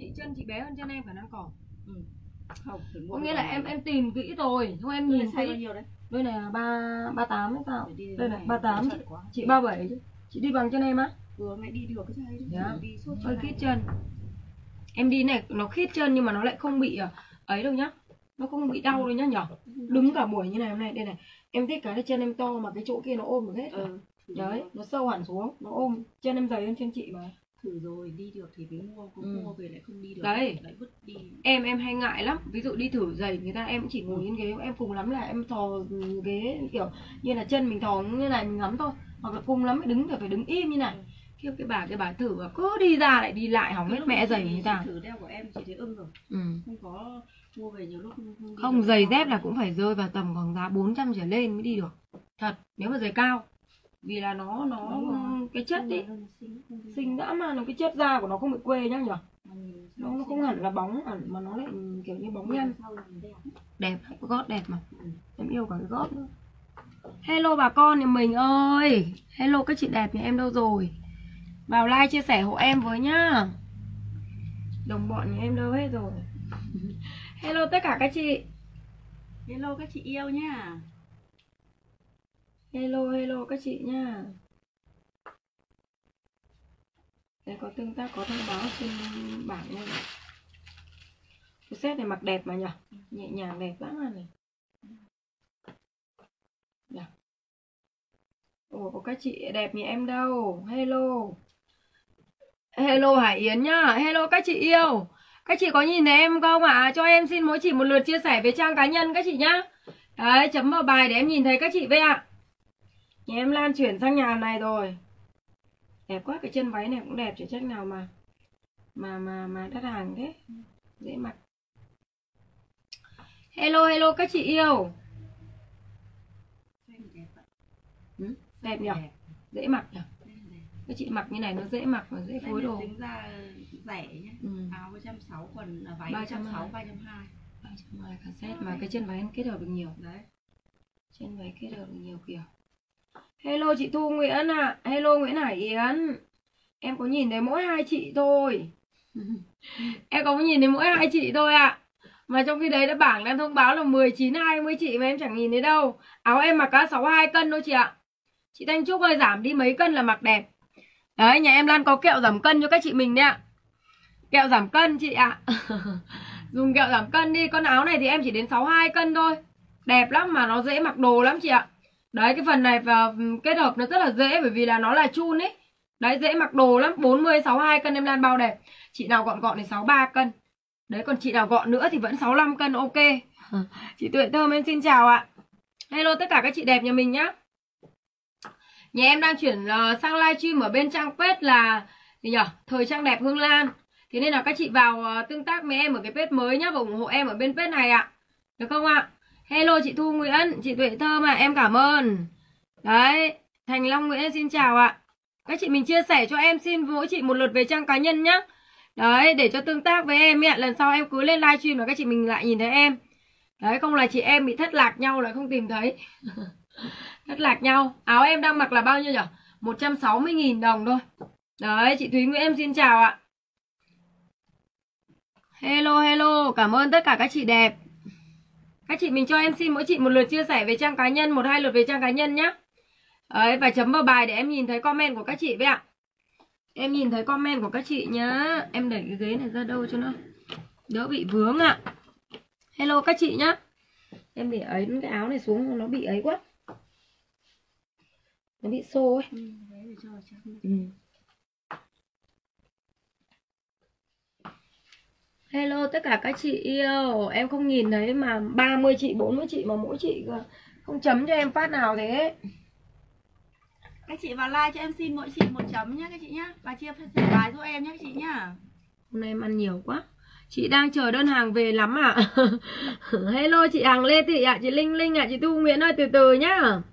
Chân chị bé hơn chân em khả năng cỏ. Không, có nghĩa là em tìm kỹ rồi, không em nhìn size bao nhiêu đấy? Đây này là 38 hay sao? Đây này 38 chị 37 chứ. Chị đi bằng chân em á? Mẹ đi được cái chân ấy. Dạ. Hơi khít chân. Em đi này nó khít chân nhưng mà nó lại không bị ấy đâu nhá. Nó không bị đau đâu nhá nhở. Đứng cả buổi như này hôm nay đây này. Em thích cái chân em to mà cái chỗ kia nó ôm được hết. Đấy, nó sâu hẳn xuống, nó ôm. Chân em dày hơn chân chị mà. Thử rồi đi được thì mới mua, mua về lại không đi được. Đấy, lại vứt đi. Em hay ngại lắm. Ví dụ đi thử giày người ta em chỉ ngồi trên ghế, em cùng lắm là em thò ghế kiểu như là chân mình thò như này mình ngắm thôi. Hoặc là cùng lắm đứng phải đứng im như này. Kêu cái bà thử và cứ đi ra lại đi lại hỏng hết mẹ giày người ta. Thử đeo của em chị thấy ưng rồi. Không có mua về nhiều lúc không giày dép là cũng phải rơi vào tầm khoảng giá 400 trở lên mới đi được. Thật, nếu mà giày cao. Vì là nó cái chất ý xinh dã mà nó cái chất da của nó không bị quê nhá nhở. Nó không hẳn là bóng hẳn mà nó lại kiểu như bóng nhăn. Đẹp, gót đẹp mà. Em yêu cả cái gót nữa. Hello bà con nhà mình ơi. Hello các chị đẹp nhà em đâu rồi? Vào like chia sẻ hộ em với nhá. Đồng bọn nhà em đâu hết rồi? Hello tất cả các chị. Hello các chị yêu nhá. Hello các chị nha. Đây có tương tác, có thông báo trên bảng luôn. Cái set này mặc đẹp mà nhỉ? Nhẹ nhàng đẹp lắm này. Dạ. Ủa có các chị đẹp như em đâu. Hello Hải Yến nhá. Hello các chị yêu. Các chị có nhìn thấy em không ạ? Cho em xin mỗi chị một lượt chia sẻ về trang cá nhân các chị nhá. Đấy, chấm vào bài để em nhìn thấy các chị với ạ. Nhà em Lan chuyển sang nhà này rồi. Đẹp quá, cái chân váy này cũng đẹp, chỉ trách nào mà đắt hàng thế. Dễ mặc. Hello các chị yêu. Đẹp nhỉ? Dễ mặc nhỉ? Các chị mặc như này nó dễ mặc và dễ phối đồ. Tính ra rẻ nhé. Áo 360, quần váy 360, 320. 320 cả set mà cái chân váy em kết hợp được nhiều. Đấy. Chân váy kết hợp được nhiều kiểu. Hello chị Thu Nguyễn ạ. Hello Nguyễn Hải Yến. Em có nhìn thấy mỗi hai chị thôi. Em có nhìn thấy mỗi hai chị thôi ạ. Mà trong khi đấy đã bảng đang thông báo là 19-20 chị mà em chẳng nhìn thấy đâu. Áo em mặc cả 62 cân thôi chị ạ. Chị Thanh Trúc ơi, giảm đi mấy cân là mặc đẹp. Đấy, nhà em Lan có kẹo giảm cân cho các chị mình đấy ạ. Kẹo giảm cân chị ạ. Dùng kẹo giảm cân đi. Con áo này thì em chỉ đến 62 cân thôi. Đẹp lắm mà nó dễ mặc đồ lắm chị ạ. Đấy, cái phần này và kết hợp nó rất là dễ bởi vì là nó là chun ấy. Đấy, dễ mặc đồ lắm. 40, 62 cân em Lan bao đẹp. Chị nào gọn thì 63 cân. Đấy, còn chị nào gọn nữa thì vẫn 65 cân ok. Chị Tuệ Thơm em xin chào ạ. Hello tất cả các chị đẹp nhà mình nhá. Nhà em đang chuyển sang livestream ở bên trang page là gì nhỉ? Thời trang đẹp Hương Lan. Thế nên là các chị vào tương tác với em ở cái page mới nhá và ủng hộ em ở bên page này ạ. Được không ạ? Hello chị Thu Nguyễn, chị Tuệ Thơm ạ, em cảm ơn. Đấy, Thành Long Nguyễn em xin chào ạ. Các chị mình chia sẻ cho em xin mỗi chị một lượt về trang cá nhân nhá. Đấy, để cho tương tác với em ạ. Lần sau em cứ lên livestream là các chị mình lại nhìn thấy em. Đấy, không là chị em bị thất lạc nhau lại không tìm thấy. Thất lạc nhau. Áo em đang mặc là bao nhiêu nhỉ? 160.000 đồng thôi. Đấy, chị Thúy Nguyễn em xin chào ạ. Hello, cảm ơn tất cả các chị đẹp. Các chị mình cho em xin mỗi chị một lượt chia sẻ về trang cá nhân, 1-2 lượt về trang cá nhân nhá. Đấy, và chấm vào bài để em nhìn thấy comment của các chị với ạ. Em nhìn thấy comment của các chị nhá. Em đẩy cái ghế này ra đâu cho nó đỡ bị vướng ạ. Hello các chị nhá. Em để ấy cái áo này xuống nó bị ấy quá. Nó bị xô ấy. Hello tất cả các chị yêu. Em không nhìn thấy mà 30 chị, 40 chị mà mỗi chị không chấm cho em phát nào thế. Các chị vào like cho em xin mỗi chị một chấm nhá các chị nhá. Và chia sẻ bài giúp em nhá các chị nhá. Hôm nay em ăn nhiều quá. Chị đang chờ đơn hàng về lắm ạ. Hello chị Hằng Lê Thị ạ, chị Linh Linh ạ, chị Thu Nguyễn ơi từ từ nhá.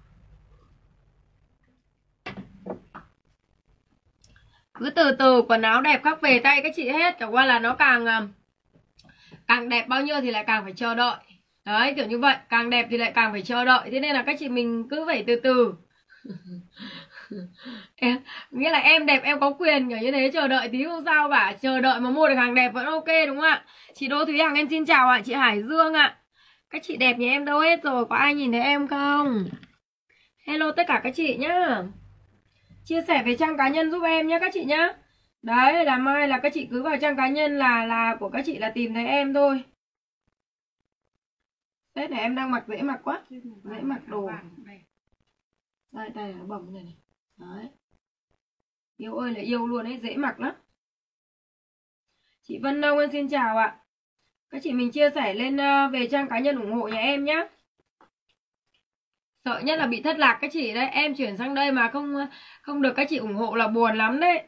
Cứ từ từ, quần áo đẹp khắc về tay các chị hết. Chẳng qua là nó càng đẹp bao nhiêu thì lại càng phải chờ đợi. Đấy, kiểu như vậy. Càng đẹp thì lại càng phải chờ đợi. Thế nên là các chị mình cứ phải từ từ. Nghĩa là em đẹp em có quyền kiểu như thế, chờ đợi tí không sao cả, chờ đợi mà mua được hàng đẹp vẫn ok đúng không ạ? Chị Đỗ Thúy Hằng em xin chào ạ, chị Hải Dương ạ. Các chị đẹp nhà em đâu hết rồi, có ai nhìn thấy em không? Hello tất cả các chị nhá. Chia sẻ về trang cá nhân giúp em nhá các chị nhá. Đấy là mai là các chị cứ vào trang cá nhân là của các chị là tìm thấy em thôi. Tết này em đang mặc dễ mặc quá, dễ mặc đồ. Đây đây nó bầm này này. Đấy. Yêu ơi là yêu luôn ấy, dễ mặc lắm. Chị Vân Đông em xin chào ạ. Các chị mình chia sẻ lên về trang cá nhân ủng hộ nhà em nhá. Sợ nhất là bị thất lạc các chị đấy, em chuyển sang đây mà không được các chị ủng hộ là buồn lắm đấy.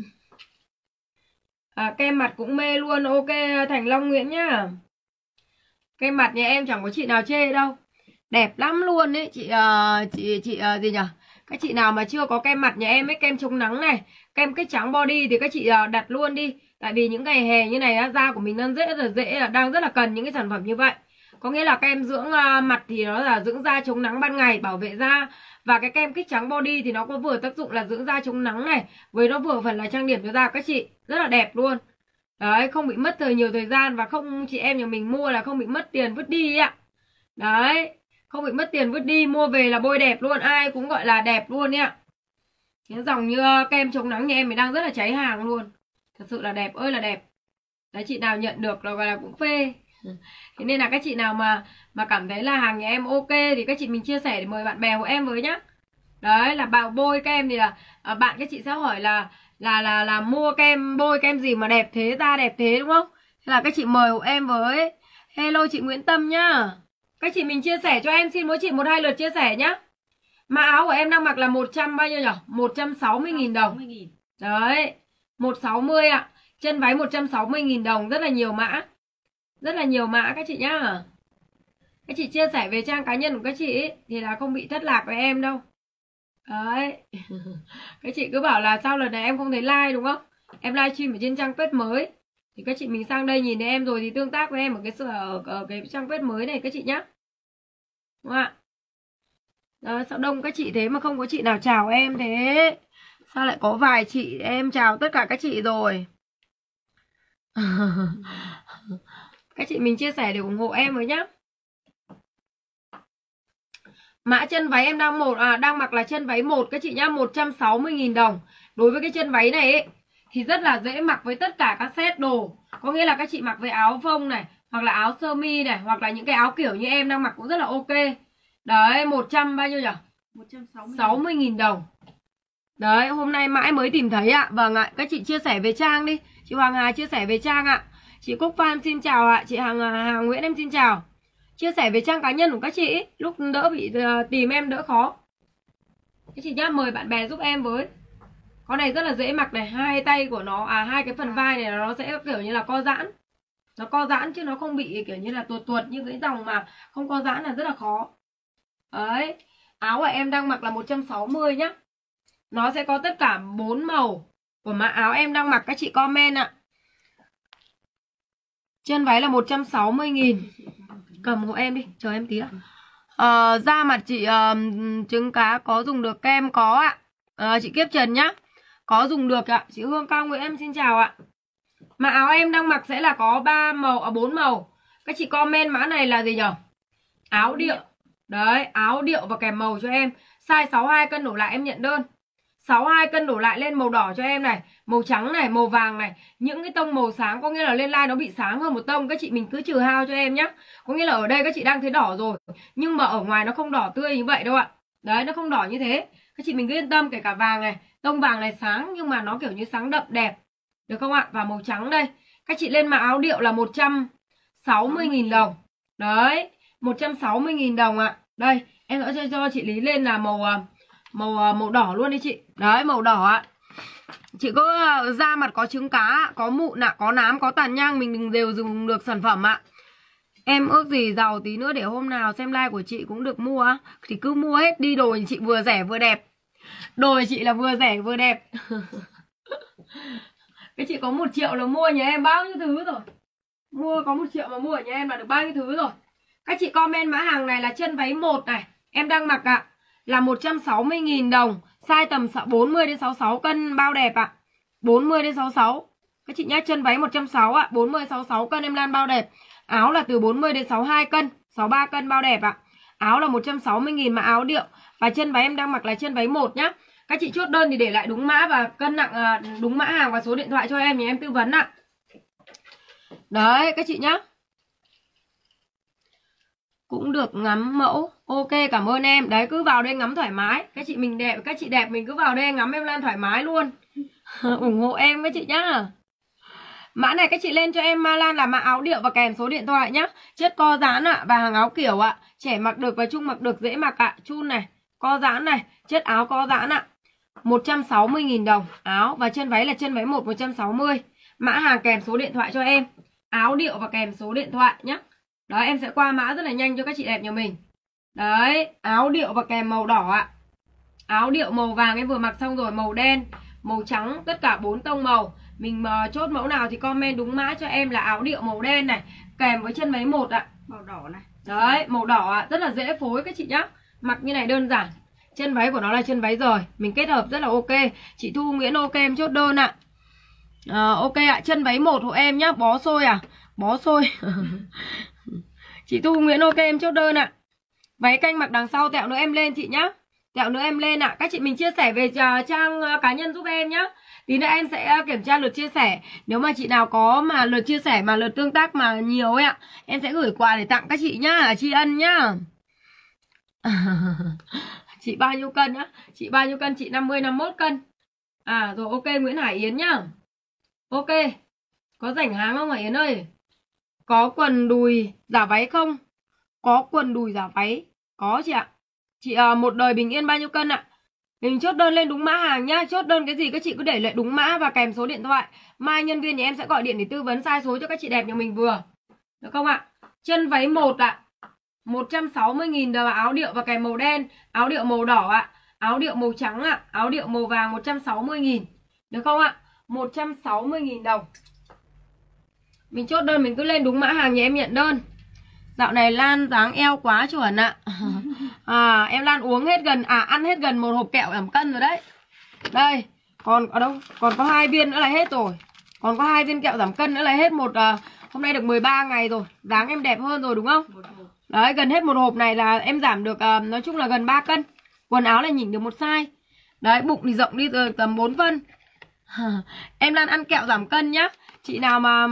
Kem mặt cũng mê luôn, ok Thành Long Nguyễn nhá. Kem mặt nhà em chẳng có chị nào chê đâu, đẹp lắm luôn đấy chị. Chị gì nhỉ? Các chị nào mà chưa có kem mặt nhà em ấy, kem chống nắng này, kem kích trắng body thì các chị đặt luôn đi. Tại vì những ngày hè như này da của mình đang rất là cần những cái sản phẩm như vậy. Có nghĩa là kem dưỡng mặt thì nó là dưỡng da chống nắng ban ngày, bảo vệ da. Và cái kem kích trắng body thì nó có vừa tác dụng là dưỡng da chống nắng này, với nó vừa phần là trang điểm cho da các chị, rất là đẹp luôn. Đấy, không bị mất nhiều thời gian và không chị em nhà mình mua là không bị mất tiền vứt đi ạ. Đấy, không bị mất tiền vứt đi, mua về là bôi đẹp luôn, ai cũng gọi là đẹp luôn ạ. Cái dòng như kem chống nắng nhà em thì đang rất là cháy hàng luôn. Thật sự là đẹp ơi là đẹp. Đấy, chị nào nhận được là gọi là cũng phê. Thế nên là các chị nào mà cảm thấy là hàng nhà em ok thì các chị mình chia sẻ để mời bạn bè của em với nhá. Đấy là bảo bôi kem thì là bạn các chị sẽ hỏi là mua kem bôi kem gì mà đẹp thế, da đẹp thế đúng không? Thế là các chị mời hộ em với. Hello chị Nguyễn Tâm nhá. Các chị mình chia sẻ cho em, xin mỗi chị 1-2 lượt chia sẻ nhá. Mã áo của em đang mặc là 100 bao nhiêu nhỉ? 160.000 đồng. Đấy, 160 ạ. Chân váy 160.000 đồng, rất là nhiều mã. Rất là nhiều mã các chị nhá. Các chị chia sẻ về trang cá nhân của các chị ấy, thì là không bị thất lạc với em đâu. Đấy. Các chị cứ bảo là sao lần này em không thấy like đúng không? Em livestream ở trên trang page mới. Thì các chị mình sang đây nhìn thấy em rồi thì tương tác với em ở cái trang page mới này các chị nhá. Đúng không ạ? Đó, sao đông các chị thế mà không có chị nào chào em thế? Sao lại có vài chị em chào tất cả các chị rồi? Các chị mình chia sẻ để ủng hộ em với nhá. Mã chân váy em đang mặc là chân váy 1 các chị nhá, 160.000 đồng. Đối với cái chân váy này ấy, thì rất là dễ mặc với tất cả các set đồ. Có nghĩa là các chị mặc với áo phông này, hoặc là áo sơ mi này, hoặc là những cái áo kiểu như em đang mặc cũng rất là ok. Đấy, 100 bao nhiêu nhỉ? 160.000 đồng. Đấy, hôm nay mãi mới tìm thấy ạ. Vâng ạ, các chị chia sẻ về trang đi. Chị Hoàng Hà chia sẻ về trang ạ. Chị Cúc Phan xin chào ạ. Chị Hà Nguyễn em xin chào. Chia sẻ về trang cá nhân của các chị lúc đỡ bị tìm em đỡ khó. Các chị nhá, mời bạn bè giúp em với. Con này rất là dễ mặc này, hai tay của nó hai cái phần vai này nó sẽ kiểu như là co giãn. Nó co giãn chứ nó không bị kiểu như là tuột như cái dòng mà không co giãn là rất là khó. Đấy, áo của em đang mặc là 160 nhá. Nó sẽ có tất cả 4 màu của mã áo em đang mặc, các chị comment ạ. Chân váy là 160.000. Cầm hộ em đi, chờ em tí ạ. Da mặt chị trứng cá có dùng được kem có ạ. Chị Kiếp Trần nhá, có dùng được ạ. Chị Hương Cao Nguyễn em xin chào ạ. Mã áo em đang mặc sẽ là có 4 màu. Các chị comment mã này là gì nhỉ? Áo điệu. Đấy, áo điệu và kèm màu cho em. Size 62 cân đổ lại em nhận đơn. 62 cân đổ lại lên màu đỏ cho em này, màu trắng này, màu vàng này. Những cái tông màu sáng có nghĩa là lên line nó bị sáng hơn một tông, các chị mình cứ trừ hao cho em nhá. Có nghĩa là ở đây các chị đang thấy đỏ rồi, nhưng mà ở ngoài nó không đỏ tươi như vậy đâu ạ. Đấy, nó không đỏ như thế. Các chị mình cứ yên tâm, kể cả vàng này, tông vàng này sáng nhưng mà nó kiểu như sáng đậm đẹp. Được không ạ? Và màu trắng đây. Các chị lên mã áo điệu là 160.000 đồng. Đấy, 160.000 đồng ạ. Đây, em sẽ cho chị Lý lên là màu đỏ luôn đi chị. Đấy, màu đỏ ạ. Chị có da mặt có trứng cá, có mụn ạ, có nám, có tàn nhang, mình đều dùng được sản phẩm ạ. Em ước gì giàu tí nữa để hôm nào xem live của chị cũng được mua. Thì cứ mua hết đi, đồ chị vừa rẻ vừa đẹp. Đồ chị là vừa rẻ vừa đẹp. Cái chị có 1 triệu là mua nhà em bao nhiêu thứ rồi. Có 1 triệu mà mua ở nhà em là được bao nhiêu thứ rồi. Các chị comment mã hàng này là chân váy 1 này, em đang mặc ạ, là 160.000 đồng. Size tầm 40 đến 66 cân bao đẹp ạ. 40 đến 66. Các chị nhá, chân váy 160 ạ, 40 66 cân em Lan bao đẹp. Áo là từ 40 đến 62 cân, 63 cân bao đẹp ạ. Áo là 160.000 mà áo điệu. Và chân váy em đang mặc là chân váy 1 nhá. Các chị chốt đơn thì để lại đúng mã và cân nặng, đúng mã hàng và số điện thoại cho em thì em tư vấn ạ. Đấy các chị nhá. Cũng được ngắm mẫu. Ok, cảm ơn em. Đấy, cứ vào đây ngắm thoải mái. Các chị mình đẹp, các chị đẹp mình cứ vào đây ngắm em Lan thoải mái luôn. ủng hộ em các chị nhá. Mã này các chị lên cho em Lan là mã áo điệu và kèm số điện thoại nhá. Chất co giãn ạ, và hàng áo kiểu ạ. Trẻ mặc được và trung mặc được, dễ mặc ạ. Chun này, co giãn này, chất áo co giãn ạ. 160.000 đồng áo. Và chân váy là chân váy 1 160. Mã hàng kèm số điện thoại cho em. Áo điệu và kèm số điện thoại nhá. Đó, em sẽ qua mã rất là nhanh cho các chị đẹp nhà mình. Đấy, áo điệu và kèm màu đỏ ạ. Áo điệu màu vàng em vừa mặc xong rồi, màu đen, màu trắng, tất cả 4 tông màu. Mình chốt mẫu nào thì comment đúng mã cho em là áo điệu màu đen này, kèm với chân váy 1 ạ. Màu đỏ này. Đấy, màu đỏ ạ, rất là dễ phối các chị nhá. Mặc như này đơn giản. Chân váy của nó là chân váy rồi, mình kết hợp rất là ok. Chị Thu Nguyễn ok em chốt đơn ạ. Ok ạ, chân váy 1 hộ em nhá, bó xôi à? Bó xôi. Chị Thu Nguyễn ok em chốt đơn ạ. Váy canh mặc đằng sau tẹo nữa em lên chị nhá. Tẹo nữa em lên ạ. Các chị mình chia sẻ về trang cá nhân giúp em nhá. Tí nữa em sẽ kiểm tra lượt chia sẻ. Nếu mà chị nào có mà lượt chia sẻ mà lượt tương tác mà nhiều ấy ạ, em sẽ gửi quà để tặng các chị nhá, tri ân nhá. Chị bao nhiêu cân nhá? Chị bao nhiêu cân? Chị 50 51 cân. À rồi ok Nguyễn Hải Yến nhá. Ok. Có rảnh hàng không Hải Yến ơi? Có quần đùi giả váy không? Có quần đùi giả váy. Có chị ạ. Chị một đời bình yên bao nhiêu cân ạ? Mình chốt đơn lên đúng mã hàng nhá. Chốt đơn cái gì các chị cứ để lại đúng mã và kèm số điện thoại. Mai nhân viên nhà em sẽ gọi điện để tư vấn sai số cho các chị đẹp nhà mình vừa. Được không ạ? Chân váy 1 ạ. 160.000 đồng áo điệu và kèm màu đen. Áo điệu màu đỏ ạ. Áo điệu màu trắng ạ. Áo điệu màu vàng 160.000. Được không ạ? 160.000 đồng. Mình chốt đơn mình cứ lên đúng mã hàng nhà em nhận đơn. Dạo này Lan dáng eo quá chuẩn ạ. Em Lan uống hết gần, ăn hết gần một hộp kẹo giảm cân rồi đấy. Đây, còn ở đâu? Còn có 2 viên nữa là hết rồi. Còn có 2 viên kẹo giảm cân nữa là hết một. Hôm nay được 13 ngày rồi. Dáng em đẹp hơn rồi đúng không? Đấy, gần hết một hộp này là em giảm được nói chung là gần 3 cân. Quần áo này nhỉnh được một size. Đấy, bụng thì rộng đi tầm 4 phân. Em Lan ăn kẹo giảm cân nhá. Chị nào mà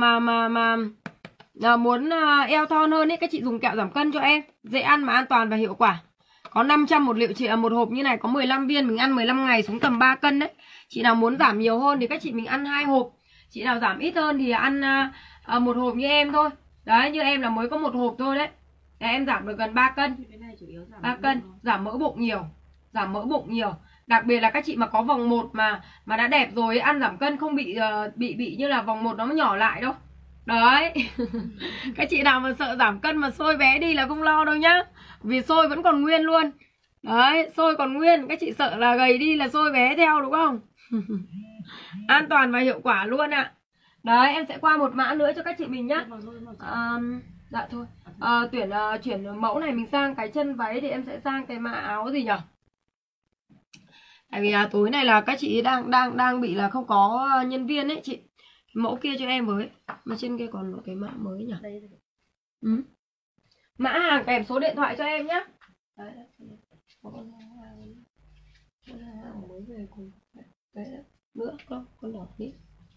muốn eo thon hơn ấy, các chị dùng kẹo giảm cân cho em. Dễ ăn mà an toàn và hiệu quả. Có 500 một liệu, chị một hộp như này có 15 viên, mình ăn 15 ngày xuống tầm 3 cân đấy. Chị nào muốn giảm nhiều hơn thì các chị mình ăn 2 hộp. Chị nào giảm ít hơn thì ăn một hộp như em thôi. Đấy, như em là mới có một hộp thôi đấy. Đấy, em giảm được gần 3 cân. 3 cân, giảm mỡ bụng nhiều. Giảm mỡ bụng nhiều. Đặc biệt là các chị mà có vòng 1 mà đã đẹp rồi, ăn giảm cân không bị như là vòng 1 nó nhỏ lại đâu. Đấy. Các chị nào mà sợ giảm cân mà xôi bé đi là không lo đâu nhá. Vì xôi vẫn còn nguyên luôn. Đấy, xôi còn nguyên. Các chị sợ là gầy đi là xôi bé theo đúng không? An toàn và hiệu quả luôn ạ. Đấy, em sẽ qua một mã nữa cho các chị mình nhá. Dạ thôi. Chuyển mẫu này mình sang cái chân váy thì em sẽ sang cái mã áo gì nhỉ? Tại vì tối này là các chị đang bị là không có nhân viên ấy chị. Mẫu kia cho em với. Mà trên kia còn một cái mã mới nhỉ? Mã hàng kèm số điện thoại cho em nhé. Đấy. Mới về cùng. Đấy. Nữa không? Con đỏ đi.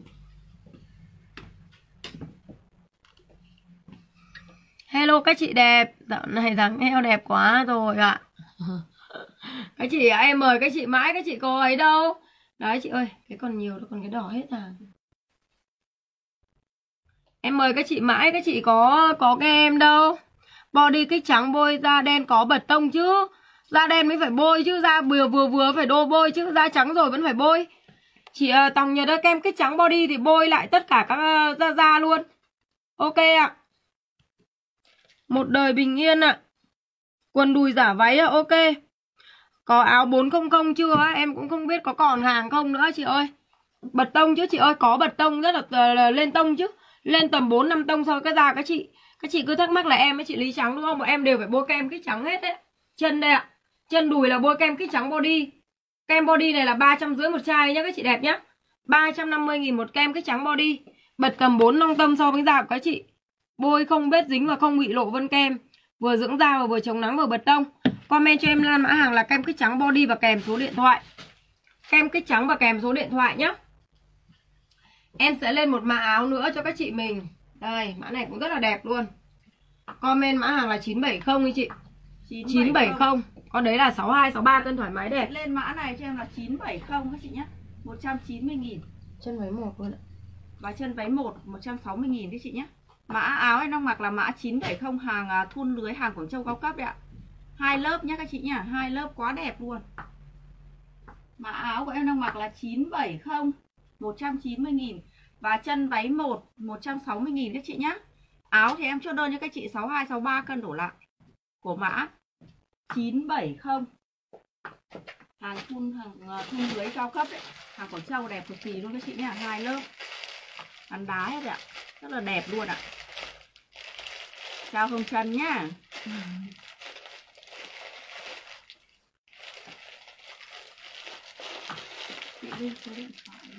Hello các chị đẹp. Dạo này dáng eo đẹp quá rồi ạ. Các chị em mời các chị mãi, các chị có ấy đâu. Đấy chị ơi, cái còn nhiều, còn cái đỏ hết à. Em mời các chị mãi, các chị có nghe em đâu. Body kích trắng bôi da đen có bật tông chứ. Da đen mới phải bôi chứ, da vừa phải đô bôi chứ, da trắng rồi vẫn phải bôi. Chị Tòng nhờ đỡ kem kích trắng body thì bôi lại tất cả các da luôn. Ok ạ. Một đời bình yên ạ. Quần đùi giả váy ạ, ok. Có áo 400 chưa á, em cũng không biết có còn hàng không nữa chị ơi. Bật tông chứ chị ơi, có bật tông rất là lên tông chứ. Lên tầm 4-5 tông sau cái da các chị. Các chị cứ thắc mắc là em với chị Lý Trắng đúng không? Bọn em đều phải bôi kem kích trắng hết đấy. Chân đây ạ. Chân đùi là bôi kem kích trắng body. Kem body này là 350 một chai nhá các chị đẹp nhá. 350.000 một kem cái trắng body. Bật tầm 4 nong tâm so với da của các chị. Bôi không bết dính và không bị lộ vân kem. Vừa dưỡng da và vừa chống nắng vừa bật tông. Comment cho em Lan mã hàng là kem kích trắng body và kèm số điện thoại. Kem kích trắng và kèm số điện thoại nhá. Em sẽ lên một mã áo nữa cho các chị mình. Đây, mã này cũng rất là đẹp luôn. Comment mã hàng là 970 đi chị. 970. Con đấy là 62, 63 cân thoải mái đẹp. Lên mã này cho em là 970 các chị nhé. 190.000. Chân váy 1 luôn ạ. Và chân váy 1 160.000 các chị nhé. Mã áo em đang mặc là mã 970 hàng thun lưới, hàng Quảng Châu cao cấp đấy ạ. 2 lớp nhé các chị nhá, 2 lớp quá đẹp luôn. Mã áo của em đang mặc là 970 190.000 và chân váy 1 160.000 các chị nhá. Áo thì em chốt đơn cho các chị 62 63 cân đổ lại. Của mã 970. Hàng thun lưới cao cấp đấy, hàng Quảng Châu đẹp cực kỳ luôn các chị nhá, 2 lớp. Gắn đá hết ạ. Rất là đẹp luôn ạ. Chào Hồng Trần nhá. Chị lên số điện thoại đi.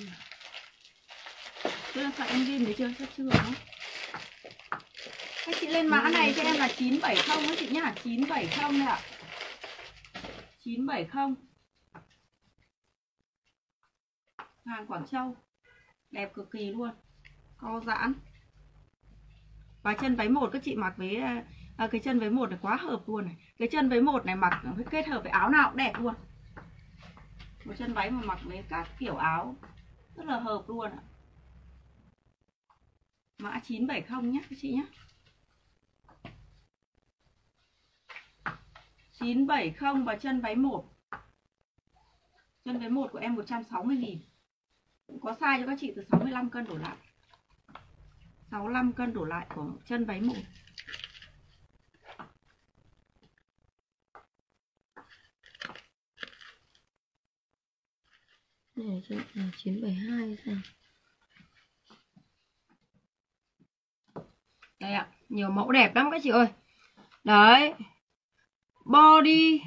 Số điện thoại em ghi thấy chưa? Chắc chưa không? Các chị lên mã này cho em là 970 các chị nhá, 970 ạ. 970. Hàng Quảng Châu. Đẹp cực kỳ luôn. Co giãn. Và chân váy 1 các chị mặc với cái chân váy 1 này quá hợp luôn này. Cái chân váy 1 này mặc kết hợp với áo nào cũng đẹp luôn. Một chân váy mà mặc với các kiểu áo rất là hợp luôn ạ. Mã 970 nhé các chị nhé. 970 và chân váy 1. Chân váy 1 của em 160.000. Có size cho các chị từ 65 cân đổ lại. 65 cân đổ lại của chân váy 1. Này là 972 sao? Đây ạ, nhiều mẫu đẹp lắm các chị ơi. Đấy. Body.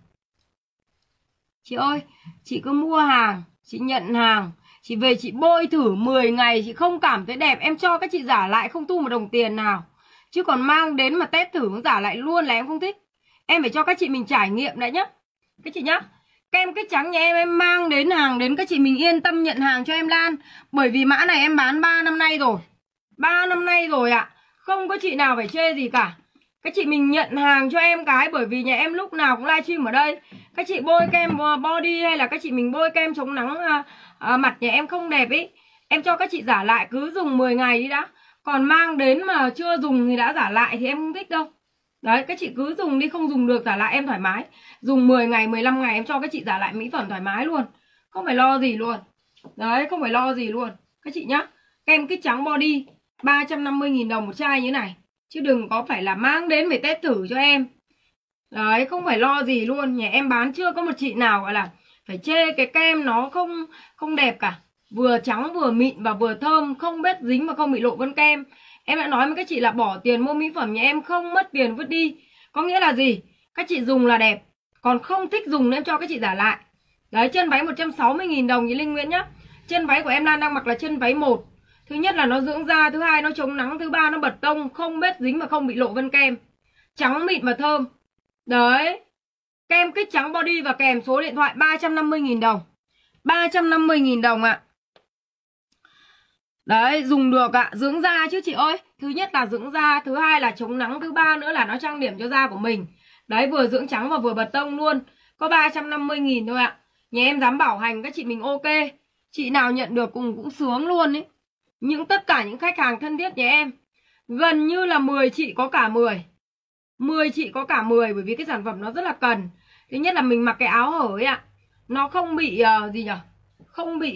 Chị ơi, chị cứ mua hàng, chị nhận hàng, chị về chị bôi thử 10 ngày chị không cảm thấy đẹp, em cho các chị giả lại không thu một đồng tiền nào. Chứ còn mang đến mà test thử giả lại luôn là em không thích. Em phải cho các chị mình trải nghiệm đấy nhá. Các chị nhá. Kem kích trắng nhà em mang đến hàng đến các chị mình yên tâm nhận hàng cho em Lan. Bởi vì mã này em bán 3 năm nay rồi. 3 năm nay rồi ạ. Không có chị nào phải chê gì cả. Các chị mình nhận hàng cho em cái. Bởi vì nhà em lúc nào cũng livestream ở đây. Các chị bôi kem body hay là các chị mình bôi kem chống nắng mặt nhà em không đẹp ý, em cho các chị giả lại cứ dùng 10 ngày đi đã. Còn mang đến mà chưa dùng thì đã giả lại thì em không thích đâu. Đấy, các chị cứ dùng đi, không dùng được giả lại em thoải mái. Dùng 10 ngày, 15 ngày em cho các chị giả lại mỹ phẩm thoải mái luôn. Không phải lo gì luôn. Đấy, không phải lo gì luôn. Các chị nhá. Kem kích trắng body 350.000 đồng một chai như này. Chứ đừng có phải là mang đến để test thử cho em. Đấy, không phải lo gì luôn. Nhà em bán chưa có một chị nào gọi là phải chê cái kem nó không đẹp cả. Vừa trắng vừa mịn và vừa thơm, không bết dính và không bị lộ vân kem. Em đã nói với các chị là bỏ tiền mua mỹ phẩm nhà em không mất tiền vứt đi. Có nghĩa là gì? Các chị dùng là đẹp. Còn không thích dùng nên em cho các chị giả lại. Đấy, chân váy 160.000 đồng như Linh Nguyễn nhá. Chân váy của em Lan đang mặc là chân váy 1. Thứ nhất là nó dưỡng da, thứ hai nó chống nắng, thứ ba nó bật tông, không bết dính và không bị lộ vân kem. Trắng mịn và thơm. Đấy. Kem kích trắng body và kèm số điện thoại 350.000 đồng. 350.000 đồng ạ. Đấy, dùng được ạ. Dưỡng da chứ chị ơi. Thứ nhất là dưỡng da, thứ hai là chống nắng, thứ ba nữa là nó trang điểm cho da của mình. Đấy, vừa dưỡng trắng và vừa bật tông luôn. Có 350.000 thôi ạ. Nhà em dám bảo hành các chị mình ok. Chị nào nhận được cũng sướng luôn ấy. Tất cả những khách hàng thân thiết nhà em, gần như là 10 chị có cả 10. 10 chị có cả 10 bởi vì cái sản phẩm nó rất là cần. Thứ nhất là mình mặc cái áo hở ấy ạ. Nó không bị gì nhỉ? Không bị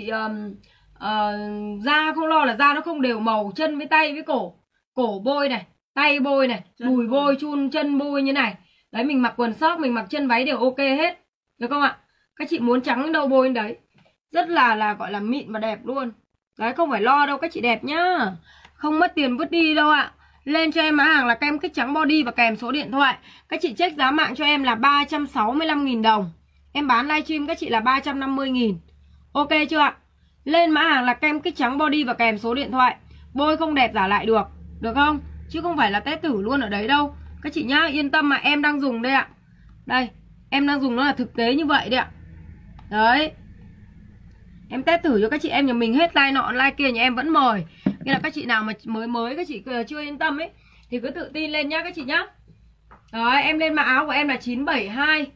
da, không lo là da nó không đều màu, chân với tay với cổ. Cổ bôi này, tay bôi này, đùi bôi, chun chân bôi như này. Đấy, mình mặc quần sóc, mình mặc chân váy đều ok hết. Được không ạ? Các chị muốn trắng đâu bôi đấy. Rất là gọi là mịn và đẹp luôn. Đấy, không phải lo đâu các chị đẹp nhá. Không mất tiền vứt đi đâu ạ. Lên cho em mã hàng là kem kích trắng body và kèm số điện thoại. Các chị check giá mạng cho em là 365.000 đồng. Em bán livestream các chị là 350.000. Ok chưa ạ? Lên mã hàng là kem kích trắng body và kèm số điện thoại. Bôi không đẹp giả lại được. Được không? Chứ không phải là test thử luôn ở đấy đâu. Các chị nhá, yên tâm mà em đang dùng đây ạ. Đây, em đang dùng nó là thực tế như vậy đấy ạ. Đấy. Em test thử cho các chị em nhà mình hết like nọ like kia nhà em vẫn mời. Nghĩa là các chị nào mà mới các chị chưa yên tâm ấy thì cứ tự tin lên nhá các chị nhá. Đấy, em lên mã áo của em là 972.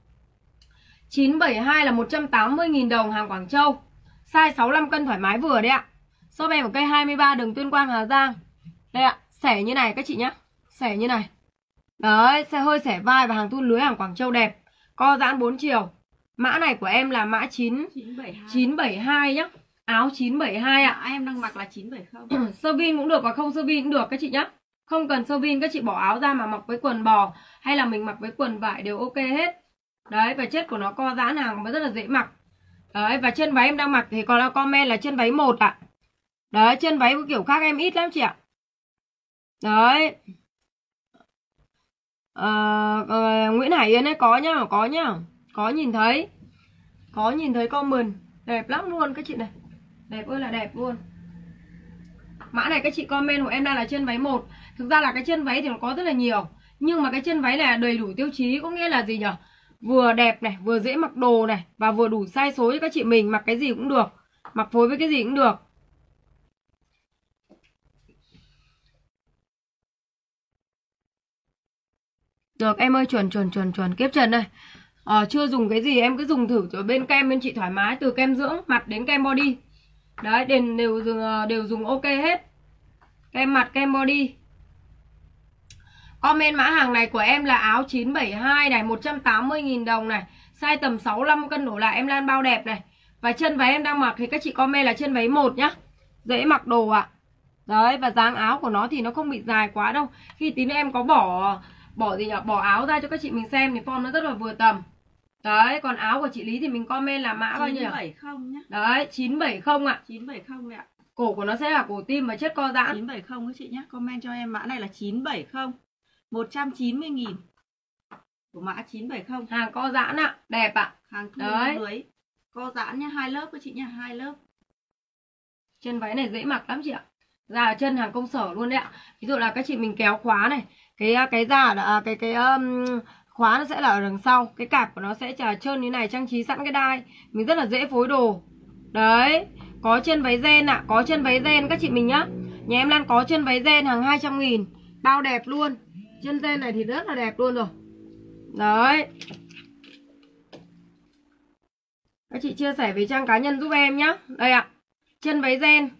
972 là 180.000 đồng, hàng Quảng Châu. Size 65 cân thoải mái vừa đấy ạ. Shop em ở cây 23 đường Tuyên Quang Hà Giang. Đây ạ, xẻ như này các chị nhá. Xẻ như này. Đấy, sẽ hơi xẻ vai và hàng thun lưới hàng Quảng Châu đẹp. Co giãn 4 chiều. Mã này của em là mã 972 nhá. Áo 972 ạ. Em đang mặc là 970. Sơ vin cũng được và không sơ vin cũng được các chị nhá. Không cần sơ vin, các chị bỏ áo ra mà mặc với quần bò hay là mình mặc với quần vải đều ok hết. Đấy, và chất của nó co giãn hàng và rất là dễ mặc. Đấy, và chân váy em đang mặc thì còn là comment là chân váy 1 ạ. Đấy, chân váy kiểu khác em ít lắm chị ạ. Đấy. Nguyễn Hải Yến ấy có nhá, có nhìn thấy. Có nhìn thấy comment đẹp lắm luôn các chị này. Đẹp ơi là đẹp luôn. Mã này các chị comment của em đang là chân váy 1. Thực ra là cái chân váy thì nó có rất là nhiều, nhưng mà cái chân váy này là đầy đủ tiêu chí. Có nghĩa là gì nhỉ? Vừa đẹp này, vừa dễ mặc đồ này, và vừa đủ size số cho các chị mình. Mặc cái gì cũng được, mặc phối với cái gì cũng được. Được em ơi, chuẩn Kiếp Trần đây. Chưa dùng cái gì em cứ dùng thử ở bên kem bên chị thoải mái, từ kem dưỡng mặt đến kem body. Đấy, đều dùng ok hết. Kem mặt, kem body. Comment mã hàng này của em là áo 972 này, 180.000 đồng này. Size tầm 65 cân đổ lại em Lan bao đẹp này. Và chân váy em đang mặc thì các chị comment là chân váy 1 nhá. Dễ mặc đồ ạ. Đấy, và dáng áo của nó thì nó không bị dài quá đâu. Khi tí nữa em có bỏ áo ra cho các chị mình xem thì form nó rất là vừa tầm. Đấy, còn áo của chị Lý thì mình comment là mã bao nhiêu? 970 nhá. Đấy, 970 ạ. 970 ạ. Cổ của nó sẽ là cổ tim và chất co giãn. 970 các chị nhá. Comment cho em mã này là 970. 190.000. Của mã 970. Hàng co giãn ạ, đẹp ạ. Hàng thun lưới. Co giãn nhá, 2 lớp các chị nhá, 2 lớp. Chân váy này dễ mặc lắm chị ạ. Da ở chân hàng công sở luôn đấy ạ. Ví dụ là các chị mình kéo khóa này, cái da là khóa nó sẽ là ở đằng sau, cái cạp của nó sẽ trà trơn như này, trang trí sẵn cái đai, mình rất là dễ phối đồ. Đấy, có chân váy ren ạ, có chân váy ren các chị mình nhá. Nhà em Lan có chân váy ren hàng 200.000, bao đẹp luôn. Chân ren này thì rất là đẹp luôn rồi. Đấy. Các chị chia sẻ về trang cá nhân giúp em nhá. Đây ạ. Chân váy ren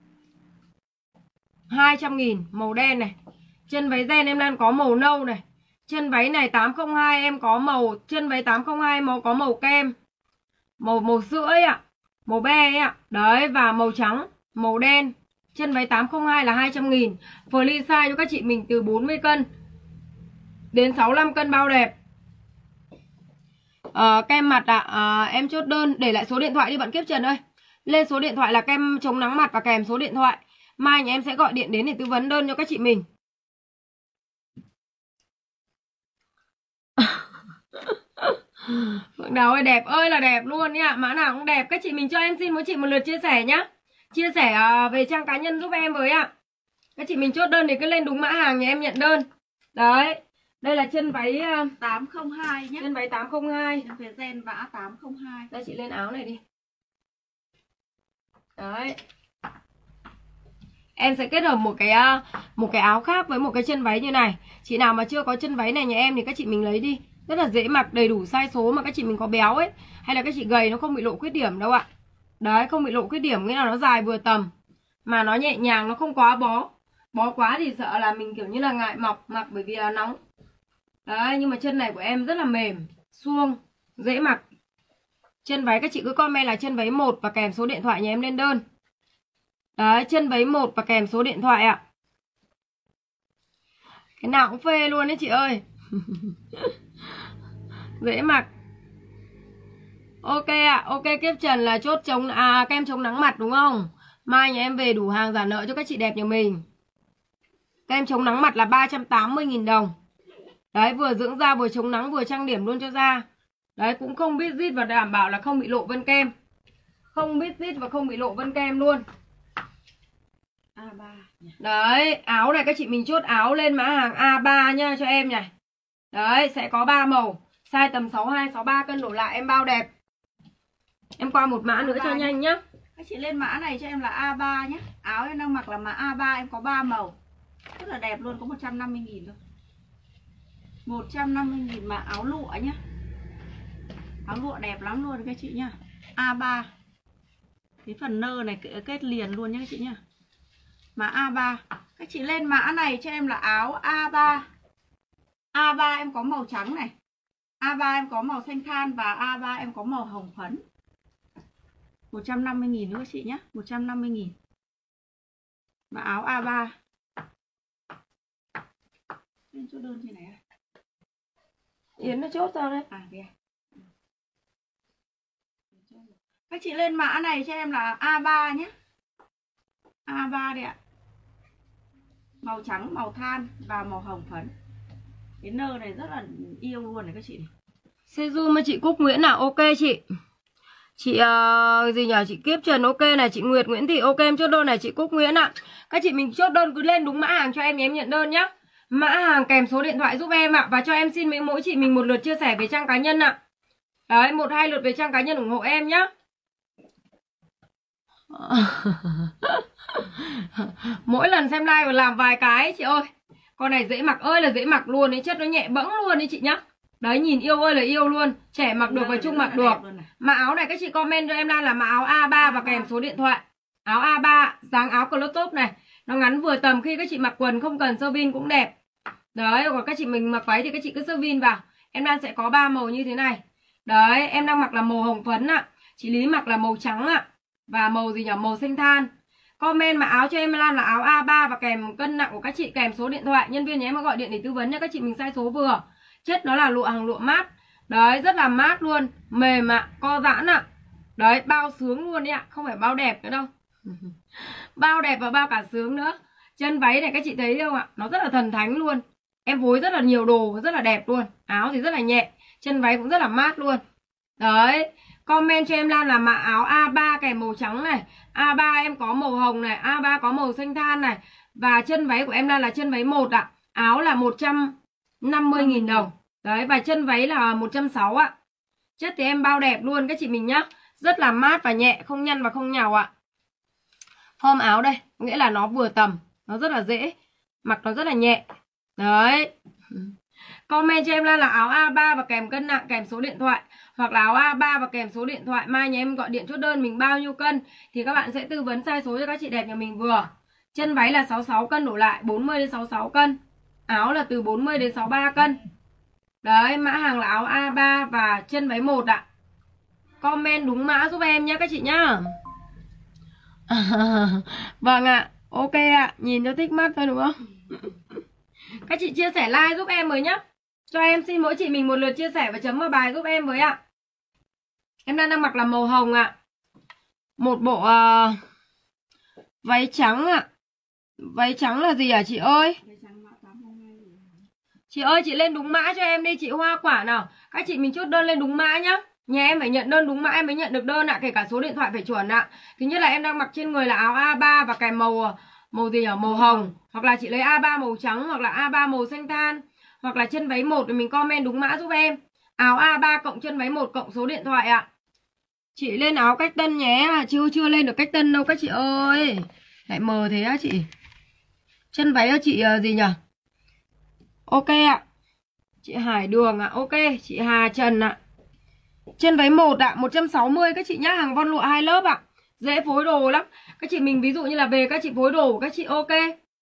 200.000, màu đen này. Chân váy ren em Lan có màu nâu này. Chân váy này 802 em có màu, chân váy 802 màu có màu kem. Màu sữa ấy ạ. Màu be ấy ạ. Đấy, và màu trắng, màu đen. Chân váy 802 là 200.000. Free size cho các chị mình từ 40 cân đến 65 cân bao đẹp. Kem mặt ạ, em chốt đơn để lại số điện thoại đi bạn Kiếp Trần ơi. Lên số điện thoại là kem chống nắng mặt và kèm số điện thoại. Mai nhà em sẽ gọi điện đến để tư vấn đơn cho các chị mình. Phượng Đào ơi, đẹp ơi là đẹp luôn nha. Mã nào cũng đẹp. Các chị mình cho em xin mỗi chị một lượt chia sẻ nhá. Chia sẻ về trang cá nhân giúp em với ạ. Các chị mình chốt đơn thì cứ lên đúng mã hàng nhà em nhận đơn. Đấy. Đây là chân váy 802 nhé. Chân váy 802. Chân váy ren vã 802. Đây chị lên áo này đi. Đấy. Em sẽ kết hợp một cái áo khác với một cái chân váy như này. Chị nào mà chưa có chân váy này nhà em thì các chị mình lấy đi. Rất là dễ mặc, đầy đủ size số mà các chị mình có béo ấy, hay là các chị gầy nó không bị lộ khuyết điểm đâu ạ. Đấy, không bị lộ khuyết điểm, nghĩa là nó dài vừa tầm mà nó nhẹ nhàng, nó không quá bó. Bó quá thì sợ là mình kiểu như là ngại mặc bởi vì là nóng. Đấy, nhưng mà chân này của em rất là mềm, suông, dễ mặc. Chân váy các chị cứ comment là chân váy 1 và kèm số điện thoại nhà em lên đơn. Đấy, chân váy 1 và kèm số điện thoại ạ. Cái nào cũng phê luôn đấy chị ơi. Dễ mặc. Ok ạ, ok Kiếp Trần là chốt kem chống nắng mặt đúng không? Mai nhà em về đủ hàng giả nợ cho các chị đẹp nhà mình. Kem chống nắng mặt là 380.000 đồng. Đấy, vừa dưỡng da, vừa chống nắng, vừa trang điểm luôn cho da. Đấy, cũng không biết zit và đảm bảo là không bị lộ vân kem. Không biết zit và không bị lộ vân kem luôn. A3. Đấy, áo này các chị mình chốt áo lên mã hàng A3 nha cho em này. Đấy, sẽ có 3 màu. Size tầm 62, 63 cân đổ lại em bao đẹp. Em qua một mã nữa cho nhanh nhá. Các chị lên mã này cho em là A3 nhé. Áo em đang mặc là mã A3, em có 3 màu. Rất là đẹp luôn, có 150.000 thôi. 150.000 mà áo lụa nhá. Áo lụa đẹp lắm luôn các chị nhá. A3. Cái phần nơ này kết liền luôn nhá các chị nhá. Mã A3. Các chị lên mã này cho em là áo A3. A3 em có màu trắng này. A3 em có màu xanh than và A3 em có màu hồng phấn. 150.000 nữa các chị nhé. 150.000. Mã áo A3. Lên chốt đơn trên này à? Yến nó chốt sao đấy? À kìa. Các chị lên mã này cho em là A3 nhé. A3 đây ạ. Màu trắng, màu than và màu hồng phấn. Cái nơ này rất là yêu luôn này các chị này. Seju mà chị Cúc Nguyễn nào ok chị. Chị gì nhỉ? Chị Kiếp Trần ok này, chị Nguyệt Nguyễn Thị ok em chốt đơn này, chị Cúc Nguyễn ạ. Các chị mình chốt đơn cứ lên đúng mã hàng cho em thì em nhận đơn nhá. Mã hàng kèm số điện thoại giúp em ạ. Và cho em xin mỗi chị mình một lượt chia sẻ về trang cá nhân ạ. Đấy, 1-2 lượt về trang cá nhân ủng hộ em nhá. Mỗi lần xem live và làm vài cái chị ơi. Con này dễ mặc ơi là dễ mặc luôn ấy, chất nó nhẹ bẫng luôn đấy chị nhá. Đấy, nhìn yêu ơi là yêu luôn. Trẻ mặc được và trung mặc được. Mà áo này các chị comment cho em đang là mã áo A3 và kèm số điện thoại. Áo A3, dáng áo crop top này. Nó ngắn vừa tầm, khi các chị mặc quần không cần sơ vin cũng đẹp. Đấy, còn các chị mình mặc váy thì các chị cứ sơ vin vào. Em đang sẽ có 3 màu như thế này. Đấy, em đang mặc là màu hồng phấn ạ. Chị Lý mặc là màu trắng ạ. Và màu gì nhỉ? Màu xanh than. Comment mà áo cho em là áo A3 và kèm cân nặng của các chị, kèm số điện thoại. Nhân viên nhà em có gọi điện để tư vấn nha các chị mình, size số vừa. Chất nó là lụa, hàng lụa mát. Đấy, rất là mát luôn. Mềm ạ, co giãn ạ. Đấy, bao sướng luôn đấy ạ. Không phải bao đẹp nữa đâu. Bao đẹp và bao cả sướng nữa. Chân váy này các chị thấy không ạ? Nó rất là thần thánh luôn. Em phối rất là nhiều đồ, rất là đẹp luôn. Áo thì rất là nhẹ. Chân váy cũng rất là mát luôn. Đấy. Comment cho em là mã áo A3 kèm màu trắng này. A3 em có màu hồng này. A3 có màu xanh than này. Và chân váy của em là chân váy 1 ạ. Áo là 150.000 đồng. Đấy, và chân váy là 160 ạ. Chất thì em bao đẹp luôn các chị mình nhá. Rất là mát và nhẹ, không nhăn và không nhàu ạ. Form áo đây, nghĩa là nó vừa tầm. Nó rất là dễ. Mặc nó rất là nhẹ. Đấy. Comment cho em là áo A3 và kèm cân nặng, kèm số điện thoại. Hoặc là áo A3 và kèm số điện thoại. Mai nhà em gọi điện chốt đơn mình bao nhiêu cân thì các bạn sẽ tư vấn size số cho các chị đẹp nhà mình vừa. Chân váy là 66 cân đổ lại, 40 đến 66 cân. Áo là từ 40 đến 63 cân. Đấy, mã hàng là áo A3 và chân váy 1 ạ. Comment đúng mã giúp em nhé các chị nhá. Vâng ạ, ok ạ, nhìn cho thích mắt thôi đúng không? Các chị chia sẻ like giúp em với nhá. Cho em xin mỗi chị mình một lượt chia sẻ và chấm vào bài giúp em với ạ. Em đang mặc là màu hồng ạ. Một bộ váy trắng ạ. Váy trắng là gì hả chị ơi? Chị ơi, chị lên đúng mã cho em đi chị Hoa Quả nào. Các chị mình chốt đơn lên đúng mã nhá. Nhà em phải nhận đơn đúng mã em mới nhận được đơn ạ. Kể cả số điện thoại phải chuẩn ạ. Thứ nhất là em đang mặc trên người là áo A3 và kèm màu gì nhỉ? Màu hồng. Hoặc là chị lấy A3 màu trắng, hoặc là A3 màu xanh than, hoặc là chân váy 1 thì mình comment đúng mã giúp em. Áo A3 cộng chân váy 1 cộng số điện thoại ạ. Chị lên áo cách tân nhé. Chưa lên được cách tân đâu các chị ơi. Lại mờ thế á chị. Chân váy chị gì nhỉ? Ok ạ. Chị Hải Đường ạ. Ok, chị Hà Trần ạ. Chân váy 1 ạ, 160 các chị nhá, hàng von lụa 2 lớp ạ. Dễ phối đồ lắm. Các chị mình ví dụ như là về các chị phối đồ của các chị ok.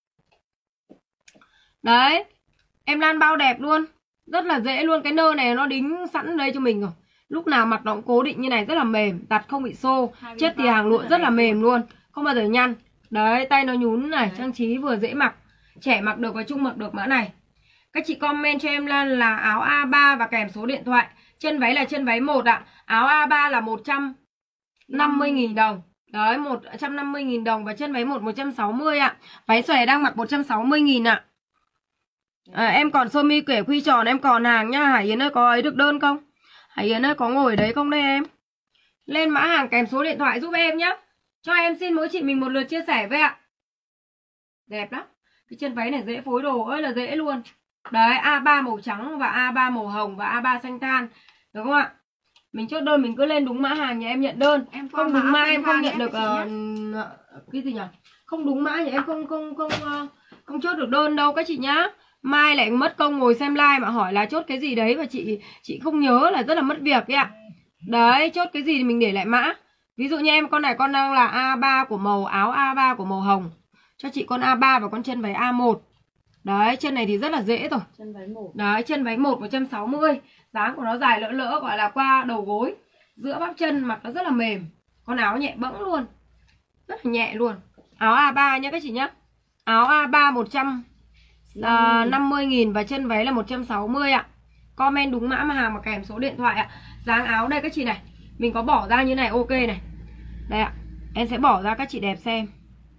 Đấy. Em Lan bao đẹp luôn. Rất là dễ luôn. Cái nơ này nó đính sẵn đây cho mình rồi. Lúc nào mặc nó cũng cố định như này, rất là mềm, giặt không bị xô. Chất thì hàng lụa rất là mềm luôn, không bao giờ nhăn. Đấy, tay nó nhún này, trang trí vừa dễ mặc. Trẻ mặc được và trung mặc được mã này. Các chị comment cho em là áo A3 và kèm số điện thoại. Chân váy là chân váy 1 ạ. Áo A3 là 150.000 đồng. Đấy, 150.000 đồng. Và chân váy 1 160 ạ. Váy xòe đang mặc 160.000 ạ. Em còn sơ mi kể quy tròn em còn hàng nhá. Hải Yến ơi có ấy được đơn không? Hải Yến ơi, có ngồi ở đấy không đây em? Lên mã hàng kèm số điện thoại giúp em nhé. Cho em xin mỗi chị mình một lượt chia sẻ với ạ. Đẹp lắm. Cái chân váy này dễ phối đồ ơi là dễ luôn. Đấy, A3 màu trắng và A3 màu hồng và A3 xanh than. Được không ạ? Mình chốt đơn mình cứ lên đúng mã hàng nhà em nhận đơn. Em không đúng mã em không nhận được cái gì nhỉ? Không đúng mã thì em không chốt được đơn đâu các chị nhá. Mai lại mất công ngồi xem live mà hỏi là chốt cái gì đấy và chị không nhớ là rất là mất việc ấy ạ. Đấy, chốt cái gì thì mình để lại mã. Ví dụ như em con này con đang là A3 của màu áo A3 của màu hồng. Cho chị con A3 và con chân váy A1. Đấy, chân này thì rất là dễ rồi. Chân váy 1. Đấy, chân váy 1 160. Dáng của nó dài lỡ lỡ gọi là qua đầu gối. Giữa bắp chân mặc nó rất là mềm. Con áo nhẹ bẫng luôn. Rất là nhẹ luôn. Áo A3 nhá các chị nhá. Áo A3 150.000 và chân váy là 160 ạ. Comment đúng mã mà hàng mà kèm số điện thoại ạ. Dáng áo đây các chị này. Mình có bỏ ra như này, ok này. Đây ạ. Em sẽ bỏ ra các chị đẹp xem.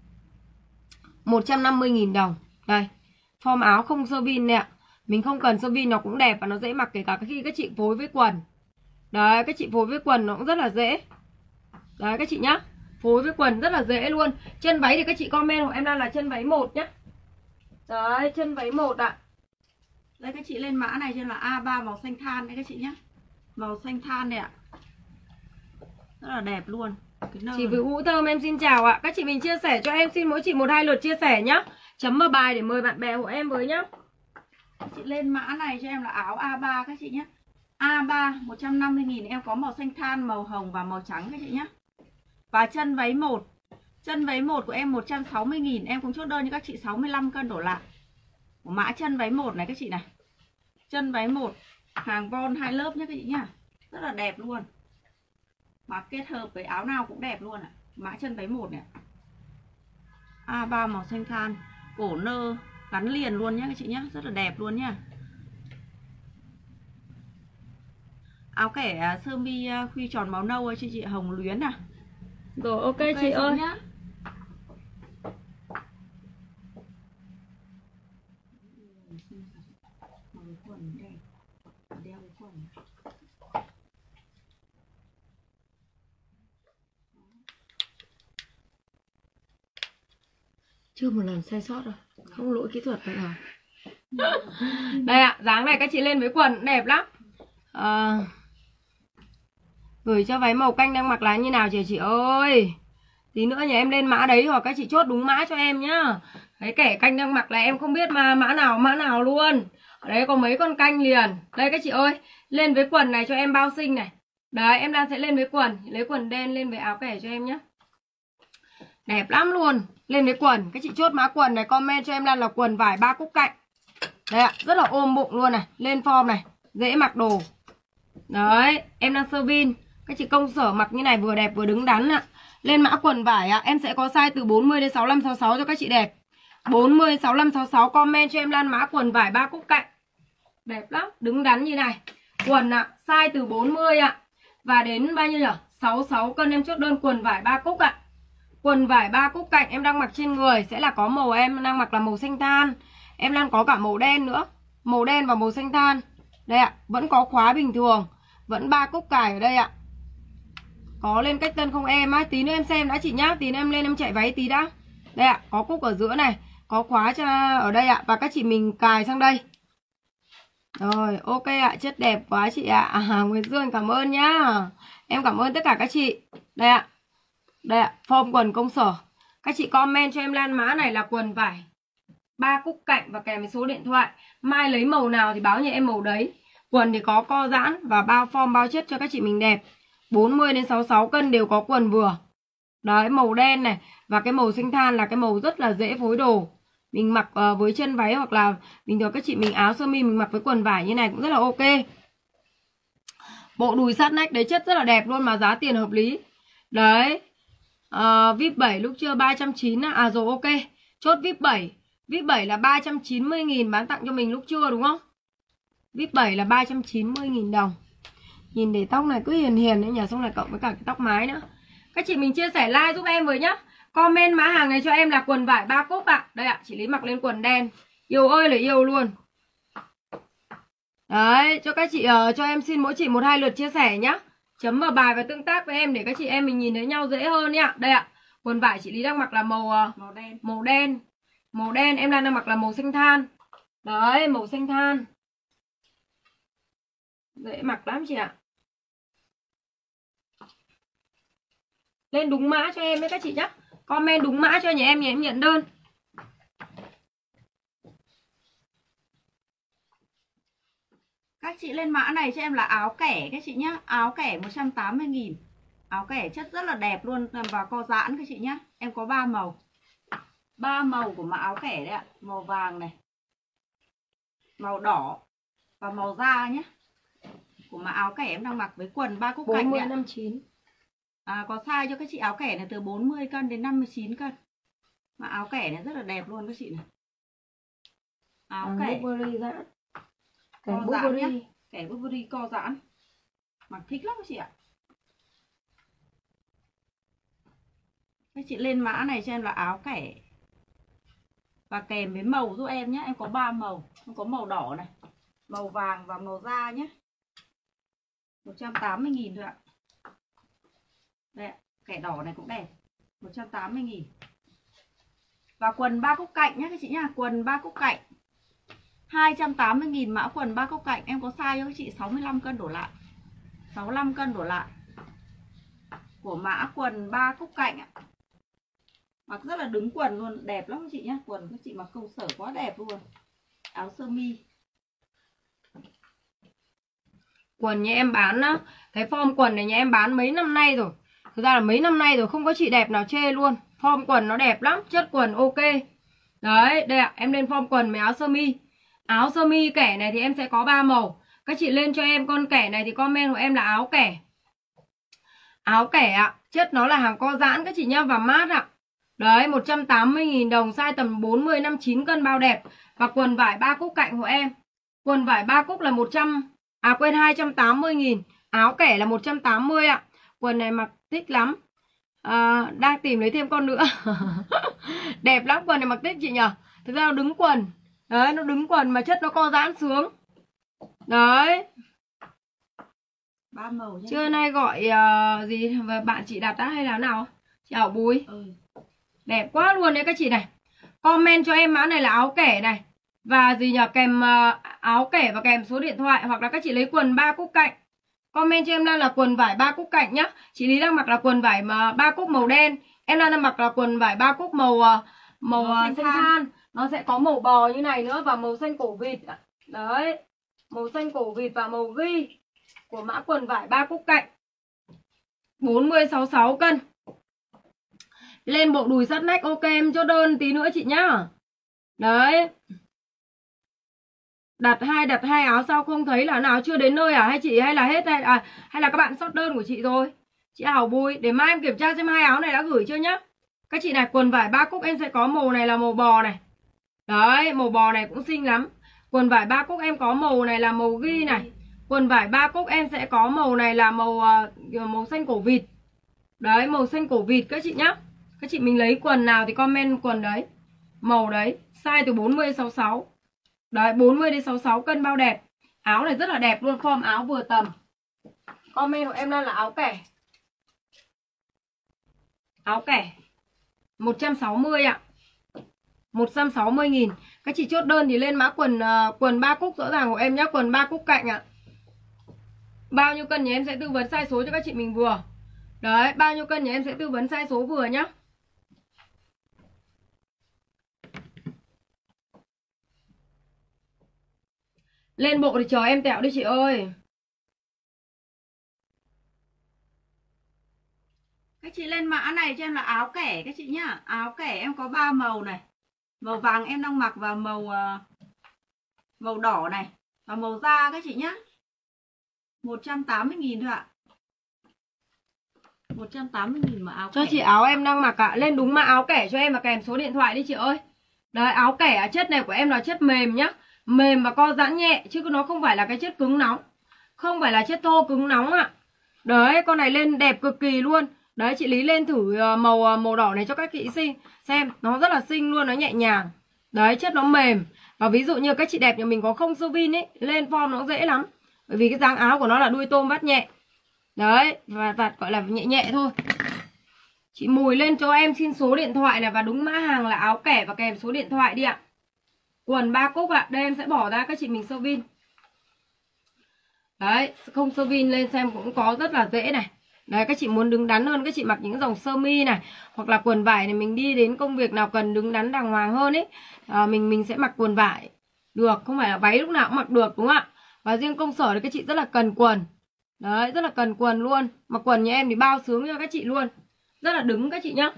150.000 đồng. Đây. Form áo không sơ vin này ạ. Mình không cần sơ vin, nó cũng đẹp và nó dễ mặc kể cả khi các chị phối với quần. Đấy, các chị phối với quần nó cũng rất là dễ. Đấy các chị nhá. Phối với quần rất là dễ luôn. Chân váy thì các chị comment của em đang là chân váy 1 nhá. Đấy, chân váy 1 ạ. Đây các chị lên mã này trên là A3 màu xanh than đấy các chị nhá. Màu xanh than này ạ. Rất là đẹp luôn. Chị Vũ Thơm em xin chào ạ. Các chị mình chia sẻ cho em, xin mỗi chị 1-2 lượt chia sẻ nhá. Chấm vào bài để mời bạn bè của em với nhá. Các chị lên mã này cho em là áo A3 các chị nhé. A3 150.000, em có màu xanh than, màu hồng và màu trắng các chị nhé. Và chân váy 1. Chân váy 1 của em 160.000, em cũng chốt đơn như các chị 65 cân đổ lại. Của mã chân váy 1 này các chị này. Chân váy 1, hàng von 2 lớp nhé các chị nhá. Rất là đẹp luôn. Mà kết hợp với áo nào cũng đẹp luôn ạ. Mã chân váy 1 này. A3 màu xanh than, cổ nơ gắn liền luôn nhé các chị nhé, rất là đẹp luôn nhá. Áo kẻ sơ mi khuy tròn màu nâu cho chị Hồng Luyến à. Rồi ok chị ơi nhá. Chưa một lần sai sót rồi. Không lỗi kỹ thuật nữa rồi. Đây ạ, dáng này các chị lên với quần đẹp lắm. Gửi cho váy màu canh đang mặc là như nào chị ơi. Tí nữa nhà em lên mã đấy hoặc các chị chốt đúng mã cho em nhá. Đấy, kẻ canh đang mặc là em không biết mà mã nào luôn. Ở đấy có mấy con canh liền. Đây các chị ơi, lên với quần này cho em bao xinh này. Đấy, em đang sẽ lên với quần. Lấy quần đen lên với áo kẻ cho em nhé. Đẹp lắm luôn. Lên với quần, các chị chốt mã quần này, comment cho em là quần vải 3 cúc cạnh. Đây ạ, rất là ôm bụng luôn này. Lên form này, dễ mặc đồ. Đấy, em đang sơ vin. Các chị công sở mặc như này vừa đẹp vừa đứng đắn ạ. Lên mã quần vải ạ, em sẽ có size từ 40 đến 65 66 cho các chị đẹp. 40 65 66 comment cho em Lan mã quần vải 3 cúc cạnh. Đẹp lắm, đứng đắn như này. Quần ạ, size từ 40 ạ và đến bao nhiêu nhỉ? 66 cân em chốt đơn quần vải 3 cúc ạ. Quần vải 3 cúc cạnh em đang mặc trên người sẽ là có màu em đang mặc là màu xanh than. Em đang có cả màu đen nữa. Màu đen và màu xanh than. Đây ạ, vẫn có khóa bình thường. Vẫn 3 cúc cài ở đây ạ. Có lên cách tân không em á, tí nữa em xem đã chị nhá, tí nữa em lên em chạy váy tí đã. Đây ạ, có cúc ở giữa này, có khóa cho ở đây ạ và các chị mình cài sang đây. Rồi, ok ạ, chất đẹp quá chị ạ. Nguyễn Dương cảm ơn nhá. Em cảm ơn tất cả các chị. Đây ạ. Đây ạ, form quần công sở. Các chị comment cho em Lan mã này là quần vải 3 cúc cạnh và kèm với số điện thoại. Mai lấy màu nào thì báo nhà em màu đấy. Quần thì có co giãn và bao form bao chất cho các chị mình đẹp. 40 đến 66 cân đều có quần vừa. Đấy, màu đen này và cái màu xanh than là cái màu rất là dễ phối đồ. Mình mặc với chân váy hoặc là bình thường các chị mình áo sơ mi mình mặc với quần vải như này cũng rất là ok. Bộ đùi sát nách đấy, chất rất là đẹp luôn mà giá tiền hợp lý. Đấy. VIP 7 lúc trưa 390 à rồi ok. Chốt VIP 7. VIP 7 là 390.000 bán tặng cho mình lúc trưa đúng không? VIP 7 là 390.000 đồng. Nhìn để tóc này cứ hiền hiền đấy nhỉ, xong lại cộng với cả cái tóc mái nữa. Các chị mình chia sẻ like giúp em với nhá. Comment mã hàng này cho em là quần vải 3 cúc ạ. Đây ạ, chị Lý mặc lên quần đen. Yêu ơi là yêu luôn. Đấy, cho các chị cho em xin mỗi chị 1-2 lượt chia sẻ nhá. Chấm vào bài và tương tác với em để các chị em mình nhìn thấy nhau dễ hơn nhá. Đây ạ. Quần vải chị Lý đang mặc là màu đen. Màu đen em đang mặc là màu xanh than. Đấy, màu xanh than. Dễ mặc lắm chị ạ. Lên đúng mã cho em với các chị nhá. Comment đúng mã cho nhà em nhận đơn. Các chị lên mã này cho em là áo kẻ các chị nhá. Áo kẻ 180.000. Áo kẻ chất rất là đẹp luôn và co giãn các chị nhá. Em có 3 màu. 3 màu của mã áo kẻ đấy ạ. Màu vàng này, màu đỏ và màu da nhé. Của mã áo kẻ em đang mặc với quần 3 cúc cạnh 40-59. Có size cho các chị áo kẻ này từ 40 cân đến 59 cân. Mã áo kẻ này rất là đẹp luôn các chị này. Áo kẻ Burberry giãn. Co giãn nhá. Kẻ Burberry co giãn. Mặc thích lắm các chị ạ. Các chị lên mã này cho em là áo kẻ. Và kèm với màu giúp em nhé. Em có 3 màu. Em có màu đỏ này, màu vàng và màu da nhé. 180.000 thôi ạ. Đây ạ. Kẻ đỏ này cũng đẹp. 180.000. Và quần 3 cúc cạnh nhé các chị nhá. Quần 3 cúc cạnh 280.000 mã quần 3 cúc cạnh. Em có size cho các chị 65 cân đổ lại. 65 cân đổ lại. Của mã quần 3 cúc cạnh ạ. Mặc rất là đứng quần luôn, đẹp lắm các chị nhá. Quần các chị mặc công sở quá đẹp luôn. Áo sơ mi. Quần nhà em bán á, cái form quần này nhà em bán mấy năm nay rồi. Thực ra là mấy năm nay rồi, không có chị đẹp nào chê luôn. Form quần nó đẹp lắm, chất quần ok. Đấy, đây ạ, em lên form quần với áo sơ mi. Áo sơ mi kẻ này thì em sẽ có 3 màu. Các chị lên cho em con kẻ này thì comment của em là áo kẻ. Áo kẻ ạ, chất nó là hàng co giãn các chị nhá và mát ạ. Đấy, 180.000 đồng, size tầm 40-59 cân bao đẹp. Và quần vải 3 cúc cạnh của em. Quần vải 3 cúc là 280.000. Áo kẻ là 180 ạ. Quần này mặc thích lắm. Đang tìm lấy thêm con nữa. Đẹp lắm, quần này mặc thích chị nhở. Thực ra nó đứng quần. Đấy, nó đứng quần mà chất nó co giãn sướng. Đấy. 3 màu nhé. Trưa nay gọi gì bạn chị đặt á hay là nào? Chị Hảo Bùi. Đẹp quá luôn đấy các chị này. Comment cho em mã này là áo kẻ này. Và gì nhờ kèm áo kẻ và kèm số điện thoại. Hoặc là các chị lấy quần 3 cúc cạnh. Comment cho em là quần vải 3 cúc cạnh nhá. Chị Lý đang mặc là quần vải 3 cúc màu đen. Em đang mặc là quần vải 3 cúc màu xanh than. Nó sẽ có màu bò như này nữa và màu xanh cổ vịt. Đấy. Màu xanh cổ vịt và màu ghi của mã quần vải 3 cúc cạnh. 40-66 cân. Lên bộ đùi sắt nách ok em chốt đơn tí nữa chị nhá. Đấy. Đặt hai áo sao không thấy là nào chưa đến nơi à hay chị hay là hết hay là các bạn sót đơn của chị rồi. Chị Hảo Bùi để mai em kiểm tra xem 2 áo này đã gửi chưa nhá. Các chị này quần vải 3 cúc em sẽ có màu này là màu bò này. Đấy, màu bò này cũng xinh lắm. Quần vải 3 cúc em có màu này là màu ghi này. Quần vải 3 cúc em sẽ có màu này là màu xanh cổ vịt. Đấy, màu xanh cổ vịt các chị nhá. Các chị mình lấy quần nào thì comment quần đấy. Màu đấy, size từ 40-66. Đấy, 40-66 cân bao đẹp. Áo này rất là đẹp luôn, form áo vừa tầm. Comment của em là áo kẻ. Áo kẻ 160 ạ. 160.000. Các chị chốt đơn thì lên mã quần 3 cúc rõ ràng của em nhá, quần 3 cúc cạnh ạ. Bao nhiêu cân thì em sẽ tư vấn size số cho các chị mình vừa. Đấy, bao nhiêu cân thì em sẽ tư vấn size số vừa nhá. Lên bộ thì chờ em tẹo đi chị ơi. Các chị lên mã này cho em là áo kẻ các chị nhá. Áo kẻ em có 3 màu này. Màu vàng em đang mặc và màu đỏ này và màu da các chị nhá. 180.000 thôi ạ. 180.000 mà áo cho kẻ. Chị áo em đang mặc ạ. Lên đúng mã áo kẻ cho em và kèm số điện thoại đi chị ơi. Đấy, áo kẻ chất này của em là chất mềm nhá. Mềm và co giãn nhẹ chứ nó không phải là cái chất cứng nóng. Không phải là chất thô cứng nóng ạ. Đấy, con này lên đẹp cực kỳ luôn. Đấy, chị Lý lên thử màu đỏ này cho các chị xem. Nó rất là xinh luôn, nó nhẹ nhàng. Đấy, chất nó mềm. Và ví dụ như các chị đẹp nhà mình có không sơ vin ấy, lên form nó dễ lắm. Bởi vì cái dáng áo của nó là đuôi tôm vắt nhẹ. Đấy, và vạt gọi là nhẹ nhẹ thôi. Chị Mùi lên cho em xin số điện thoại này và đúng mã hàng là áo kẻ và kèm số điện thoại đi ạ. Quần 3 cúc ạ. Đây em sẽ bỏ ra các chị mình sơ vin. Đấy, không sơ vin lên xem cũng có rất là dễ này. Đấy, các chị muốn đứng đắn hơn, các chị mặc những dòng sơ mi này hoặc là quần vải này, mình đi đến công việc nào cần đứng đắn đàng hoàng hơn ấy, mình sẽ mặc quần vải được, không phải là váy lúc nào cũng mặc được, đúng không ạ? Và riêng công sở thì các chị rất là cần quần. Đấy, rất là cần quần luôn. Mà quần nhà em thì bao sướng cho các chị luôn. Rất là đứng các chị nhá.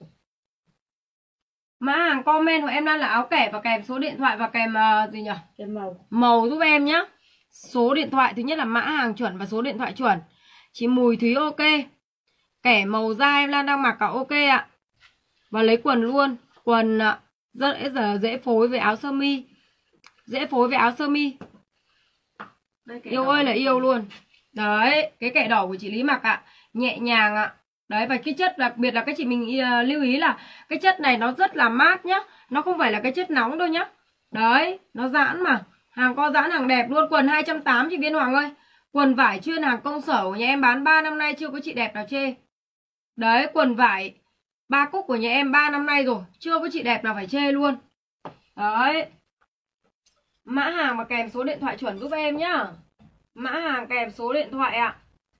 Mã hàng comment của em đang là áo kẻ và kèm số điện thoại và kèm gì nhỉ? Kèm màu. Màu giúp em nhá. Số điện thoại thứ nhất là mã hàng chuẩn và số điện thoại chuẩn. Chị Mùi Thúy ok. Kẻ màu da em đang mặc cả ok ạ. Và lấy quần luôn. Quần rất dễ phối với áo sơ mi. Dễ phối với áo sơ mi. Yêu ơi là yêu luôn. Đấy, cái kẻ đỏ của chị Lý mặc ạ. Nhẹ nhàng ạ. Đấy, và cái chất đặc biệt là các chị mình lưu ý là cái chất này nó rất là mát nhá. Nó không phải là cái chất nóng đâu nhá. Đấy, nó giãn mà. Hàng co giãn, hàng đẹp luôn. Quần 280 chị Biên Hoàng ơi. Quần vải chuyên hàng công sở của nhà em bán 3 năm nay chưa có chị đẹp nào chê. Đấy, quần vải 3 cúc của nhà em 3 năm nay rồi, chưa có chị đẹp nào phải chê luôn. Đấy. Mã hàng mà kèm số điện thoại chuẩn giúp em nhá. Mã hàng kèm số điện thoại ạ.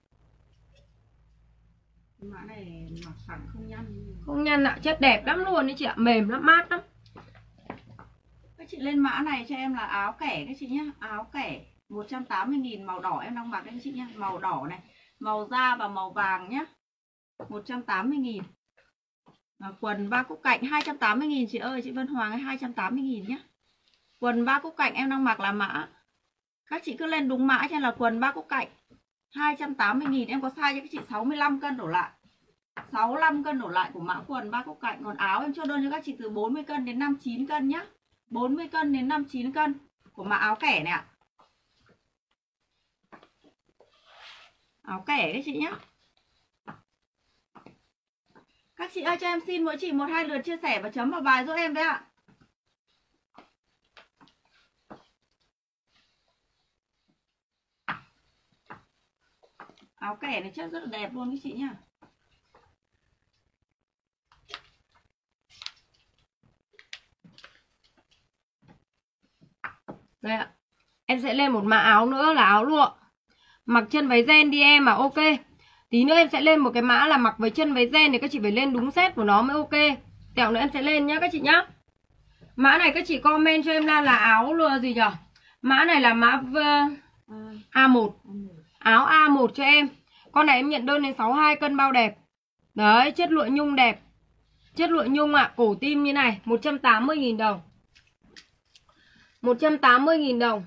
Mã này mặc sẵn không nhăn. Không nhăn ạ, chất đẹp lắm luôn đấy chị ạ, mềm lắm, mát lắm. Các chị lên mã này cho em là áo kẻ các chị nhá. Áo kẻ 180.000 màu đỏ em đang mặc đấy các chị nhá. Màu đỏ này, màu da và màu vàng nhá. 180.000. Và quần 3 cúc cạnh 280.000 chị ơi, chị Vân Hoàng ấy, 280.000 nhá. Quần 3 cúc cạnh em đang mặc là mã. Các chị cứ lên đúng mã cho là quần 3 cúc cạnh 280.000. Em có size cho các chị 65 cân đổ lại. 65 cân đổ lại của mã quần 3 cúc cạnh. Còn áo em cho đơn cho các chị từ 40 cân đến 59 cân nhá. 40 cân đến 59 cân của mã áo kẻ này ạ. Áo kẻ đấy chị nhá. Các chị ơi cho em xin mỗi chị 1-2 lượt chia sẻ và chấm vào bài giúp em đấy ạ. Áo kẻ này chất rất là đẹp luôn các chị nhá. Đây ạ. Em sẽ lên một mã áo nữa là áo lụa. Mặc chân váy ren đi em mà ok. Tí nữa em sẽ lên một cái mã là mặc với chân váy ren thì các chị phải lên đúng set của nó mới ok. Tẹo nữa em sẽ lên nhá các chị nhá. Mã này các chị comment cho em là áo lừa gì nhở? Mã này là mã A1. Áo A1 cho em. Con này em nhận đơn đến 62 cân bao đẹp. Đấy, chất lụa nhung đẹp. Chất lụa nhung ạ, cổ tim như này, 180.000 đồng. 180.000 đồng.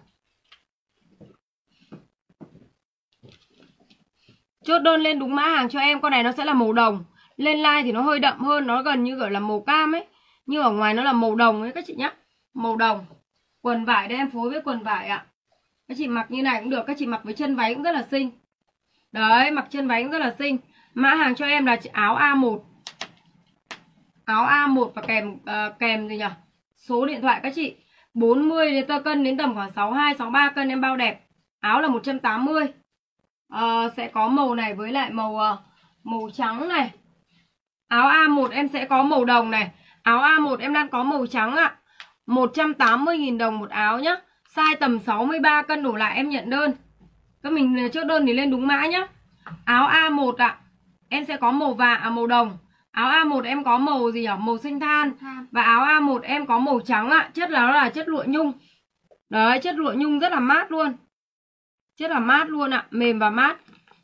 Chốt đơn lên đúng mã hàng cho em. Con này nó sẽ là màu đồng. Lên like thì nó hơi đậm hơn, nó gần như gọi là màu cam ấy. Nhưng ở ngoài nó là màu đồng ấy các chị nhá. Màu đồng. Quần vải đây em phối với quần vải ạ. Các chị mặc như này cũng được, các chị mặc với chân váy cũng rất là xinh. Đấy, mặc chân váy cũng rất là xinh. Mã hàng cho em là áo A1. Áo A1 và kèm gì nhỉ? Số điện thoại các chị. 40 cân đến tầm khoảng 62 63 cân em bao đẹp. Áo là 180. Sẽ có màu này với lại màu trắng này. Áo A1 em sẽ có màu đồng này. Áo A1 em đang có màu trắng ạ. 180.000 đồng một áo nhá. Size tầm 63 cân đổ lại em nhận đơn. Các mình chốt đơn thì lên đúng mã nhá. Áo A1 ạ. Em sẽ có màu màu đồng. Áo A1 em có màu gì nhỉ? Màu xanh than. Và áo A1 em có màu trắng ạ. Chất là nó là chất lụa nhung. Đấy, chất lụa nhung rất là mát luôn. Chất là mát luôn ạ. Mềm và mát.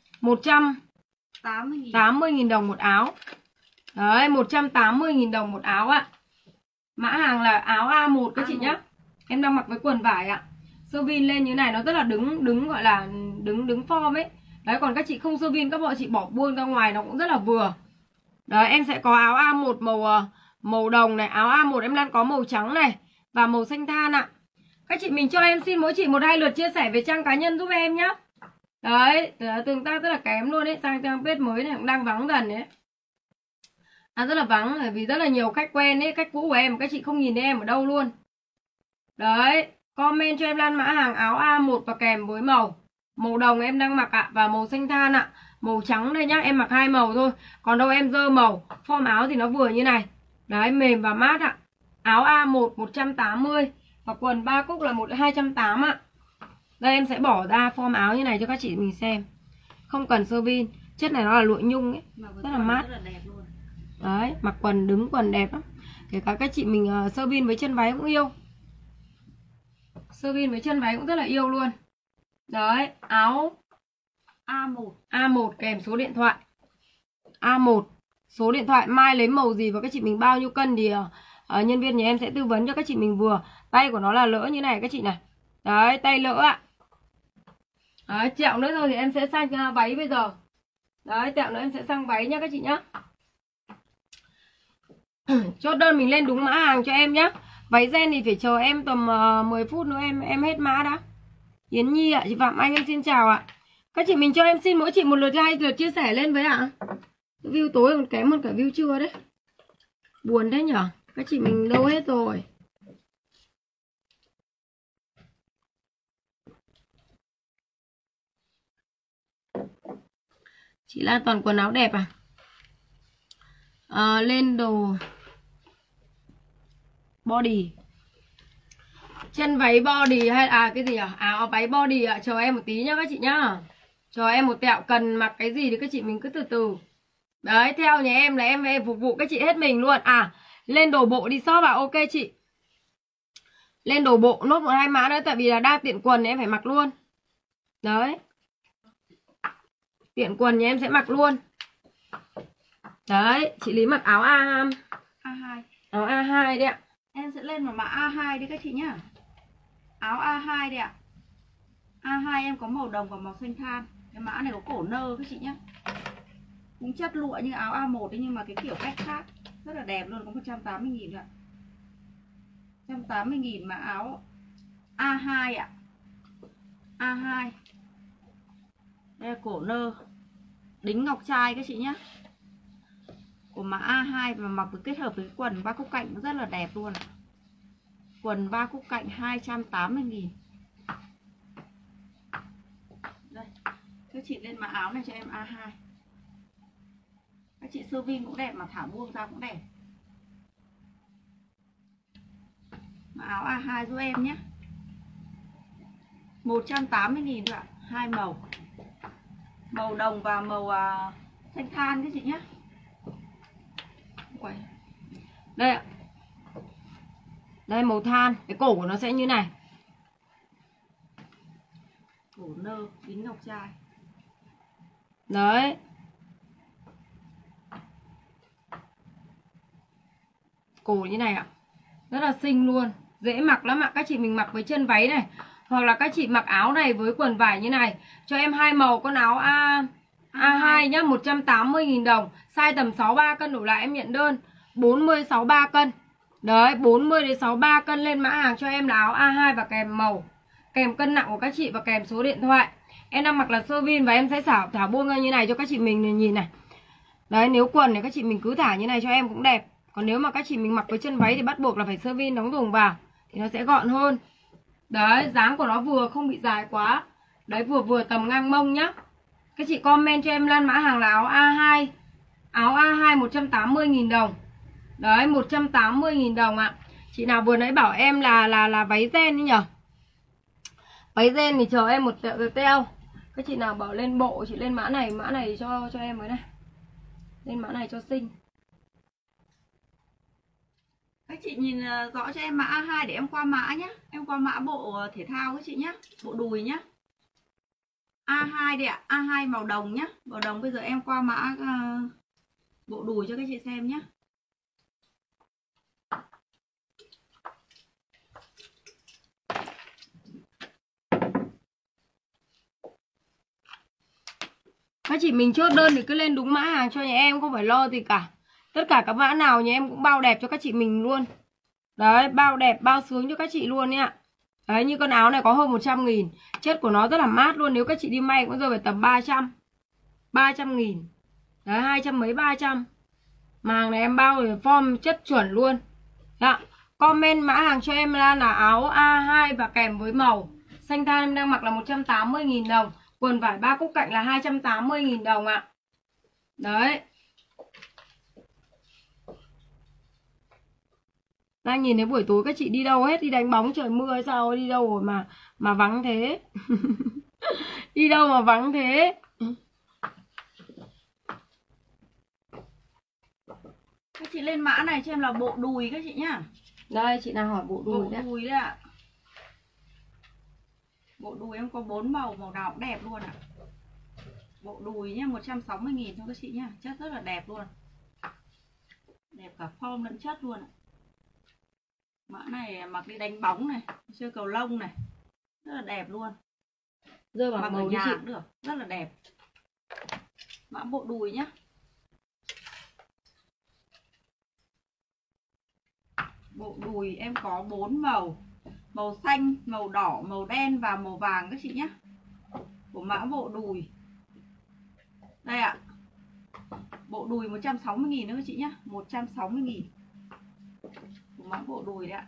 180.000 đồng một áo. Đấy, 180.000 đồng một áo ạ. Mã hàng là áo A1 các chị nhá. Em đang mặc với quần vải ạ. Sơ vin lên như này nó rất là đứng gọi là đứng form ấy. Đấy, còn các chị không sơ vin các bọn chị bỏ buông ra ngoài nó cũng rất là vừa. Đấy, em sẽ có áo A1 màu đồng này, áo A1 em đang có màu trắng này và màu xanh than ạ. Các chị mình cho em xin mỗi chị 1-2 lượt chia sẻ về trang cá nhân giúp em nhá. Đấy, tương tác rất là kém luôn đấy, sang trang page mới này cũng đang vắng dần đấy. rất là vắng, bởi vì rất là nhiều khách quen ấy, khách cũ của em, các chị không nhìn thấy em ở đâu luôn. Đấy, comment cho em Lan mã hàng áo A1 và kèm với màu đồng em đang mặc ạ, và màu xanh than ạ. Màu trắng đây nhá, em mặc 2 màu thôi. Còn đâu em dơ màu, form áo thì nó vừa như này. Đấy, mềm và mát ạ. Áo A1 180 và quần 3 cúc là 280 ạ. Đây em sẽ bỏ ra form áo như này cho các chị mình xem. Không cần sơ vin, chất này nó là lụa nhung ấy, rất là mát. Rất là đẹp luôn. Đấy, mặc quần đứng quần đẹp lắm. Kể cả các chị mình sơ vin với chân váy cũng yêu. Sơ vin với chân váy cũng rất là yêu luôn. Đấy, áo A1 kèm số điện thoại. A1 số điện thoại, mai lấy màu gì và các chị mình bao nhiêu cân thì nhân viên nhà em sẽ tư vấn cho các chị mình vừa. Tay của nó là lỡ như này các chị này. Đấy, tay lỡ ạ. Đấy, chẹo nữa thôi thì em sẽ sang váy bây giờ. Đấy, tẹo nữa em sẽ sang váy nhá các chị nhá. Chốt đơn mình lên đúng mã hàng cho em nhá. Váy ren thì phải chờ em tầm 10 phút nữa em hết mã đã. Yến Nhi ạ, chị Phạm Anh em xin chào ạ. Các chị mình cho em xin mỗi chị một lượt, 2 lượt chia sẻ lên với ạ. View tối còn kém hơn cả view trưa đấy. Buồn thế nhở. Các chị mình đâu hết rồi. Chị Lan toàn quần áo đẹp à? Lên đồ body, chân váy body hay cái gì à? Áo váy body ạ. Chờ em một tí nhá các chị nhá. Chờ em một tẹo, cần mặc cái gì thì các chị mình cứ từ từ. Đấy, theo nhà em là em về phục vụ các chị hết mình luôn. Lên đồ bộ đi shop ok chị. Lên đồ bộ nốt 1-2 mã nữa, tại vì là đa tiện quần em phải mặc luôn. Đấy, tiện quần nhà em sẽ mặc luôn. Đấy, chị Lý mặc áo A2. Áo A2 đấy ạ. Em sẽ lên vào mã A2 đi các chị nhá. Áo A2 đây ạ. A2 em có màu đồng và màu xanh than. Cái mã này có cổ nơ các chị nhá. Cũng chất lụa như áo A1 ấy, nhưng mà cái kiểu cách khác. Rất là đẹp luôn, có 180.000 ạ. 180.000 mà áo A2 ạ. A2. Đây là cổ nơ, đính ngọc trai các chị nhá. Của mã A2 và mặc với kết hợp với quần 3 cúc cạnh rất là đẹp luôn. Quần 3 cúc cạnh 280.000. Đây, các chị lên mã áo này cho em A2. Các chị sơ vin cũng đẹp mà thả buông ra cũng đẹp. Mã áo A2 giúp em nhé. 180.000 thôi ạ. 2 màu. Màu đồng và màu xanh than các chị nhé. Đây ạ. Đây màu than, cái cổ của nó sẽ như này. Cổ nơ, đính ngọc trai. Đấy. Cổ như này ạ. Rất là xinh luôn, dễ mặc lắm ạ. Các chị mình mặc với chân váy này, hoặc là các chị mặc áo này với quần vải như này. Cho em 2 màu con áo A2 nhá, 180.000 đồng. Size tầm 63 cân đổ lại em nhận đơn. 40 63 cân. Đấy, 40 đến 63 cân lên mã hàng cho em là áo A2 và kèm màu, kèm cân nặng của các chị và kèm số điện thoại. Em đang mặc là sơ vin và em sẽ thả buông ra như này cho các chị mình nhìn này. Đấy, nếu quần thì các chị mình cứ thả như này cho em cũng đẹp. Còn nếu mà các chị mình mặc với chân váy thì bắt buộc là phải sơ vin đóng thùng vào thì nó sẽ gọn hơn. Đấy, dáng của nó vừa không bị dài quá. Đấy, vừa tầm ngang mông nhá. Các chị comment cho em Lan mã hàng là áo A2. Áo A2 180.000 đồng. Đấy, 180.000 đồng ạ. Chị nào vừa nãy bảo em là váy ren ấy nhở. Váy ren thì chờ em một teo. Các chị nào bảo lên bộ, chị lên mã này cho em với này. Lên mã này cho xinh. Các chị nhìn rõ cho em mã A2 để em qua mã nhé. Em qua mã bộ thể thao các chị nhé. Bộ đùi nhé. A2 đây ạ. A2 màu đồng nhé. Màu đồng bây giờ em qua mã bộ đùi cho các chị xem nhé. Các chị mình chốt đơn thì cứ lên đúng mã hàng cho nhà em, không phải lo gì cả. Tất cả các mã nào nhà em cũng bao đẹp cho các chị mình luôn. Đấy, bao đẹp, bao sướng cho các chị luôn nha. Đấy, như con áo này có hơn 100.000. Chất của nó rất là mát luôn. Nếu các chị đi may cũng rơi vào tầm 300.000. Đấy, 200 mấy 300. Mà hàng này em bao thì form chất chuẩn luôn. Dạ. Comment mã hàng cho em là áo A2 và kèm với màu. Xanh than em đang mặc là 180.000 đồng. Quần vải 3 cúc cạnh là 280.000 đồng ạ. Đấy. Đang nhìn thấy buổi tối các chị đi đâu hết, đi đánh bóng trời mưa hay sao, đi đâu rồi mà vắng thế. Đi đâu mà vắng thế. Các chị lên mã này cho em là bộ đùi các chị nhá. Đây chị nào hỏi bộ đùi đấy. Bộ đùi đấy ạ. Bộ đùi em có 4 màu, màu nào cũng đẹp luôn ạ. Bộ đùi nhá, 160.000 thôi các chị nhá. Chất rất là đẹp luôn. Đẹp cả form lẫn chất luôn ạ. Mã này mặc đi đánh bóng này, chơi cầu lông này. Rất là đẹp luôn. Rơi vào mặc màu ở nhà chị. cũng được, rất là đẹp. Mã bộ đùi nhá. Bộ đùi em có 4 màu. Màu xanh, màu đỏ, màu đen và màu vàng các chị nhé. Của mã bộ đùi. Đây ạ. Bộ đùi 160.000 nữa các chị nhé. 160.000. Của mã bộ đùi đấy ạ.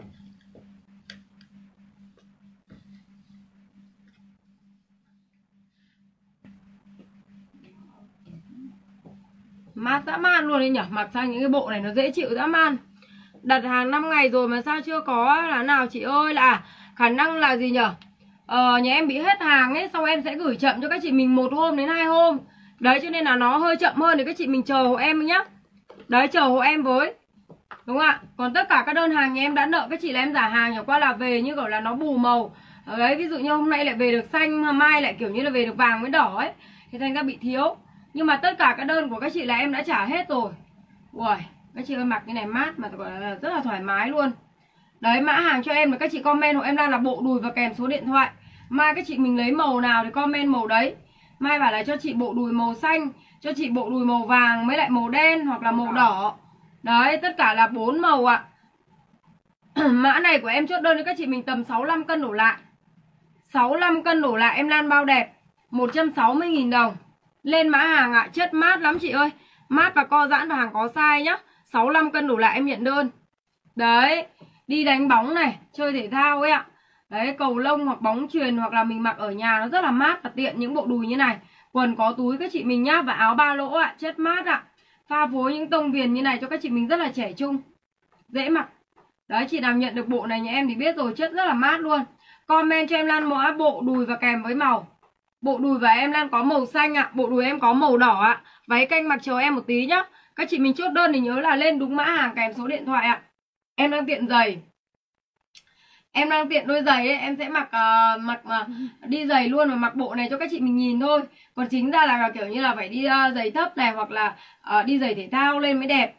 Mát dã man luôn đấy nhỉ. Mặc sang những cái bộ này nó dễ chịu dã man. Đặt hàng 5 ngày rồi mà sao chưa có là nào chị ơi. Là khả năng là gì nhỉ? Nhà em bị hết hàng ấy. Xong em sẽ gửi chậm cho các chị mình 1 hôm đến 2 hôm. Đấy cho nên là nó hơi chậm hơn. Thì các chị mình chờ hộ em nhá. Đấy chờ hộ em với. Đúng không ạ? Còn tất cả các đơn hàng nhà em đã nợ các chị là em giả hàng. Chẳng qua là về như kiểu là nó bù màu. Đấy ví dụ như hôm nay lại về được xanh, mai lại kiểu như là về được vàng với đỏ ấy. Thì thành ra bị thiếu. Nhưng mà tất cả các đơn của các chị là em đã trả hết rồi. Ui, các chị ơi mặc cái này mát mà gọi là rất là thoải mái luôn. Đấy mã hàng cho em là các chị comment hộ em đang là bộ đùi và kèm số điện thoại. Mai các chị mình lấy màu nào thì comment màu đấy. Mai bảo là cho chị bộ đùi màu xanh, cho chị bộ đùi màu vàng với lại màu đen hoặc là màu đỏ. Đấy tất cả là 4 màu ạ. Mã này của em chốt đơn cho các chị mình tầm 65 cân đổ lại. 65 cân đổ lại em Lan bao đẹp 160.000 đồng. Lên mã hàng ạ, chất mát lắm chị ơi. Mát và co giãn và hàng có size nhá. 65 cân đổ lại em nhận đơn. Đấy, đi đánh bóng này, chơi thể thao ấy ạ. Đấy, cầu lông hoặc bóng chuyền hoặc là mình mặc ở nhà nó rất là mát và tiện những bộ đùi như này. Quần có túi các chị mình nhá và áo ba lỗ ạ, chất mát ạ. Pha phối những tông viền như này cho các chị mình rất là trẻ trung. Dễ mặc. Đấy, chị nào nhận được bộ này nhà em thì biết rồi, chất rất là mát luôn. Comment cho em Lan mã bộ đùi và kèm với màu. Bộ đùi và em Lan có màu xanh ạ, bộ đùi em có màu đỏ ạ. Váy canh mặc chờ em một tí nhá. Các chị mình chốt đơn thì nhớ là lên đúng mã hàng kèm số điện thoại ạ. Em đang tiện giày. Em đang tiện đôi giày ấy, em sẽ mặc đi giày luôn và mặc bộ này cho các chị mình nhìn thôi. Còn chính ra là kiểu như là phải đi giày thấp này hoặc là đi giày thể thao lên mới đẹp.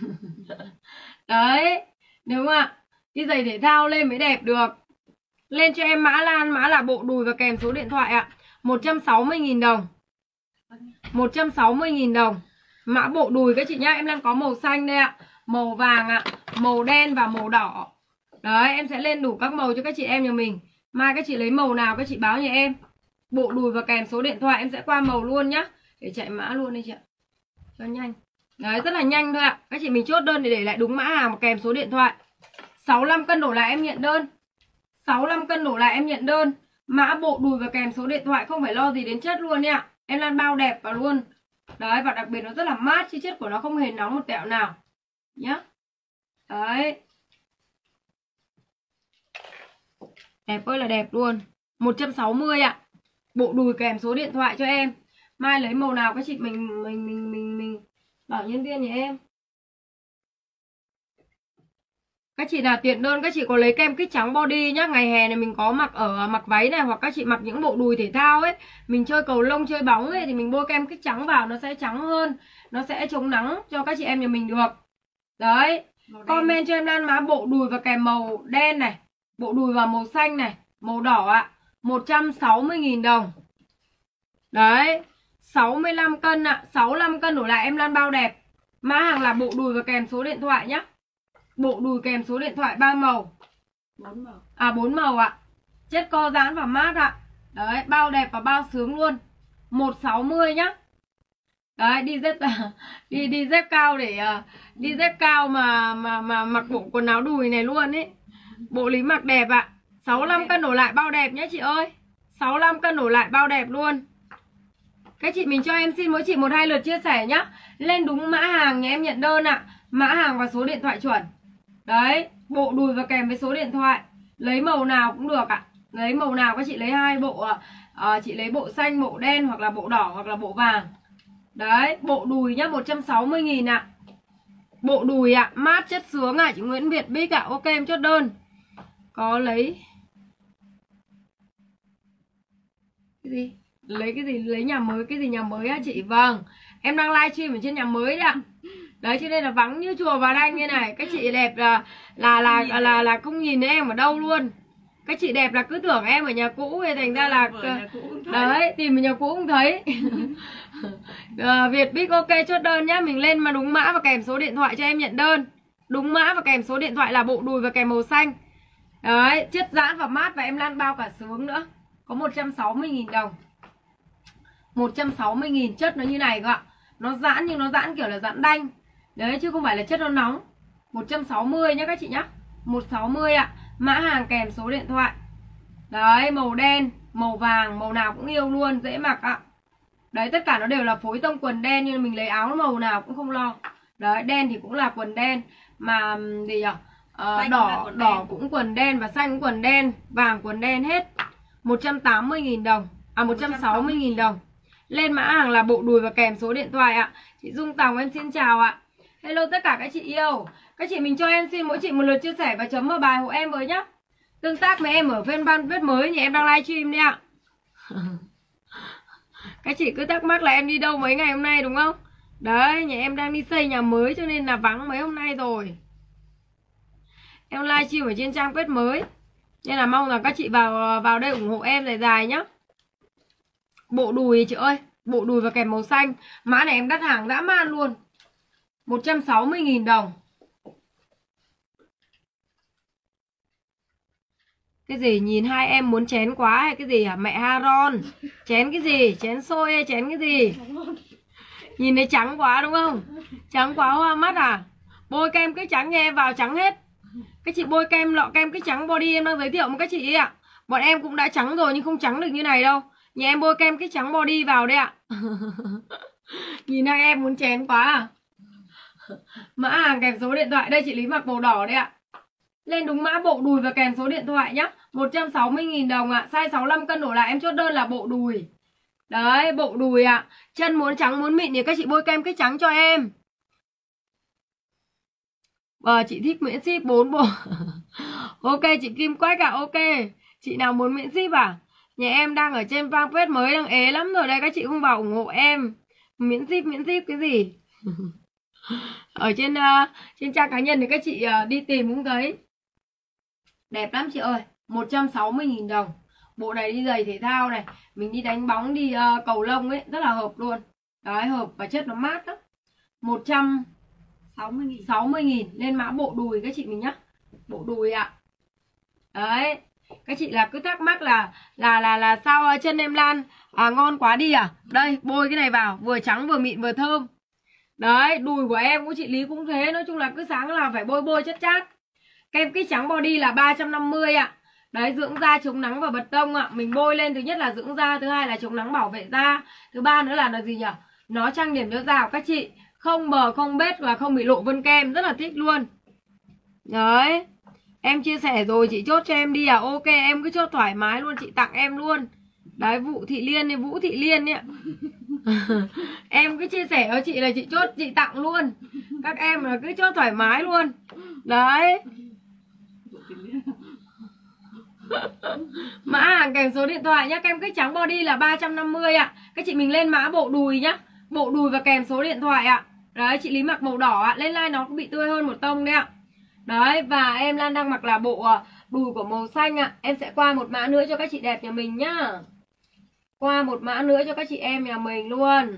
Đấy, đúng không ạ? Đi giày thể thao lên mới đẹp được. Lên cho em mã Lan, mã là bộ đùi và kèm số điện thoại ạ. 160.000 đồng. 160.000 đồng. Mã bộ đùi các chị nhá, em đang có màu xanh đây ạ, màu vàng ạ, màu đen và màu đỏ. Đấy, em sẽ lên đủ các màu cho các chị em nhà mình. Mai các chị lấy màu nào các chị báo nhà em. Bộ đùi và kèm số điện thoại em sẽ qua màu luôn nhá. Để chạy mã luôn đi chị ạ. Cho nhanh. Đấy, rất là nhanh thôi ạ. Các chị mình chốt đơn để lại đúng mã hàng và kèm số điện thoại. 65 cân đổ lại em nhận đơn. 65 cân đổ lại em nhận đơn. Mã bộ đùi và kèm số điện thoại, không phải lo gì đến chất luôn nha. Em Lan bao đẹp và luôn. Đấy, và đặc biệt nó rất là mát, chi chất của nó không hề nóng một tẹo nào nhá. Đấy, đẹp ơi là đẹp luôn. 160 ạ. Bộ đùi kèm số điện thoại cho em. Mai lấy màu nào các chị mình bảo nhân viên nhà em. Các chị nào tiện đơn các chị có lấy kem kích trắng body nhá. Ngày hè này mình có mặc váy này, hoặc các chị mặc những bộ đùi thể thao ấy, mình chơi cầu lông chơi bóng ấy, thì mình bôi kem kích trắng vào nó sẽ trắng hơn, nó sẽ chống nắng cho các chị em nhà mình được. Đấy, comment cho em Lan mã bộ đùi và kèm màu đen này, bộ đùi và màu xanh này, màu đỏ ạ. 160.000 đồng. Đấy, 65 cân ạ, 65 cân đổ lại em Lan bao đẹp. Mã hàng là bộ đùi và kèm số điện thoại nhá. Bộ đùi kèm số điện thoại 3 màu. 4 màu. 4 màu ạ. Chất co giãn và mát ạ. Đấy, bao đẹp và bao sướng luôn. 160 nhá. Đấy, đi dép cao để đi dép cao mà mặc bộ quần áo đùi này luôn ấy. Bộ Lý mặc đẹp ạ. 65 cân đổ lại bao đẹp nhé chị ơi. 65 cân đổ lại bao đẹp luôn. Các chị mình cho em xin mỗi chị 1-2 lượt chia sẻ nhá. Lên đúng mã hàng nhà em nhận đơn ạ. Mã hàng và số điện thoại chuẩn. Đấy, bộ đùi và kèm với số điện thoại. Lấy màu nào cũng được ạ. Lấy màu nào các chị lấy 2 bộ. Chị lấy bộ xanh, bộ đen hoặc là bộ đỏ hoặc là bộ vàng. Đấy, bộ đùi nhá, 160.000 ạ. Bộ đùi ạ, mát chất sướng ạ, chị Nguyễn Việt Bích ạ. Ok em chốt đơn. Có lấy cái gì? Lấy cái gì? Lấy nhà mới, cái gì nhà mới á chị? Vâng, em đang livestream ở trên nhà mới đấy ạ. Đấy cho nên là vắng như chùa Bà Đanh như này. Các chị đẹp là không nhìn thấy em ở đâu luôn. Các chị đẹp là cứ tưởng em ở nhà cũ thì thành ra là đấy, tìm ở nhà cũ không thấy. Việt Bích ok chốt đơn nhá. Mình lên mà đúng mã và kèm số điện thoại cho em nhận đơn. Đúng mã và kèm số điện thoại là bộ đùi và kèm màu xanh. Đấy, chất giãn và mát và em lăn bao cả sướng nữa. Có 160.000 đồng. 160.000 chất nó như này cơ ạ. Nó giãn nhưng nó giãn kiểu là giãn đanh. Đấy chứ không phải là chất nó nóng. 160 nhá các chị nhá. 160 ạ. Mã hàng kèm số điện thoại. Đấy, màu đen, màu vàng, màu nào cũng yêu luôn, dễ mặc ạ. Đấy, tất cả nó đều là phối tông quần đen nhưng mình lấy áo màu nào cũng không lo. Đấy, đen thì cũng là quần đen. Mà gì nhỉ? Đỏ cũng quần đen và xanh cũng quần đen, vàng quần đen hết. 180.000 đồng. 160.000 đồng. Lên mã hàng là bộ đùi và kèm số điện thoại ạ. Chị Dung Tòng em xin chào ạ. Hello tất cả các chị yêu. Các chị mình cho em xin mỗi chị một lượt chia sẻ và chấm vào bài hộ em với nhá. Tương tác với em ở fanpage mới thì em đang livestream đấy ạ. Các chị cứ thắc mắc là em đi đâu mấy ngày hôm nay đúng không? Đấy, nhà em đang đi xây nhà mới cho nên là vắng mấy hôm nay rồi. Em livestream ở trên trang web mới. Nên là mong là các chị vào đây ủng hộ em dài dài nhá. Bộ đùi chị ơi, bộ đùi và kèm màu xanh. Mã này em đắt hàng dã man luôn. 160.000 đồng. Cái gì nhìn hai em muốn chén quá hay cái gì hả? Mẹ Haron. Chén cái gì? Chén xôi hay chén cái gì? Nhìn thấy trắng quá đúng không? Trắng quá hoa mắt à? Bôi kem cái trắng nha em vào trắng hết. Các chị bôi kem lọ kem cái trắng body em đang giới thiệu với các chị ạ. Bọn em cũng đã trắng rồi nhưng không trắng được như này đâu. Nhà em bôi kem cái trắng body vào đây ạ. Nhìn hai em muốn chén quá à? Mã hàng kèm số điện thoại. Đây chị Lý mặc màu đỏ đây ạ. Lên đúng mã bộ đùi và kèm số điện thoại nhá. 160.000 đồng ạ. Size 65 cân đổ lại em chốt đơn là bộ đùi. Đấy, bộ đùi ạ. Chân muốn trắng muốn mịn thì các chị bôi kem cái trắng cho em. Chị thích miễn ship 4 bộ. Ok chị Kim Quách ạ. Ok. Chị nào muốn miễn ship à? Nhà em đang ở trên fanpage mới đang ế lắm rồi đây. Các chị không vào ủng hộ em. Miễn ship cái gì? Ở trên trang cá nhân thì các chị đi tìm cũng thấy. Đẹp lắm chị ơi. 160.000 đồng. Bộ này đi giày thể thao này. Mình đi đánh bóng đi cầu lông ấy. Rất là hợp luôn. Đấy hợp và chất nó mát lắm. 160.000. Lên mã bộ đùi các chị mình nhá. Bộ đùi ạ. Đấy. Các chị là cứ thắc mắc là sao chân em Lan ngon quá đi à? Đây bôi cái này vào. Vừa trắng vừa mịn vừa thơm. Đấy đùi của em của chị Lý cũng thế. Nói chung là cứ sáng là phải bôi chất chát. Kem kích trắng body là 350 ạ. Đấy dưỡng da chống nắng và bật tông ạ. Mình bôi lên thứ nhất là dưỡng da. Thứ hai là chống nắng bảo vệ da. Thứ ba nữa là gì nhỉ? Nó trang điểm cho da của các chị. Không mờ không bết và không bị lộ vân kem. Rất là thích luôn. Đấy. Em chia sẻ rồi chị chốt cho em đi à? Ok em cứ chốt thoải mái luôn. Chị tặng em luôn. Đấy Vũ Thị Liên ấy. Em cứ chia sẻ với chị là chị chốt chị tặng luôn. Các em là cứ chốt thoải mái luôn. Đấy. Mã hàng kèm số điện thoại nhá. Kem kích trắng body là 350 ạ. Các chị mình lên mã bộ đùi nhá. Bộ đùi và kèm số điện thoại ạ. Đấy chị Lý mặc màu đỏ ạ. Lên like nó cũng bị tươi hơn một tông đấy ạ. Đấy và em Lan đang mặc là bộ đùi của màu xanh ạ. Em sẽ qua một mã nữa cho các chị đẹp nhà mình nhá. Qua một mã nữa cho các chị em nhà mình luôn.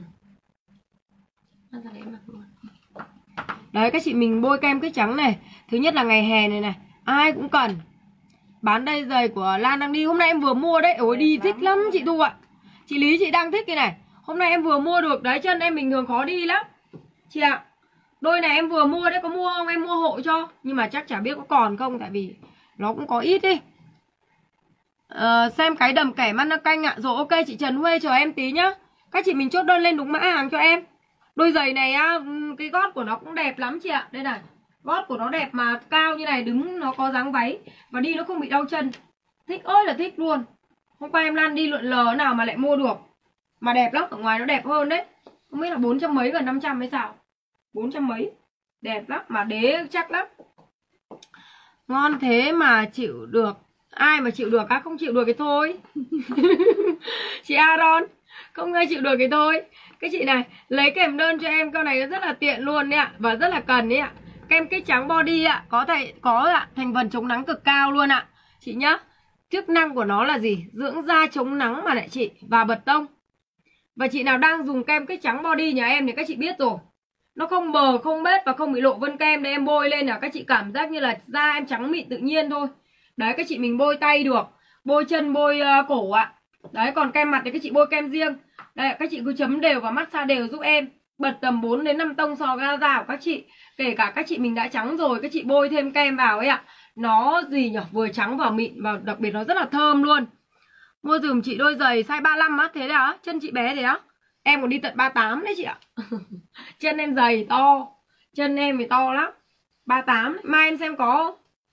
Đấy các chị mình bôi kem kích trắng này. Thứ nhất là ngày hè này này. Ai cũng cần. Bán đây giày của Lan đang đi. Hôm nay em vừa mua đấy. Ôi đi thích lắm chị Thu ạ. Chị Lý chị đang thích cái này. Hôm nay em vừa mua được đấy, chân em bình thường khó đi lắm chị ạ. Đôi này em vừa mua đấy, có mua không? Em mua hộ cho. Nhưng mà chắc chả biết có còn không, tại vì nó cũng có ít đi. Xem cái đầm kẻ man canh ạ. Rồi ok chị Trần Huê, chờ em tí nhá. Các chị mình chốt đơn lên đúng mã hàng cho em. Đôi giày này á, cái gót của nó cũng đẹp lắm chị ạ. Đây này, gót của nó đẹp mà cao như này, đứng nó có dáng váy và đi nó không bị đau chân. Thích ơi là thích luôn. Hôm qua em Lan đi lượn lờ nào mà lại mua được. Mà đẹp lắm, ở ngoài nó đẹp hơn đấy. Không biết là 400 mấy gần 500 hay sao. 400 mấy. Đẹp lắm, mà đế chắc lắm. Ngon thế mà chịu được. Ai mà chịu được, không chịu được cái thôi. Chị Aaron, không ai chịu được cái thôi. Cái chị này, lấy kèm đơn cho em, câu này rất là tiện luôn đấy ạ. Và rất là cần đấy ạ. Kem kích trắng body ạ, có thành phần chống nắng cực cao luôn ạ. Chị nhá. Chức năng của nó là gì? Dưỡng da chống nắng mà lại chị. Và bật tông. Và chị nào đang dùng kem kích trắng body nhà em thì các chị biết rồi. Nó không bờ, không bết và không bị lộ vân kem. Để em bôi lên là các chị cảm giác như là da em trắng mịn tự nhiên thôi. Đấy, các chị mình bôi tay được, bôi chân, bôi cổ ạ. Đấy, còn kem mặt thì các chị bôi kem riêng. Đây, các chị cứ chấm đều và massage đều giúp em. Bật tầm 4 đến 5 tông so với da của các chị. Kể cả các chị mình đã trắng rồi, các chị bôi thêm kem vào ấy ạ. Nó gì nhỉ? Vừa trắng và mịn và đặc biệt nó rất là thơm luôn. Mua dùm chị đôi giày size 35 á, thế đấy á, chân chị bé thế á. Em còn đi tận 38 đấy chị ạ. Chân em dày to, chân em thì to lắm. 38, mai em xem có không?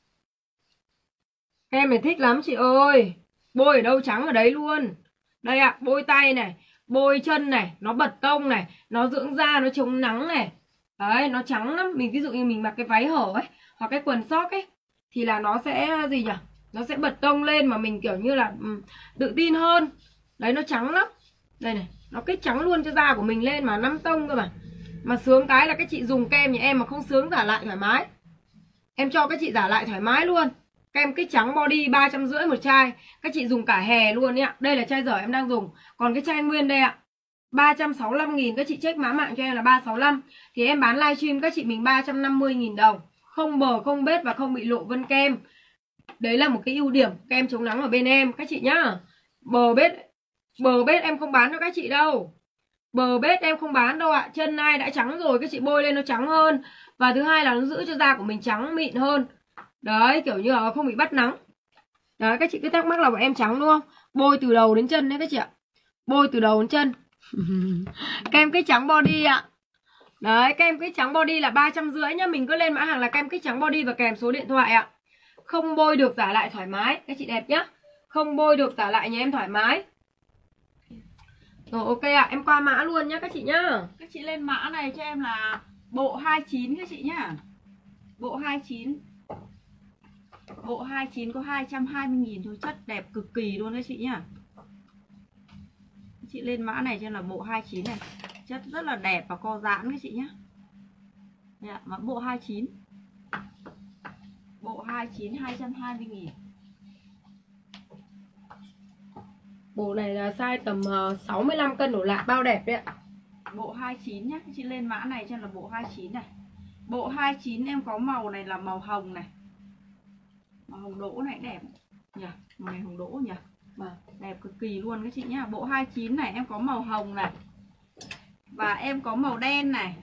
Em thì thích lắm chị ơi. Bôi ở đâu trắng ở đấy luôn. Đây ạ, bôi tay này, bôi chân này, nó bật tông này, nó dưỡng da, nó chống nắng này. Đấy, nó trắng lắm. Mình ví dụ như mình mặc cái váy hở ấy, hoặc cái quần sóc ấy, thì là nó sẽ gì nhỉ? Nó sẽ bật tông lên mà mình kiểu như là tự tin hơn. Đấy, nó trắng lắm. Đây này, nó kích trắng luôn cho da của mình lên mà 5 tông cơ mà. Mà sướng cái là các chị dùng kem nhà em mà không sướng giả lại thoải mái. Em cho các chị giả lại thoải mái luôn. Kem kích trắng body 350 một chai. Các chị dùng cả hè luôn ạ. Đây là chai dở em đang dùng. Còn cái chai nguyên đây ạ, 365.000. Các chị check mã mạng cho em là 365. Thì em bán livestream các chị mình 350.000 đồng. Không bờ, không bết và không bị lộ vân kem. Đấy là một cái ưu điểm kem chống nắng ở bên em các chị nhá. Bờ bết em không bán cho các chị đâu. Bờ bết em không bán đâu ạ. Chân ai đã trắng rồi các chị bôi lên nó trắng hơn. Và thứ hai là nó giữ cho da của mình trắng mịn hơn. Đấy, kiểu như là không bị bắt nắng. Đấy, các chị cứ thắc mắc là bọn em trắng đúng không? Bôi từ đầu đến chân đấy các chị ạ. Bôi từ đầu đến chân. Kem kích trắng body ạ. Đấy, kem kích trắng body là 350 nhá. Mình cứ lên mã hàng là kem kích trắng body và kèm số điện thoại ạ. Không bôi được giả lại thoải mái. Các chị đẹp nhá. Không bôi được giả lại nhà em thoải mái. Rồi ok ạ, em qua mã luôn nhá các chị nhá. Các chị lên mã này cho em là bộ 29 các chị nhá. Bộ 29. Bộ 29 có 220.000 thôi, chất đẹp cực kỳ luôn đấy chị nhá. Chị lên mã này cho em là bộ 29 này. Chất rất là đẹp và co giãn các chị nhá. Đây ạ, mã bộ 29. Bộ 29 220.000. Bộ này là size tầm 65 cân đổ lại, bao đẹp đấy ạ. Bộ 29 nhá, chị lên mã này cho là bộ 29 này. Bộ 29 em có màu này là màu hồng này. Màu hồng đỗ này đẹp nhỉ, màu này hồng đỗ nhỉ. Đẹp cực kỳ luôn các chị nhá. Bộ 29 này em có màu hồng này. Và em có màu đen này.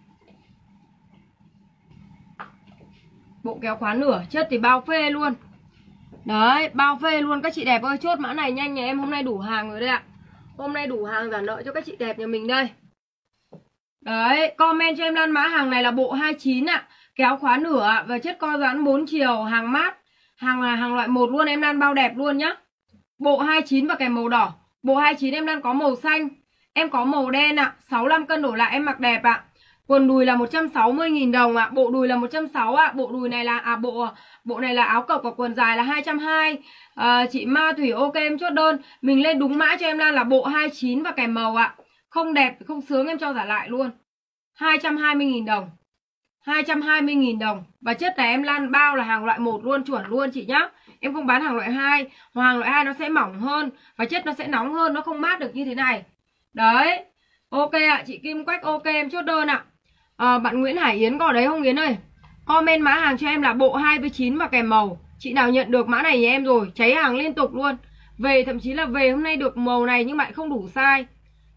Bộ kéo khóa nửa, chất thì bao phê luôn. Đấy, bao phê luôn các chị đẹp ơi. Chốt mã này nhanh nhà em, hôm nay đủ hàng rồi đây ạ. Hôm nay đủ hàng giả nợ cho các chị đẹp nhà mình đây. Đấy, comment cho em Lan mã hàng này là bộ 29 ạ. Kéo khóa nửa ạ. Và chất co giãn 4 chiều, hàng mát. Hàng là hàng loại 1 luôn, em Lan bao đẹp luôn nhá. Bộ 29 và kèm màu đỏ. Bộ 29 em Lan có màu xanh. Em có màu đen ạ, 65 cân đổ lại em mặc đẹp ạ. Quần đùi là 160.000 đồng ạ. Bộ đùi là 160 ạ. Bộ đùi này là bộ này là áo cộc và quần dài là 220. Chị Ma Thủy ok em chốt đơn. Mình lên đúng mã cho em Lan là bộ 29 và kèm màu ạ. Không đẹp, không sướng em cho giả lại luôn. 220.000 đồng. 220.000 đồng. Và chất này em Lan bao là hàng loại 1 luôn, chuẩn luôn chị nhá. Em không bán hàng loại 2. Hàng loại 2 nó sẽ mỏng hơn và chất nó sẽ nóng hơn, nó không mát được như thế này. Đấy. Ok ạ, chị Kim Quách ok em chốt đơn ạ. Bạn Nguyễn Hải Yến có ở đấy không Yến ơi? Comment mã hàng cho em là bộ 29 và kèm màu. Chị nào nhận được mã này nhà em rồi, cháy hàng liên tục luôn. Về thậm chí là về hôm nay được màu này nhưng mà không đủ size.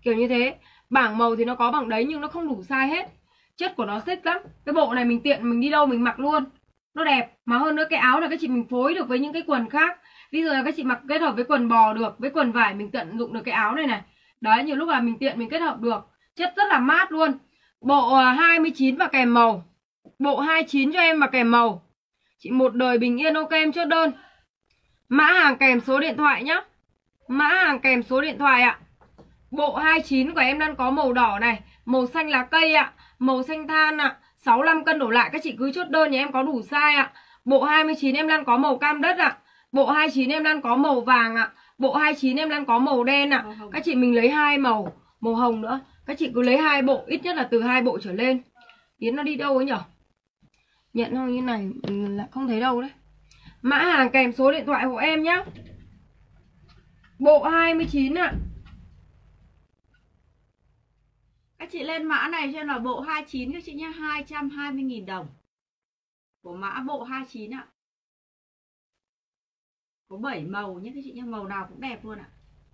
Kiểu như thế. Bảng màu thì nó có bằng đấy nhưng nó không đủ size hết. Chất của nó xích lắm. Cái bộ này mình tiện mình đi đâu mình mặc luôn. Nó đẹp. Mà hơn nữa cái áo là các chị mình phối được với những cái quần khác. Ví dụ là các chị mặc kết hợp với quần bò được, với quần vải mình tận dụng được cái áo này này. Đấy, nhiều lúc là mình tiện mình kết hợp được. Chất rất là mát luôn. Bộ 29 và kèm màu. Bộ 29 cho em và kèm màu. Chị một đời bình yên ok em chốt đơn. Mã hàng kèm số điện thoại nhá. Mã hàng kèm số điện thoại ạ. Bộ 29 của em đang có màu đỏ này, màu xanh lá cây ạ, màu xanh than ạ, 65 cân đổ lại các chị cứ chốt đơn nhà em có đủ size ạ. Bộ 29 em đang có màu cam đất ạ. Bộ 29 em đang có màu vàng ạ. Bộ 29 em đang có màu đen ạ. Các chị mình lấy 2 màu, màu hồng nữa. Các chị cứ lấy 2 bộ, ít nhất là từ 2 bộ trở lên. Yến nó đi đâu ấy nhở? Nhận không như này lại không thấy đâu đấy. Mã hàng kèm số điện thoại của em nhá. Bộ 29 ạ. Các chị lên mã này cho em là bộ 29 các chị nhá, 220.000 đồng. Của mã bộ 29 ạ. Có 7 màu nhé các chị nhá, màu nào cũng đẹp luôn ạ.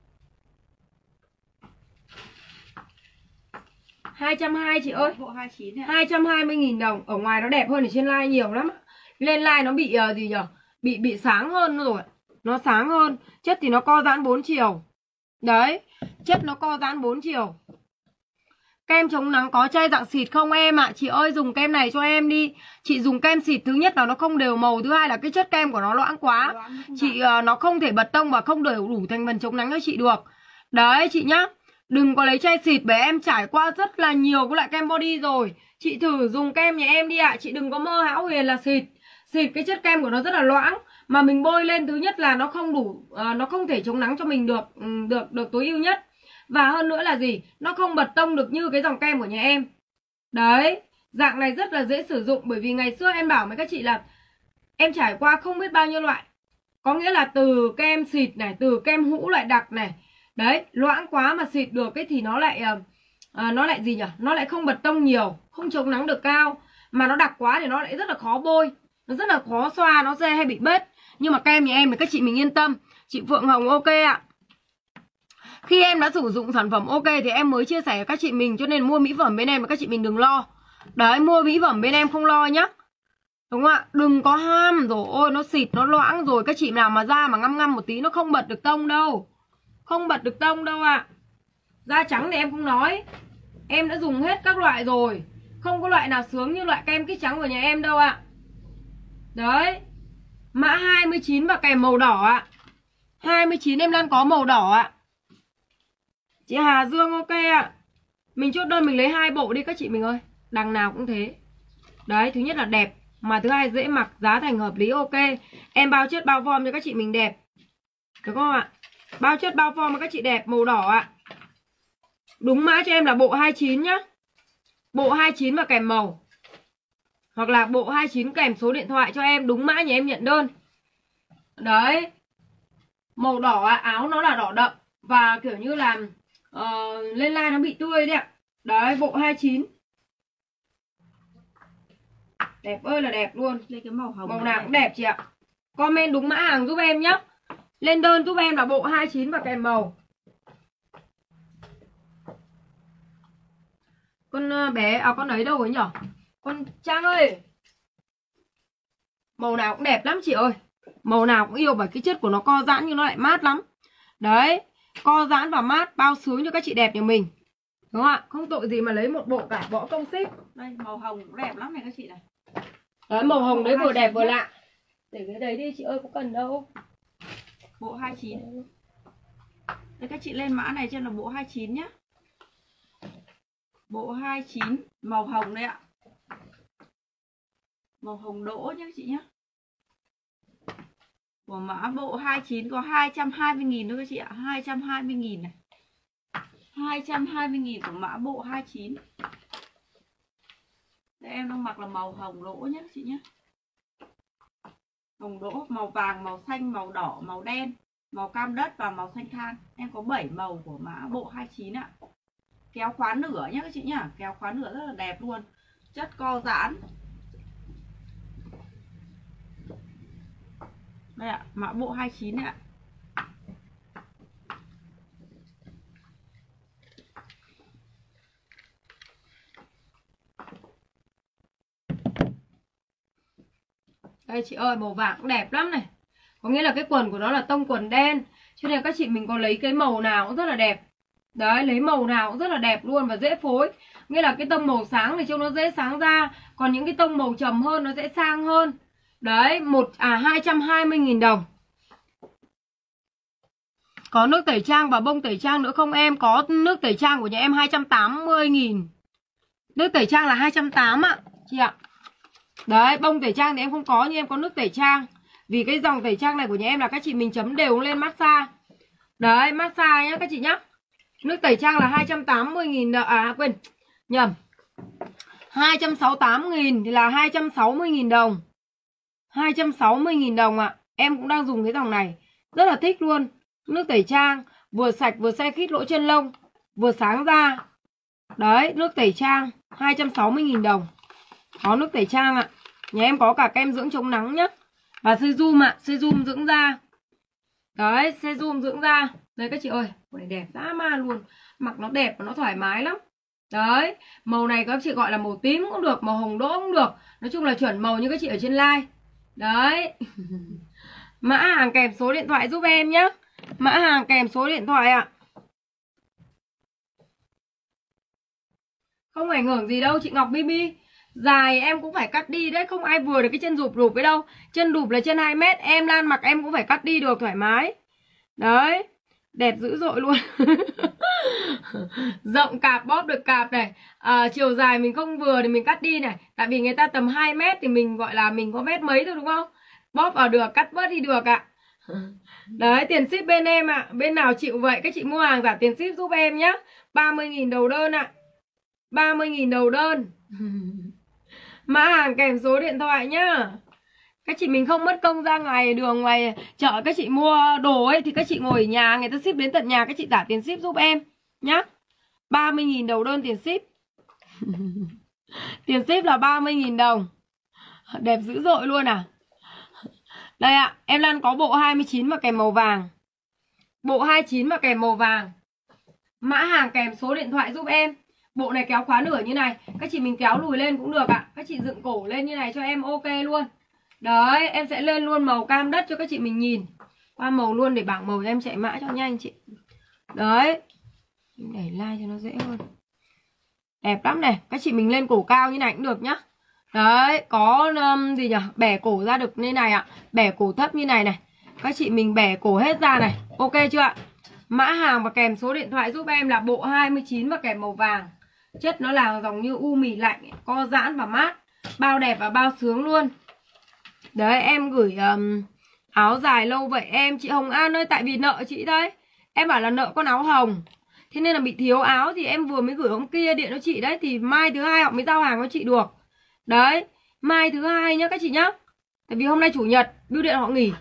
220 chị ơi. Bộ 29 ạ. 220.000 đồng. Ở ngoài nó đẹp hơn ở trên live nhiều lắm. Lên live nó bị gì nhở? Bị sáng hơn rồi. Nó sáng hơn. Chất thì nó co giãn 4 chiều. Đấy. Chất nó co giãn 4 chiều. Kem chống nắng có chai dạng xịt không em ạ? Chị ơi dùng kem này cho em đi. Chị dùng kem xịt thứ nhất là nó không đều màu, thứ hai là cái chất kem của nó loãng quá. Chị nó không thể bật tông và không đủ thành phần chống nắng cho chị được. Đấy chị nhá. Đừng có lấy chai xịt bởi em trải qua rất là nhiều cái loại kem body rồi. Chị thử dùng kem nhà em đi ạ. Chị đừng có mơ hão huyền là xịt. Xịt cái chất kem của nó rất là loãng. Mà mình bôi lên thứ nhất là nó không đủ, nó không thể chống nắng cho mình được tối ưu nhất. Và hơn nữa là gì? Nó không bật tông được như cái dòng kem của nhà em. Đấy. Dạng này rất là dễ sử dụng. Bởi vì ngày xưa em bảo với các chị là em trải qua không biết bao nhiêu loại. Có nghĩa là từ kem xịt này, từ kem hũ loại đặc này. Đấy, loãng quá mà xịt được ấy thì nó lại gì nhỉ? Nó lại không bật tông nhiều, không chống nắng được cao. Mà nó đặc quá thì nó lại rất là khó bôi. Nó rất là khó xoa, nó dễ hay bị bết. Nhưng mà kem nhà em thì các chị mình yên tâm. Chị Phượng Hồng ok ạ. Khi em đã sử dụng sản phẩm ok thì em mới chia sẻ với các chị mình. Cho nên mua mỹ phẩm bên em mà các chị mình đừng lo. Đấy, mua mỹ phẩm bên em không lo nhá. Đúng không ạ? Đừng có ham rồi ôi nó xịt nó loãng rồi các chị nào mà da mà ngăm một tí nó không bật được tông đâu. Không bật được tông đâu ạ. Da trắng thì em không nói. Em đã dùng hết các loại rồi. Không có loại nào sướng như loại kem kít trắng của nhà em đâu ạ. Đấy. Mã 29 và kèm màu đỏ ạ. 29 em đang có màu đỏ ạ. Chị Hà Dương ok ạ. Mình chốt đơn mình lấy 2 bộ đi các chị mình ơi. Đằng nào cũng thế. Đấy, thứ nhất là đẹp. Mà thứ hai dễ mặc, giá thành hợp lý ok. Em bao chất bao form cho các chị mình đẹp. Được không ạ? Bao chất bao form cho các chị đẹp, màu đỏ ạ. Đúng mã cho em là bộ 29 nhá. Bộ 29 và kèm màu. Hoặc là bộ 29 kèm số điện thoại cho em. Đúng mã nhà em nhận đơn. Đấy. Màu đỏ ạ, áo nó là đỏ đậm. Và kiểu như là lên line nó bị tươi đấy ạ. Đấy, bộ 29. Đẹp ơi là đẹp luôn. Lấy cái màu hồng. Màu nào cũng đẹp chị ạ. Comment đúng mã hàng giúp em nhé. Lên đơn giúp em là bộ 29 và kèm màu. Con bé, con ấy đâu rồi nhở? Con Trang ơi. Màu nào cũng đẹp lắm chị ơi. Màu nào cũng yêu bởi cái chất của nó co giãn nhưng nó lại mát lắm. Đấy. Co giãn và mát bao sướng cho các chị đẹp nhà mình. Đúng không ạ? Không tội gì mà lấy một bộ cả bỏ công ship. Đây màu hồng cũng đẹp lắm này các chị này. Đấy, màu hồng đấy vừa đẹp vừa lạ. Để cái đấy đi chị ơi, có cần đâu. Bộ 29. Đây các chị lên mã này cho là bộ 29 nhá. Bộ 29 màu hồng đấy ạ. Màu hồng đỗ nhá các chị nhá. Của mã bộ 29 có 220.000 thôi các chị ạ. 220.000 này. 220.000 của mã bộ 29. Đây em đang mặc là màu hồng đỗ nhé các chị nhé. Hồng đỗ, màu vàng, màu xanh, màu đỏ, màu đen, màu cam đất và màu xanh than. Em có 7 màu của mã bộ 29 ạ. Kéo khóa nửa nhé các chị nhá. Kéo khóa nửa rất là đẹp luôn. Chất co giãn. Đây ạ, mã bộ 29 ạ. Đây chị ơi, màu vàng cũng đẹp lắm này. Có nghĩa là cái quần của nó là tông quần đen, cho nên các chị mình có lấy cái màu nào cũng rất là đẹp. Đấy, lấy màu nào cũng rất là đẹp luôn và dễ phối. Nghĩa là cái tông màu sáng thì trông nó dễ sáng ra, còn những cái tông màu trầm hơn nó sẽ sang hơn. Đấy, 220.000 đồng. Có nước tẩy trang và bông tẩy trang nữa không em? Có nước tẩy trang của nhà em 280.000. Nước tẩy trang là 280 ạ, chị ạ. Đấy, bông tẩy trang thì em không có, nhưng em có nước tẩy trang. Vì cái dòng tẩy trang này của nhà em là các chị mình chấm đều lên massage. Đấy, massage nhá các chị nhá. Nước tẩy trang là 280.000, quên, nhầm. 268.000 thì là 260.000 đồng. 260.000 đồng ạ. Em cũng đang dùng cái dòng này, rất là thích luôn. Nước tẩy trang vừa sạch vừa xe khít lỗ chân lông, vừa sáng da. Đấy, nước tẩy trang 260.000 đồng. Có nước tẩy trang ạ. Nhà em có cả kem dưỡng chống nắng nhá. Và serum ạ, serum dưỡng da. Đấy, serum dưỡng da. Đây các chị ơi, màu này đẹp dã man luôn. Mặc nó đẹp và nó thoải mái lắm. Đấy, màu này các chị gọi là màu tím cũng được, màu hồng đỗ cũng được. Nói chung là chuẩn màu như các chị ở trên live. Đấy. Mã hàng kèm số điện thoại giúp em nhé. Mã hàng kèm số điện thoại ạ. Không ảnh hưởng gì đâu chị Ngọc Bibi. Dài em cũng phải cắt đi đấy, không ai vừa được cái chân rụp rụp ấy đâu. Chân đụp là chân 2 mét, em Lan mặc em cũng phải cắt đi được thoải mái. Đấy, đẹp dữ dội luôn. Rộng cạp bóp được cạp này, chiều dài mình không vừa thì mình cắt đi này. Tại vì người ta tầm 2 mét thì mình gọi là mình có mét mấy thôi đúng không? Bóp vào được, cắt bớt đi được ạ. Đấy, tiền ship bên em ạ. Bên nào chịu vậy các chị mua hàng giảm tiền ship giúp em nhé. 30.000 đầu đơn ạ. 30.000 đầu đơn. Mã hàng kèm số điện thoại nhá. Các chị mình không mất công ra ngoài đường, ngoài chợ các chị mua đồ ấy, thì các chị ngồi ở nhà, người ta ship đến tận nhà, các chị trả tiền ship giúp em nhá. 30.000 đầu đơn tiền ship. Tiền ship là 30.000 đồng. Đẹp dữ dội luôn à. Đây ạ, em Lan có bộ 29 và kèm màu vàng. Bộ 29 và kèm màu vàng. Mã hàng kèm số điện thoại giúp em. Bộ này kéo khóa nửa như này, các chị mình kéo lùi lên cũng được ạ. Các chị dựng cổ lên như này cho em ok luôn. Đấy, em sẽ lên luôn màu cam đất cho các chị mình nhìn. Qua màu luôn để bảng màu em chạy mã cho nhanh chị. Đấy, để like cho nó dễ hơn. Đẹp lắm này, các chị mình lên cổ cao như này cũng được nhá. Đấy, có gì nhỉ, bẻ cổ ra được như này ạ. Bẻ cổ thấp như này này, các chị mình bẻ cổ hết ra này. Ok chưa ạ? Mã hàng và kèm số điện thoại giúp em là bộ 29 và kèm màu vàng. Chất nó là dòng như u mì lạnh, co giãn và mát. Bao đẹp và bao sướng luôn. Đấy, em gửi áo dài lâu vậy em. Chị Hồng An ơi, tại vì nợ chị đấy. Em bảo là nợ con áo hồng, thế nên là bị thiếu áo. Thì em vừa mới gửi hôm kia điện cho chị đấy. Thì mai thứ hai họ mới giao hàng cho chị được. Đấy, mai thứ hai nhá các chị nhá. Tại vì hôm nay chủ nhật, bưu điện họ nghỉ.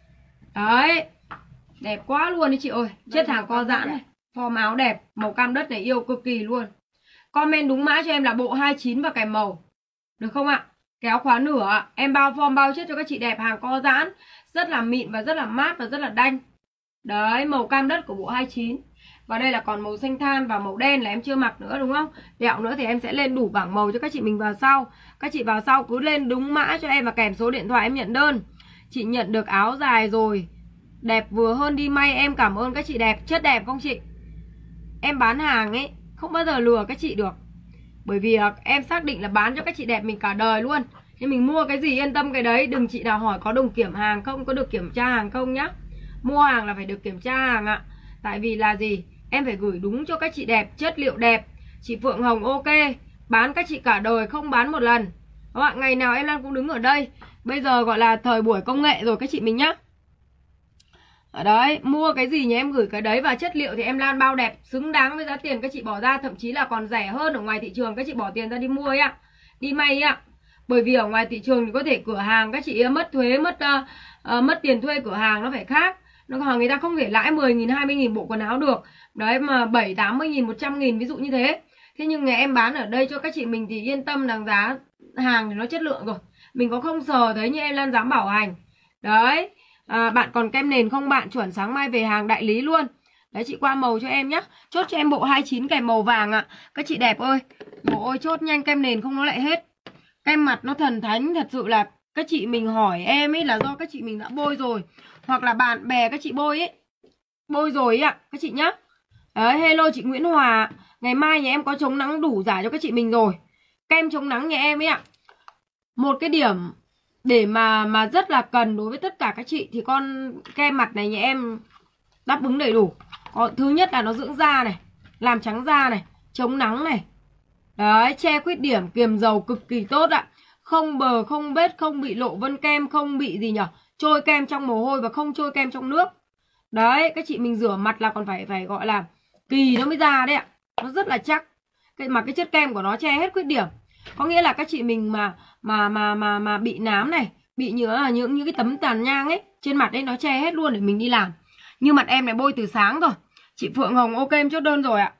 Đấy, đẹp quá luôn đấy chị ơi. Chất hàng co giãn này, form áo đẹp, màu cam đất này yêu cực kỳ luôn. Comment đúng mã cho em là bộ 29 và kèm màu. Được không ạ? Kéo khóa nửa ạ. Em bao form bao chất cho các chị đẹp, hàng co giãn, rất là mịn và rất là mát và rất là đanh. Đấy, màu cam đất của bộ 29. Và đây là còn màu xanh than và màu đen là em chưa mặc nữa đúng không? Đẹo nữa thì em sẽ lên đủ bảng màu cho các chị mình vào sau. Các chị vào sau cứ lên đúng mã cho em và kèm số điện thoại em nhận đơn. Chị nhận được áo dài rồi, đẹp vừa hơn đi may. Em cảm ơn các chị đẹp. Chất đẹp không chị? Em bán hàng ấy không bao giờ lừa các chị được. Bởi vì em xác định là bán cho các chị đẹp mình cả đời luôn. Nhưng mình mua cái gì yên tâm cái đấy. Đừng chị nào hỏi có đồng kiểm hàng không, có được kiểm tra hàng không nhá. Mua hàng là phải được kiểm tra hàng ạ. Tại vì là gì? Em phải gửi đúng cho các chị đẹp, chất liệu đẹp. Chị Phượng Hồng ok, bán các chị cả đời, không bán một lần. Các bạn, ngày nào em Lan cũng đứng ở đây. Bây giờ gọi là thời buổi công nghệ rồi các chị mình nhá. Ở đấy, mua cái gì nhà em gửi cái đấy. Và chất liệu thì em Lan bao đẹp, xứng đáng với giá tiền các chị bỏ ra. Thậm chí là còn rẻ hơn ở ngoài thị trường các chị bỏ tiền ra đi mua ấy ạ, đi may ấy ạ. Bởi vì ở ngoài thị trường thì có thể cửa hàng các chị mất thuế, mất tiền thuê cửa hàng nó phải khác. Người ta không thể lãi 10.000, 20.000 bộ quần áo được. Đấy mà 7, 80.000, 100.000 ví dụ như thế. Thế nhưng ngày em bán ở đây cho các chị mình thì yên tâm rằng giá hàng thì nó chất lượng rồi. Mình có không sờ thấy như em Lan dám bảo hành. Đấy, bạn còn kem nền không bạn? Chuẩn sáng mai về hàng đại lý luôn. Đấy, chị qua màu cho em nhé. Chốt cho em bộ 29 kèm màu vàng ạ. Các chị đẹp ơi, bộ ơi chốt nhanh, kem nền không nó lại hết. Kem mặt nó thần thánh, thật sự là các chị mình hỏi em ấy là do các chị mình đã bôi rồi, hoặc là bạn bè các chị bôi ấy, bôi rồi ấy ạ, các chị nhá. Đấy, hello chị Nguyễn Hòa, ngày mai nhà em có chống nắng đủ giải cho các chị mình rồi. Kem chống nắng nhà em ấy ạ, một cái điểm để mà rất là cần đối với tất cả các chị thì con kem mặt này nhà em đáp ứng đầy đủ. Thứ nhất là nó dưỡng da này, làm trắng da này, chống nắng này. Đấy, che khuyết điểm, kiềm dầu cực kỳ tốt ạ. Không bờ, không bết, không bị lộ vân kem, không bị gì nhở, trôi kem trong mồ hôi và không trôi kem trong nước. Đấy, các chị mình rửa mặt là còn phải gọi là kỳ nó mới ra đấy ạ. Nó rất là chắc. Mà cái chất kem của nó che hết khuyết điểm. Có nghĩa là các chị mình mà bị nám này, bị những cái tấm tàn nhang ấy trên mặt ấy, nó che hết luôn để mình đi làm. Như mặt em này bôi từ sáng rồi. Chị Phượng Hồng ok em chốt đơn rồi ạ.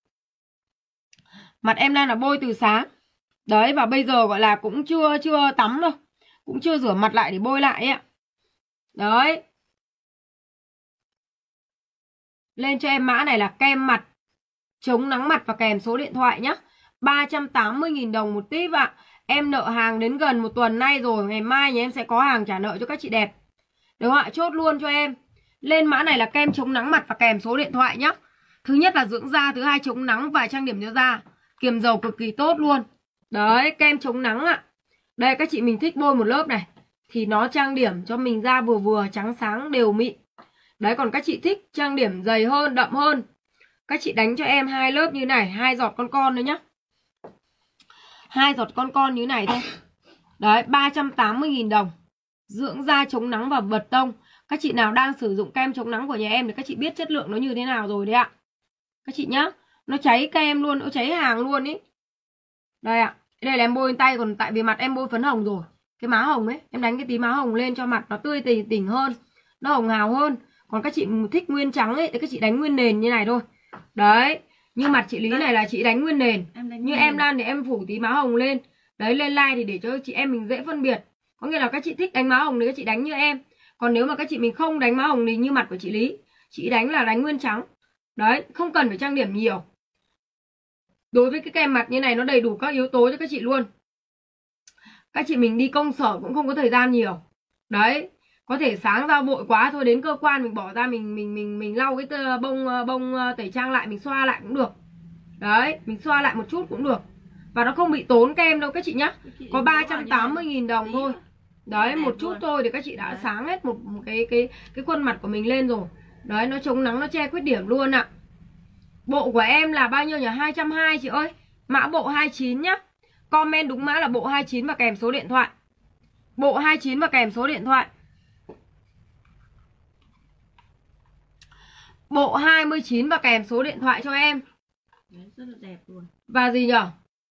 Mặt em đang là bôi từ sáng. Đấy, và bây giờ gọi là cũng chưa tắm đâu, cũng chưa rửa mặt lại để bôi lại ấy ạ. Đấy. Lên cho em mã này là kem mặt chống nắng mặt và kèm số điện thoại nhá. 380.000 đồng một típ ạ. Em nợ hàng đến gần một tuần nay rồi. Ngày mai nhà em sẽ có hàng trả nợ cho các chị đẹp. Được không ạ? Chốt luôn cho em. Lên mã này là kem chống nắng mặt và kèm số điện thoại nhá. Thứ nhất là dưỡng da, thứ hai chống nắng và trang điểm cho da. Kiềm dầu cực kỳ tốt luôn. Đấy, kem chống nắng ạ. Đây các chị mình thích bôi một lớp này thì nó trang điểm cho mình da vừa vừa, trắng sáng, đều mịn. Đấy, còn các chị thích trang điểm dày hơn, đậm hơn, các chị đánh cho em 2 lớp như này, 2 giọt con nữa nhá. 2 giọt con như này thôi. Đấy, 380.000 đồng. Dưỡng da chống nắng và bật tông. Các chị nào đang sử dụng kem chống nắng của nhà em thì các chị biết chất lượng nó như thế nào rồi đấy ạ. Các chị nhá. Nó cháy kem luôn, nó cháy hàng luôn ý. Đây ạ. Đây là em bôi lên tay, còn tại vì mặt em bôi phấn hồng rồi. Cái má hồng ấy, em đánh cái tí má hồng lên cho mặt nó tươi tỉnh hơn, nó hồng hào hơn. Còn các chị thích nguyên trắng ấy thì các chị đánh nguyên nền như này thôi. Đấy, như mặt chị Lý này là chị đánh nguyên nền. Như em Lan thì em phủ tí má hồng lên. Đấy, lên like thì để cho chị em mình dễ phân biệt. Có nghĩa là các chị thích đánh má hồng thì các chị đánh như em. Còn nếu mà các chị mình không đánh má hồng thì như mặt của chị Lý, chị đánh là đánh nguyên trắng. Đấy, không cần phải trang điểm nhiều. Đối với cái kem mặt như này nó đầy đủ các yếu tố cho các chị luôn. Các chị mình đi công sở cũng không có thời gian nhiều. Đấy, có thể sáng ra vội quá thôi, đến cơ quan mình bỏ ra mình lau cái bông tẩy trang lại, mình xoa lại cũng được. Đấy, mình xoa lại một chút cũng được. Và nó không bị tốn kem đâu các chị nhá. Có 380.000 đồng thôi. Đấy, một chút thôi thì các chị đã sáng hết một cái khuôn mặt của mình lên rồi. Đấy, nó chống nắng, nó che khuyết điểm luôn ạ. Bộ của em là bao nhiêu nhỉ? 220 chị ơi. Mã bộ 29 nhá. Comment đúng mã là bộ 29 và kèm số điện thoại. Bộ 29 và kèm số điện thoại. Bộ 29 và kèm số điện thoại cho em. Đấy, rất là đẹp luôn. Và gì nhỉ?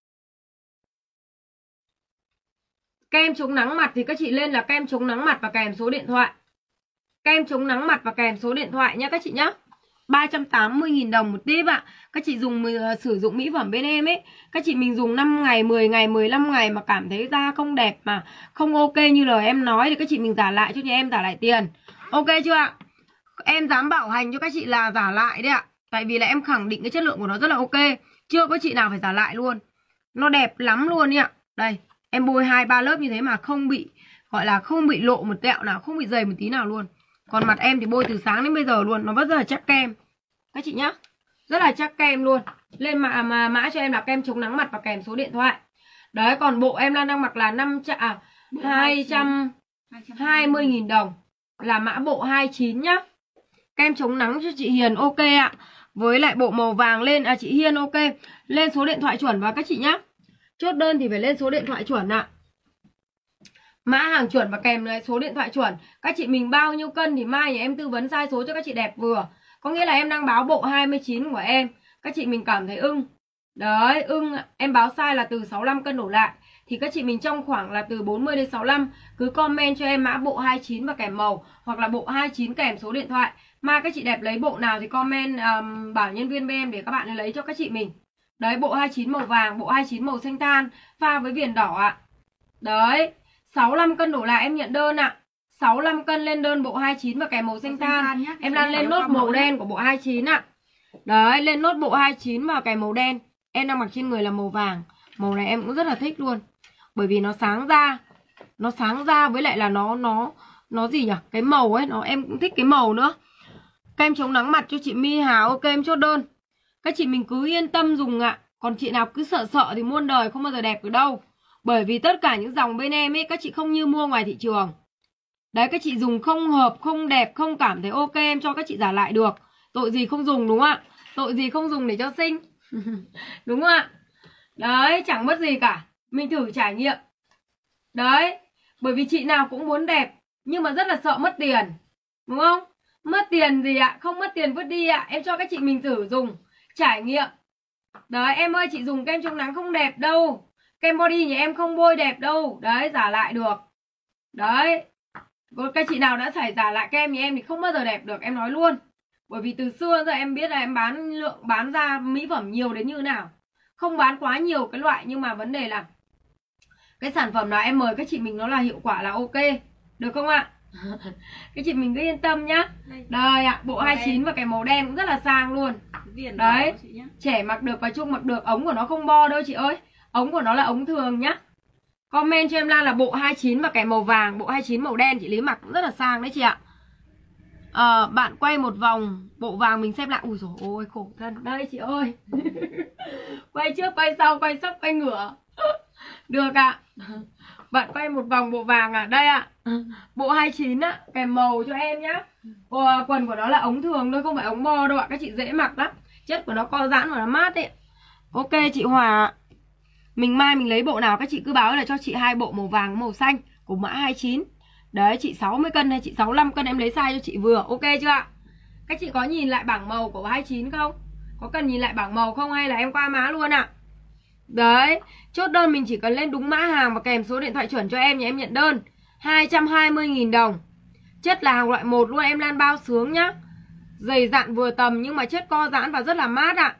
Kem chống nắng mặt thì các chị lên là kem chống nắng mặt và kèm số điện thoại. Kem chống nắng mặt và kèm số điện thoại nhá các chị nhá. 380.000 đồng một típ ạ. Các chị sử dụng mỹ phẩm bên em ấy, các chị mình dùng 5 ngày, 10 ngày, 15 ngày mà cảm thấy da không đẹp mà không ok như lời em nói thì các chị mình giả lại cho nhà em, giả lại tiền. Ok chưa ạ? Em dám bảo hành cho các chị là giả lại đấy ạ. Tại vì là em khẳng định cái chất lượng của nó rất là ok. Chưa có chị nào phải giả lại luôn. Nó đẹp lắm luôn ý ạ. Đây, em bôi 2-3 lớp như thế mà không bị, gọi là không bị lộ một tẹo nào, không bị dày một tí nào luôn. Còn mặt em thì bôi từ sáng đến bây giờ luôn, nó vẫn rất là chắc kem. Các chị nhá, rất là chắc kem luôn. Lên mã cho em là kem chống nắng mặt và kèm số điện thoại. Đấy, còn bộ em đang mặc là 220.000 đồng. Là mã bộ 29 nhá. Kem chống nắng cho chị Hiền ok ạ. Với lại bộ màu vàng lên, chị Hiên ok. Lên số điện thoại chuẩn vào các chị nhá. Chốt đơn thì phải lên số điện thoại chuẩn ạ. Mã hàng chuẩn và kèm số điện thoại chuẩn. Các chị mình bao nhiêu cân thì mai nhà em tư vấn size số cho các chị đẹp vừa. Có nghĩa là em đang báo bộ 29 của em. Các chị mình cảm thấy ưng. Đấy, ưng em báo size là từ 65 cân đổ lại. Thì các chị mình trong khoảng là từ 40 đến 65. Cứ comment cho em mã bộ 29 và kèm màu. Hoặc là bộ 29 kèm số điện thoại. Mai các chị đẹp lấy bộ nào thì comment bảo nhân viên bên em để các bạn lấy cho các chị mình. Đấy, bộ 29 màu vàng, bộ 29 màu xanh than pha với viền đỏ ạ. Đấy, 65 cân đổ lại em nhận đơn ạ. 65 cân lên đơn bộ 29 và kèm màu xanh than. Em đang lên nốt màu đen của bộ 29 ạ. Đấy, lên nốt bộ 29 và kèm màu đen. Em đang mặc trên người là màu vàng. Màu này em cũng rất là thích luôn. Bởi vì nó sáng da, Nó sáng da, với lại là nó gì nhỉ? Cái màu ấy, em cũng thích cái màu nữa. Kem chống nắng mặt cho chị My Hà, ok em chốt đơn. Các chị mình cứ yên tâm dùng ạ. Còn chị nào cứ sợ thì muôn đời không bao giờ đẹp được đâu. Bởi vì tất cả những dòng bên em ấy, các chị không như mua ngoài thị trường. Đấy, các chị dùng không hợp, không đẹp, không cảm thấy ok, em cho các chị giả lại được. Tội gì không dùng đúng không ạ? Tội gì không dùng để cho xinh. Đúng không ạ? Đấy, chẳng mất gì cả. Mình thử trải nghiệm. Đấy, bởi vì chị nào cũng muốn đẹp, nhưng mà rất là sợ mất tiền. Đúng không? Mất tiền gì ạ? Không mất tiền vứt đi ạ. Em cho các chị mình thử dùng, trải nghiệm. Đấy, em ơi chị dùng kem chống nắng không đẹp đâu. Kem body nhà em không bôi đẹp đâu. Đấy, giả lại được. Đấy. Các chị nào đã phải giả lại kem nhà em thì không bao giờ đẹp được, em nói luôn. Bởi vì từ xưa giờ em biết là em bán ra mỹ phẩm nhiều đến như nào. Không bán quá nhiều cái loại, nhưng mà vấn đề là cái sản phẩm nào em mời các chị mình nó là hiệu quả là ok. Được không ạ? Các chị mình cứ yên tâm nhá. Đây ạ, bộ 29 và cái màu đen cũng rất là sang luôn. Đấy, trẻ mặc được và trung mặc được. Ống của nó không bo đâu chị ơi. Ống của nó là ống thường nhá. Comment cho em Lan là bộ 29 và cái màu vàng. Bộ 29 màu đen chị Lý mặc cũng rất là sang đấy chị ạ. Bạn quay một vòng bộ vàng mình xem lại. Ui dồi ôi khổ thân. Đây chị ơi. Quay trước, quay sau, quay sấp, quay ngửa. Được ạ. Bạn quay một vòng bộ vàng à. Đây ạ. Bộ 29 á, kèm màu cho em nhá. Quần của nó là ống thường thôi, không phải ống bo đâu ạ. Các chị dễ mặc lắm. Chất của nó co giãn và nó mát ấy. Ok chị Hòa. Mình mai mình lấy bộ nào các chị cứ báo là cho chị 2 bộ màu vàng màu xanh của mã 29. Đấy, chị 60 cân hay chị 65 cân em lấy size cho chị vừa. Ok chưa ạ? Các chị có nhìn lại bảng màu của 29 không? Có cần nhìn lại bảng màu không hay là em qua má luôn ạ? Đấy, chốt đơn mình chỉ cần lên đúng mã hàng và kèm số điện thoại chuẩn cho em, nhà em nhận đơn 220.000 đồng. Chất là hàng loại 1 luôn, em Lan bao sướng nhá. Dày dặn vừa tầm nhưng mà chất co giãn và rất là mát ạ.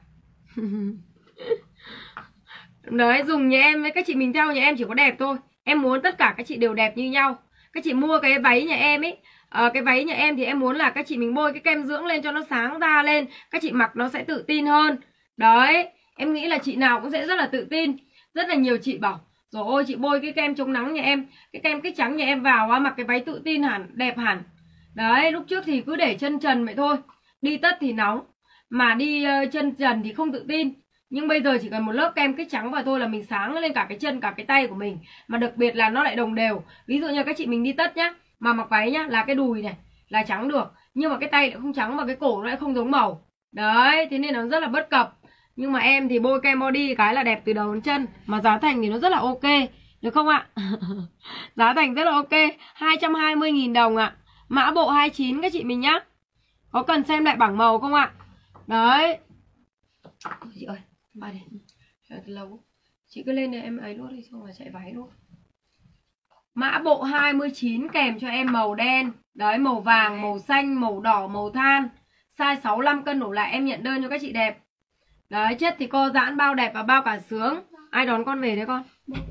Đấy, dùng nhà em với các chị mình theo nhà em chỉ có đẹp thôi. Em muốn tất cả các chị đều đẹp như nhau. Các chị mua cái váy nhà em ấy, cái váy nhà em thì em muốn là các chị mình bôi cái kem dưỡng lên cho nó sáng da lên. Các chị mặc nó sẽ tự tin hơn. Đấy, em nghĩ là chị nào cũng sẽ rất là tự tin. Rất là nhiều chị bảo rồi ôi chị bôi cái kem chống nắng nhà em, cái kem kích trắng nhà em vào mặc cái váy tự tin hẳn, đẹp hẳn. Đấy, lúc trước thì cứ để chân trần vậy thôi. Đi tất thì nóng, mà đi chân trần thì không tự tin. Nhưng bây giờ chỉ cần một lớp kem kích trắng vào thôi là mình sáng lên cả cái chân, cả cái tay của mình. Mà đặc biệt là nó lại đồng đều. Ví dụ như các chị mình đi tất nhá, mà mặc váy nhá, là cái đùi này là trắng được, nhưng mà cái tay lại không trắng và cái cổ nó lại không giống màu. Đấy, thế nên nó rất là bất cập. Nhưng mà em thì bôi kem body cái là đẹp từ đầu đến chân. Mà giá thành thì nó rất là ok. Được không ạ? Giá thành rất là ok. 220.000 đồng ạ. Mã bộ 29 các chị mình nhá. Có cần xem lại bảng màu không ạ? Đấy. Chị ơi, ba đi. Lâu. Chị cứ lên đây em ấy luôn đi, xong rồi chạy váy luôn. Mã bộ 29 kèm cho em màu đen. Đấy, màu vàng, màu xanh, màu đỏ, màu than. Size 65 cân đổ lại em nhận đơn cho các chị đẹp. Đấy, chất thì co giãn, bao đẹp và bao cả sướng. Ai đón con về đấy con?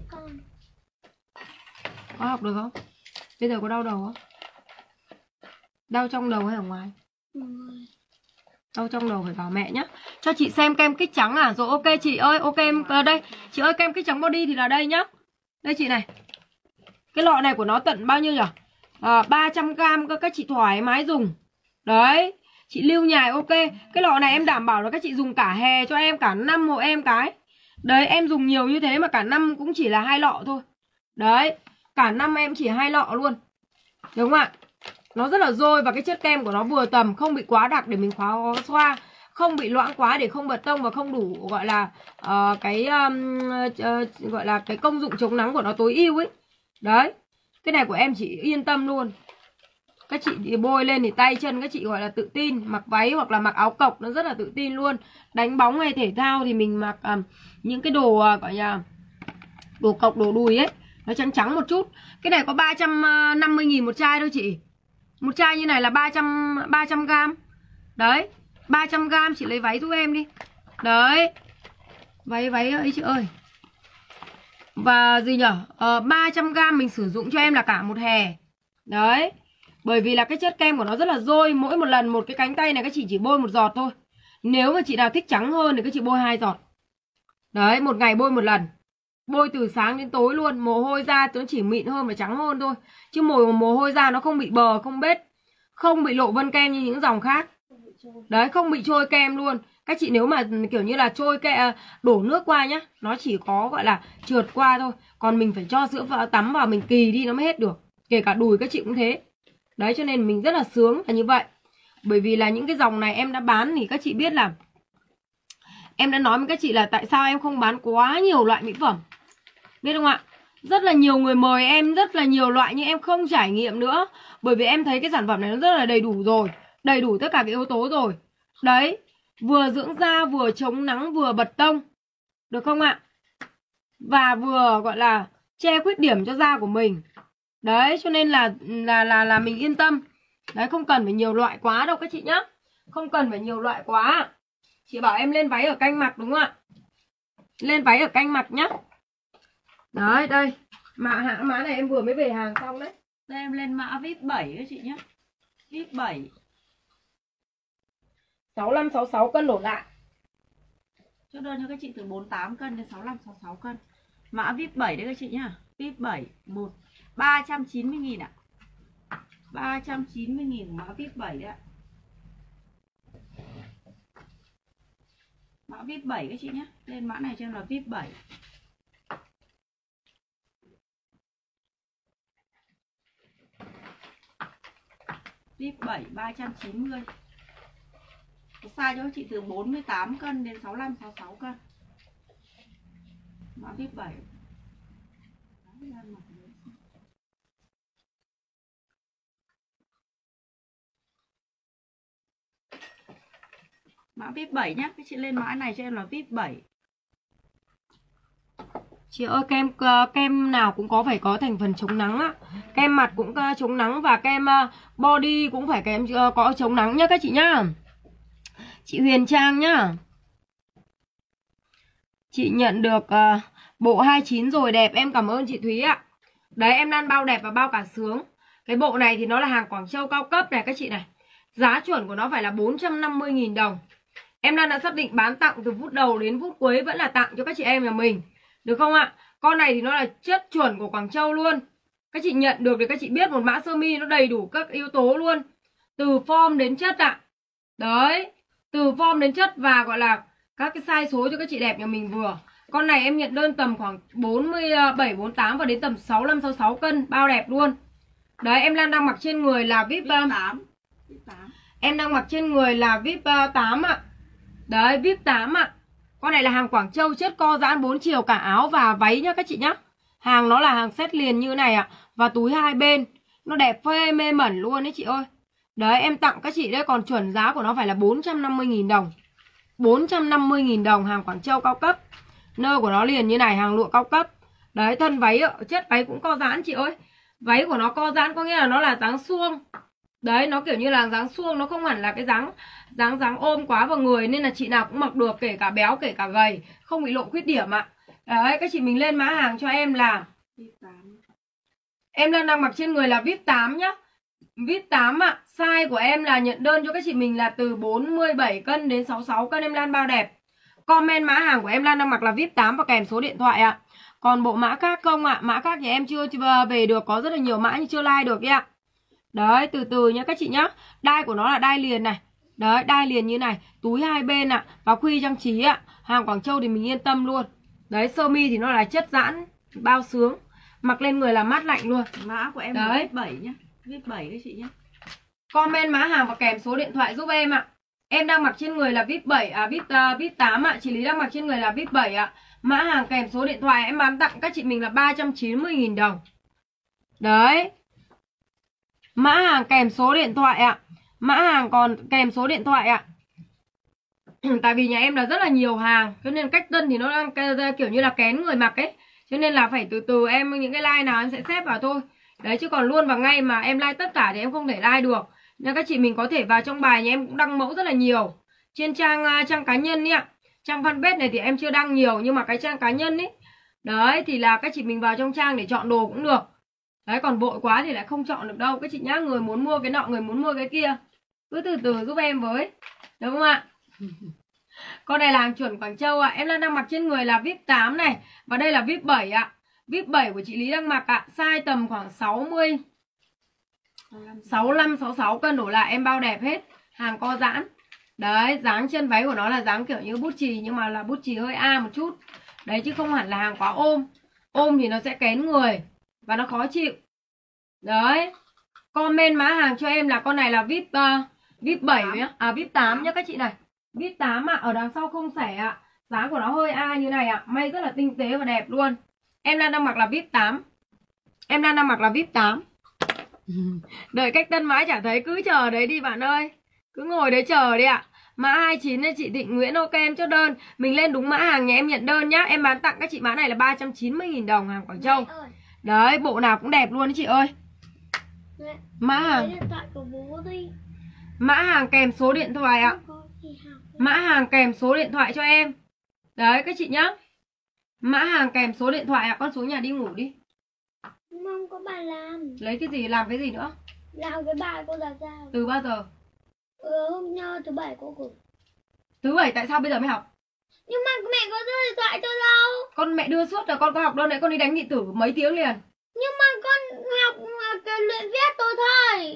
Có học được không? Bây giờ có đau đầu không? Đau trong đầu hay ở ngoài? Đau trong đầu phải bảo mẹ nhá. Cho chị xem kem kích trắng à? Rồi ok chị ơi, ok em đây. Chị ơi kem kích trắng body thì là đây nhá. Đây chị này. Cái lọ này của nó tận bao nhiêu nhỉ? 300g các chị thoải mái dùng. Đấy. Chị lưu nhài ok. Cái lọ này em đảm bảo là các chị dùng cả hè cho em, cả năm hộ em cái. Đấy, em dùng nhiều như thế mà cả năm cũng chỉ là 2 lọ thôi. Đấy, cả năm em chỉ 2 lọ luôn. Đúng không ạ? Nó rất là dôi và cái chất kem của nó vừa tầm, không bị quá đặc để mình khóa xoa, không bị loãng quá để không bật tông và không đủ gọi là gọi là cái công dụng chống nắng của nó tối ưu ấy. Đấy. Cái này của em chỉ yên tâm luôn. Các chị thì bôi lên thì tay chân các chị gọi là tự tin. Mặc váy hoặc là mặc áo cộc nó rất là tự tin luôn. Đánh bóng hay thể thao thì mình mặc những cái đồ gọi là đồ cộc, đồ đùi ấy, nó trắng trắng một chút. Cái này có 350.000 một chai thôi chị. Một chai như này là 300g. Đấy, 300g chị lấy váy giúp em đi. Đấy. Váy ấy chị ơi. Và gì nhở? 300g mình sử dụng cho em là cả một hè. Đấy. Bởi vì là cái chất kem của nó rất là dôi. Mỗi một lần một cái cánh tay này các chị chỉ bôi một giọt thôi. Nếu mà chị nào thích trắng hơn thì các chị bôi 2 giọt. Đấy, một ngày bôi một lần. Bôi từ sáng đến tối luôn. Mồ hôi ra nó chỉ mịn hơn và trắng hơn thôi. Chứ mồ hôi ra nó không bị bờ, không bết, không bị lộ vân kem như những dòng khác. Đấy, không bị trôi kem luôn. Các chị nếu mà kiểu như là trôi đổ nước qua nhá, nó chỉ có gọi là trượt qua thôi. Còn mình phải cho sữa tắm vào mình kỳ đi nó mới hết được. Kể cả đùi các chị cũng thế. Đấy, cho nên mình rất là sướng là như vậy. Bởi vì là những cái dòng này em đã bán thì các chị biết là em đã nói với các chị là tại sao em không bán quá nhiều loại mỹ phẩm. Biết không ạ? Rất là nhiều người mời em rất là nhiều loại nhưng em không trải nghiệm nữa. Bởi vì em thấy cái sản phẩm này nó rất là đầy đủ rồi. Đầy đủ tất cả các yếu tố rồi. Đấy, vừa dưỡng da, vừa chống nắng, vừa bật tông. Được không ạ? Và vừa gọi là che khuyết điểm cho da của mình. Đấy, cho nên là mình yên tâm. Đấy, không cần phải nhiều loại quá đâu các chị nhá. Không cần phải nhiều loại quá. Chị bảo em lên váy ở canh mặt đúng không ạ? Lên váy ở canh mặt nhá. Đấy, đây. Mã này em vừa mới về hàng xong đấy. Đây em lên mã VIP 7 các chị nhé. VIP 7 65-66 cân đổ lại. Chốt đơn cho các chị từ 48 cân đến 65-66 cân. Mã VIP 7 đấy các chị nhá. VIP 7 390.000 ạ. 390.000 mã VIP 7 đấy ạ. Mã VIP 7 các chị nhé. Lên mã này cho em là VIP 7. VIP 7 390. Size cho các chị từ 48 cân đến 65-66 cân. Mã VIP 7. Mã VIP 7 nhé. Các chị lên mã này cho em là VIP 7. Chị ơi, kem nào cũng phải có thành phần chống nắng á. Kem mặt cũng chống nắng và kem body cũng phải có chống nắng nhá các chị nhá. Chị Huyền Trang nhá. Chị nhận được bộ 29 rồi, đẹp, em cảm ơn chị Thúy ạ. Đấy, em đang bao đẹp và bao cả sướng. Cái bộ này thì nó là hàng Quảng Châu cao cấp này các chị này. Giá chuẩn của nó phải là 450.000 đồng. Em đang đã xác định bán tặng từ phút đầu đến phút cuối vẫn là tặng cho các chị em nhà mình. Được không ạ? Con này thì nó là chất chuẩn của Quảng Châu luôn. Các chị nhận được thì các chị biết một mã sơ mi nó đầy đủ các yếu tố luôn. Từ form đến chất ạ. Đấy, từ form đến chất và gọi là các cái size số cho các chị đẹp nhà mình vừa. Con này em nhận đơn tầm khoảng 47, 48 và đến tầm 65, 66 cân. Bao đẹp luôn. Đấy, em đang mặc trên người là VIP 8. Em đang mặc trên người là VIP 8 ạ. Đấy, VIP 8 ạ. Con này là hàng Quảng Châu, chất co giãn 4 chiều cả áo và váy nhá các chị nhá. Hàng nó là hàng set liền như này ạ. Và túi hai bên. Nó đẹp phê mê mẩn luôn đấy chị ơi. Đấy, em tặng các chị đấy. Còn chuẩn giá của nó phải là 450.000 đồng. 450.000 đồng, hàng Quảng Châu cao cấp. Nơ của nó liền như này, hàng lụa cao cấp. Đấy, thân váy, chất váy cũng co giãn chị ơi. Váy của nó co giãn có nghĩa là nó là dáng suông. Đấy, nó kiểu như là dáng suông, nó không hẳn là cái dáng ôm quá vào người. Nên là chị nào cũng mặc được, kể cả béo, kể cả gầy. Không bị lộ khuyết điểm ạ. Đấy, các chị mình lên mã hàng cho em là VIP 8. Em đang mặc trên người là VIP 8 nhá. VIP 8 ạ. Size của em là nhận đơn cho các chị mình là từ 47 cân đến 66 cân. Em Lan bao đẹp. Comment mã hàng của em Lan đang mặc là VIP 8 và kèm số điện thoại ạ. Còn bộ mã khác không ạ? Mã khác thì em chưa về được. Có rất là nhiều mã nhưng chưa like được đấy ạ. Đấy, từ từ nhá các chị nhá. Đai của nó là đai liền này. Đấy, đai liền như này. Túi hai bên ạ. Và khuy trang trí ạ. Hàng Quảng Châu thì mình yên tâm luôn. Đấy, sơ mi thì nó là chất giãn, bao sướng. Mặc lên người là mát lạnh luôn. Mã của em là VIP 7 nhá. VIP 7 các chị nhá. Comment mã hàng và kèm số điện thoại giúp em ạ. Em đang mặc trên người là VIP 7 VIP 8 ạ. Chị Lý đang mặc trên người là VIP 7 ạ. Mã hàng kèm số điện thoại em bán tặng các chị mình là 390.000 đồng. Đấy. Mã hàng kèm số điện thoại ạ. Mã hàng còn kèm số điện thoại ạ. Tại vì nhà em là rất là nhiều hàng, cho nên cách tân thì nó đang kiểu như là kén người mặc ấy. Cho nên là phải từ từ em, những cái like nào em sẽ xếp vào thôi. Đấy, chứ còn luôn vào ngay mà em like tất cả thì em không thể like được. Nên các chị mình có thể vào trong bài, nhà em cũng đăng mẫu rất là nhiều. Trên trang cá nhân ấy ạ. Trang fanpage này thì em chưa đăng nhiều, nhưng mà cái trang cá nhân ấy, đấy thì là các chị mình vào trong trang để chọn đồ cũng được. Đấy, còn vội quá thì lại không chọn được đâu các chị nhá. Người muốn mua cái nọ, người muốn mua cái kia. Cứ từ từ giúp em với. Đúng không ạ? Con này là hàng chuẩn Quảng Châu ạ. Em đang mặc trên người là VIP 8 này. Và đây là VIP 7 ạ. VIP 7 của chị Lý đang mặc ạ. Size tầm khoảng 60 65 66 cân đổ lại em bao đẹp hết. Hàng co giãn. Đấy, dáng chân váy của nó là dáng kiểu như bút chì, nhưng mà là bút chì hơi A một chút. Đấy, chứ không hẳn là hàng quá ôm. Ôm thì nó sẽ kén người và nó khó chịu. Đấy. Comment mã hàng cho em là con này là VIP VIP 7 nhá. À VIP 8 nhá các chị này. VIP 8 ạ, ở đằng sau không xẻ ạ. Dáng của nó hơi A như này ạ, may rất là tinh tế và đẹp luôn. Em đang mặc là VIP 8. Em đang mặc là VIP 8. Đợi cách tân mãi chả thấy, cứ chờ đấy đi bạn ơi. Cứ ngồi đấy chờ đi ạ. Mã 29 nên chị Thịnh Nguyễn, ok em chốt đơn. Mình lên đúng mã hàng nhà em nhận đơn nhá. Em bán tặng các chị mã này là 390.000 đồng, hàng Quảng Châu. Đấy, bộ nào cũng đẹp luôn đấy chị ơi. Mã hàng. Mã hàng kèm số điện thoại ạ. Mã hàng kèm số điện thoại cho em. Đấy các chị nhá. Mã hàng kèm số điện thoại ạ. Con xuống nhà đi ngủ đi. Mong có bài làm. Lấy cái gì, làm cái gì nữa? Làm cái bài cô làm sao? Từ bao giờ? Hôm nho thứ 7 cô gửi. Thứ 7 tại sao bây giờ mới học? Nhưng mà mẹ có đưa điện thoại cho đâu. Con mẹ đưa suốt rồi, con có học đâu, nãy con đi đánh điện tử mấy tiếng liền. Nhưng mà con học cái luyện viết tôi thôi.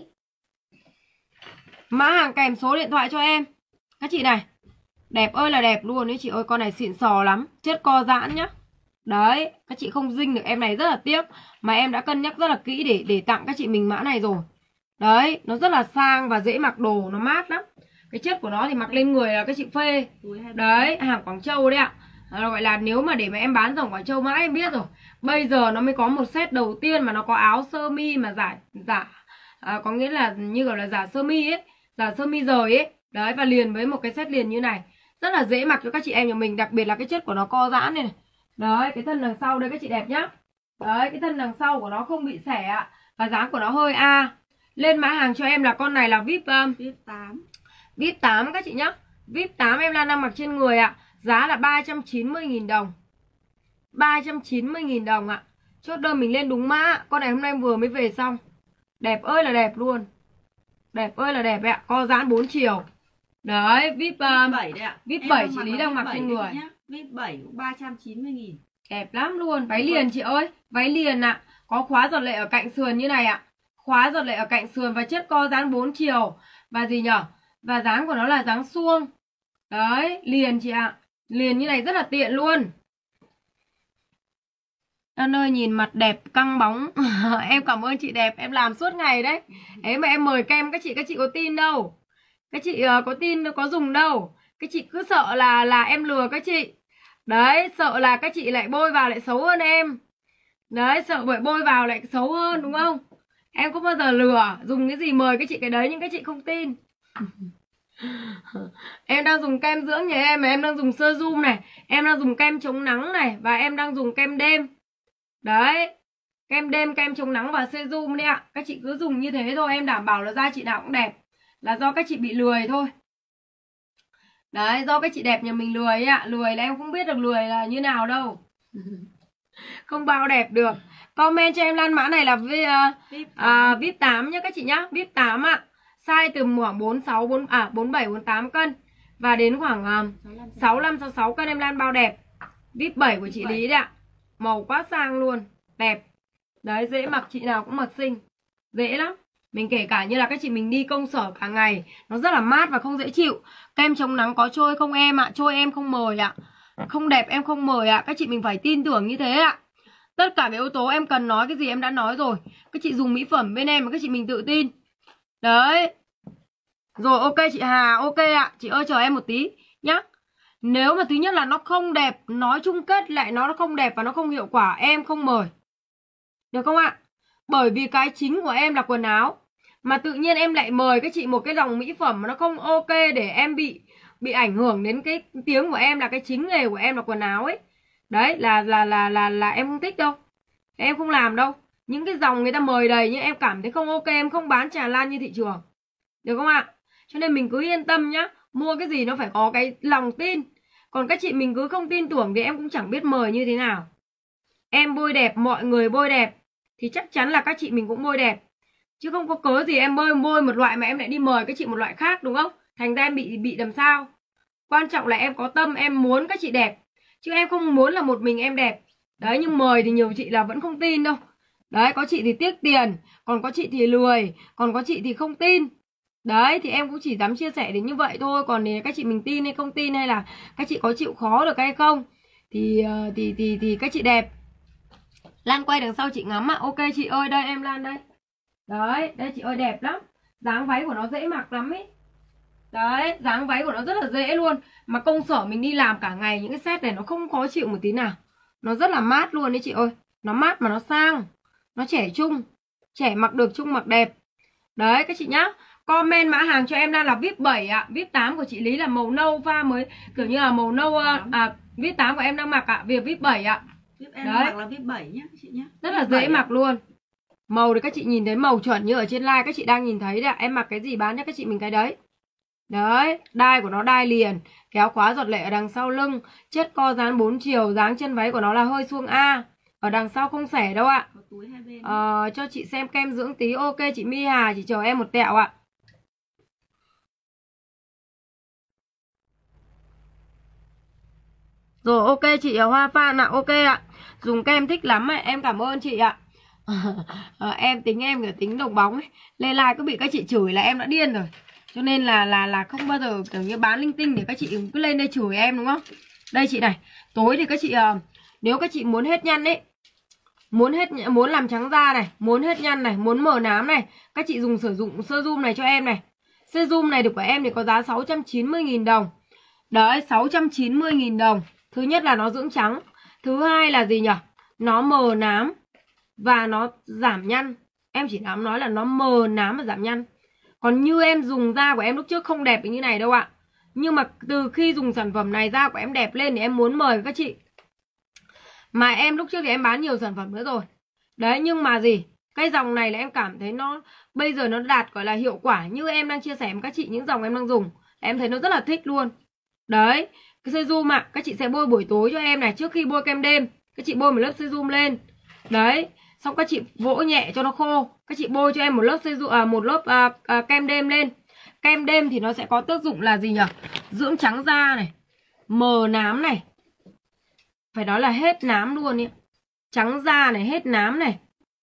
Mã hàng kèm số điện thoại cho em. Các chị này. Đẹp ơi là đẹp luôn đấy chị ơi. Con này xịn sò lắm. Chất co giãn nhá. Đấy. Các chị không dinh được em này, rất là tiếc. Mà em đã cân nhắc rất là kỹ để tặng các chị mình mã này rồi. Đấy. Nó rất là sang và dễ mặc đồ. Nó mát lắm. Cái chất của nó thì mặc lên người là các chị phê. Đấy. Hàng Quảng Châu đấy ạ. Gọi là nếu mà để mà em bán dòng Quảng Châu mãi em biết rồi. Bây giờ nó mới có một set đầu tiên mà nó có áo sơ mi mà có nghĩa là như gọi là giả sơ mi ấy. Giả sơ mi rời ấy. Đấy, và liền với một cái set liền như này. Rất là dễ mặc cho các chị em nhà mình. Đặc biệt là cái chất của nó co giãn này. Đấy, cái thân đằng sau đây các chị đẹp nhá. Đấy, cái thân đằng sau của nó không bị xẻ ạ. Và dáng của nó hơi A. Lên mã hàng cho em là con này là VIP 8. VIP 8 các chị nhá. VIP 8 em đang mặc trên người ạ. Giá là 390.000 đồng. 390.000 đồng ạ. Chốt đơn mình lên đúng mã. Con này hôm nay em vừa mới về xong. Đẹp ơi là đẹp luôn. Đẹp ơi là đẹp ạ. Co giãn 4 chiều. Đấy, VIP 7 đấy ạ. VIP 7 chị Lý đang mặc trên người. VIP 7 cũng 390.000. Đẹp lắm luôn. Váy liền chị ơi. Váy liền ạ. Có khóa giọt lệ ở cạnh sườn như này ạ. Khóa giọt lệ ở cạnh sườn và chất co giãn 4 chiều. Và gì nhở? Và dáng của nó là dáng suông. Đấy, liền chị ạ. Liền như này rất là tiện luôn. Anh ơi nhìn mặt đẹp căng bóng. Em cảm ơn chị đẹp. Em làm suốt ngày đấy. Ấy mà em mời kem các chị có tin đâu. Các chị có tin đâu, có dùng đâu. Các chị cứ sợ là em lừa các chị. Đấy, sợ là các chị lại bôi vào lại xấu hơn em. Đấy, sợ bởi bôi vào lại xấu hơn đúng không? Em không bao giờ lừa. Dùng cái gì mời các chị cái đấy nhưng các chị không tin. Em đang dùng kem dưỡng nhà em mà em đang dùng sơ zoom này. Em đang dùng kem chống nắng này. Và em đang dùng kem đêm. Đấy. Kem đêm, kem chống nắng và serum đấy ạ. Các chị cứ dùng như thế thôi. Em đảm bảo là da chị nào cũng đẹp. Là do các chị bị lười thôi. Đấy, do các chị đẹp nhà mình lười ạ. Lười là em không biết được lười là như nào đâu. Không bao đẹp được. Comment cho em Lan mã này là VIP 8 nhá các chị nhá. VIP 8 ạ. Size từ khoảng 47, 48 cân. Và đến khoảng 65, 66 cân em Lan bao đẹp. VIP 7 của chị Lý đấy ạ. Màu quá sang luôn. Đẹp. Đấy, dễ mặc, chị nào cũng mặc xinh. Dễ lắm. Mình kể cả như là các chị mình đi công sở cả ngày. Nó rất là mát và không dễ chịu. Kem chống nắng có trôi không em ạ? Trôi em không mời ạ. Không đẹp em không mời ạ. Các chị mình phải tin tưởng như thế ạ. Tất cả cái yếu tố em cần nói cái gì em đã nói rồi. Các chị dùng mỹ phẩm bên em mà các chị mình tự tin. Đấy. Rồi ok chị Hà, ok ạ. Chị ơi chờ em một tí nhá. Nếu mà thứ nhất là nó không đẹp, nói chung kết lại nó không đẹp và nó không hiệu quả, em không mời. Được không ạ? Bởi vì cái chính của em là quần áo. Mà tự nhiên em lại mời các chị một cái dòng mỹ phẩm mà nó không ok để em bị ảnh hưởng đến cái tiếng của em, là cái chính nghề của em là quần áo ấy. Đấy là em không thích đâu. Em không làm đâu. Những cái dòng người ta mời đầy nhưng em cảm thấy không ok, em không bán tràn lan như thị trường. Được không ạ? Cho nên mình cứ yên tâm nhá. Mua cái gì nó phải có cái lòng tin. Còn các chị mình cứ không tin tưởng thì em cũng chẳng biết mời như thế nào. Em bôi đẹp, mọi người bôi đẹp thì chắc chắn là các chị mình cũng bôi đẹp. Chứ không có cớ gì em bôi một loại mà em lại đi mời các chị một loại khác đúng không? Thành ra em bị làm sao? Quan trọng là em có tâm, em muốn các chị đẹp, chứ em không muốn là một mình em đẹp. Đấy, nhưng mời thì nhiều chị là vẫn không tin đâu. Đấy, có chị thì tiếc tiền, còn có chị thì lười, còn có chị thì không tin. Đấy, thì em cũng chỉ dám chia sẻ đến như vậy thôi. Còn nếu các chị mình tin hay không tin, hay là các chị có chịu khó được hay không, thì các chị đẹp. Lan quay đằng sau chị ngắm ạ. Ok chị ơi, đây em Lan đây. Đấy, đây chị ơi, đẹp lắm. Dáng váy của nó dễ mặc lắm ý. Đấy, dáng váy của nó rất là dễ luôn. Mà công sở mình đi làm cả ngày, những cái set này nó không khó chịu một tí nào. Nó rất là mát luôn đấy chị ơi. Nó mát mà nó sang, nó trẻ trung. Trẻ mặc được, trung mặc đẹp. Đấy các chị nhá. Comment mã hàng cho em đang là VIP 7 ạ. VIP 8 của chị Lý là màu nâu pha mới, kiểu như là màu nâu. VIP 8 của em đang mặc ạ. Việc VIP 7 ạ. VIP em đang mặc là VIP 7 nhá các chị nhá. Rất là dễ mặc luôn. Màu thì các chị nhìn thấy màu chuẩn như ở trên live các chị đang nhìn thấy đấy ạ. Em mặc cái gì bán cho các chị mình cái đấy. Đấy, đai của nó đai liền, kéo khóa giọt lệ ở đằng sau lưng, chất co dáng 4 chiều, dáng chân váy của nó là hơi suông A. Ở đằng sau không xẻ đâu ạ. Có túi hai bên. Cho chị xem kem dưỡng tí. Ok chị My Hà, chị chờ em một tẹo ạ. Rồi ok chị Hoa Phan ạ. Ok ạ. Dùng kem thích lắm ạ. Em cảm ơn chị ạ. Em tính em kiểu tính đồng bóng ấy. Lên live cứ bị các chị chửi là em đã điên rồi. Cho nên là không bao giờ kiểu như bán linh tinh để các chị cứ lên đây chửi em đúng không? Đây chị này, tối thì các chị nếu các chị muốn hết nhăn ấy, muốn làm trắng da này, muốn hết nhăn này, muốn mờ nám này, các chị sử dụng serum này cho em này. Serum này được của em thì có giá 690.000 đồng. Đấy, 690.000 đồng. Thứ nhất là nó dưỡng trắng, thứ hai là gì nhỉ? Nó mờ nám và nó giảm nhăn. Em chỉ dám nói là nó mờ nám và giảm nhăn. Còn như em dùng da của em lúc trước không đẹp như này đâu ạ. Nhưng mà từ khi dùng sản phẩm này da của em đẹp lên thì em muốn mời các chị. Mà em lúc trước thì em bán nhiều sản phẩm nữa rồi. Đấy, nhưng mà gì? Cái dòng này là em cảm thấy nó bây giờ nó đạt gọi là hiệu quả. Như em đang chia sẻ với các chị những dòng em đang dùng, em thấy nó rất là thích luôn. Đấy, cái serum ạ, các chị sẽ bôi buổi tối cho em này. Trước khi bôi kem đêm, các chị bôi một lớp serum lên. Đấy, xong các chị vỗ nhẹ cho nó khô. Các chị bôi cho em một lớp serum, kem đêm lên. Kem đêm thì nó sẽ có tác dụng là gì nhỉ? Dưỡng trắng da này, mờ nám này. Phải nói là hết nám luôn ý. Trắng da này, hết nám này,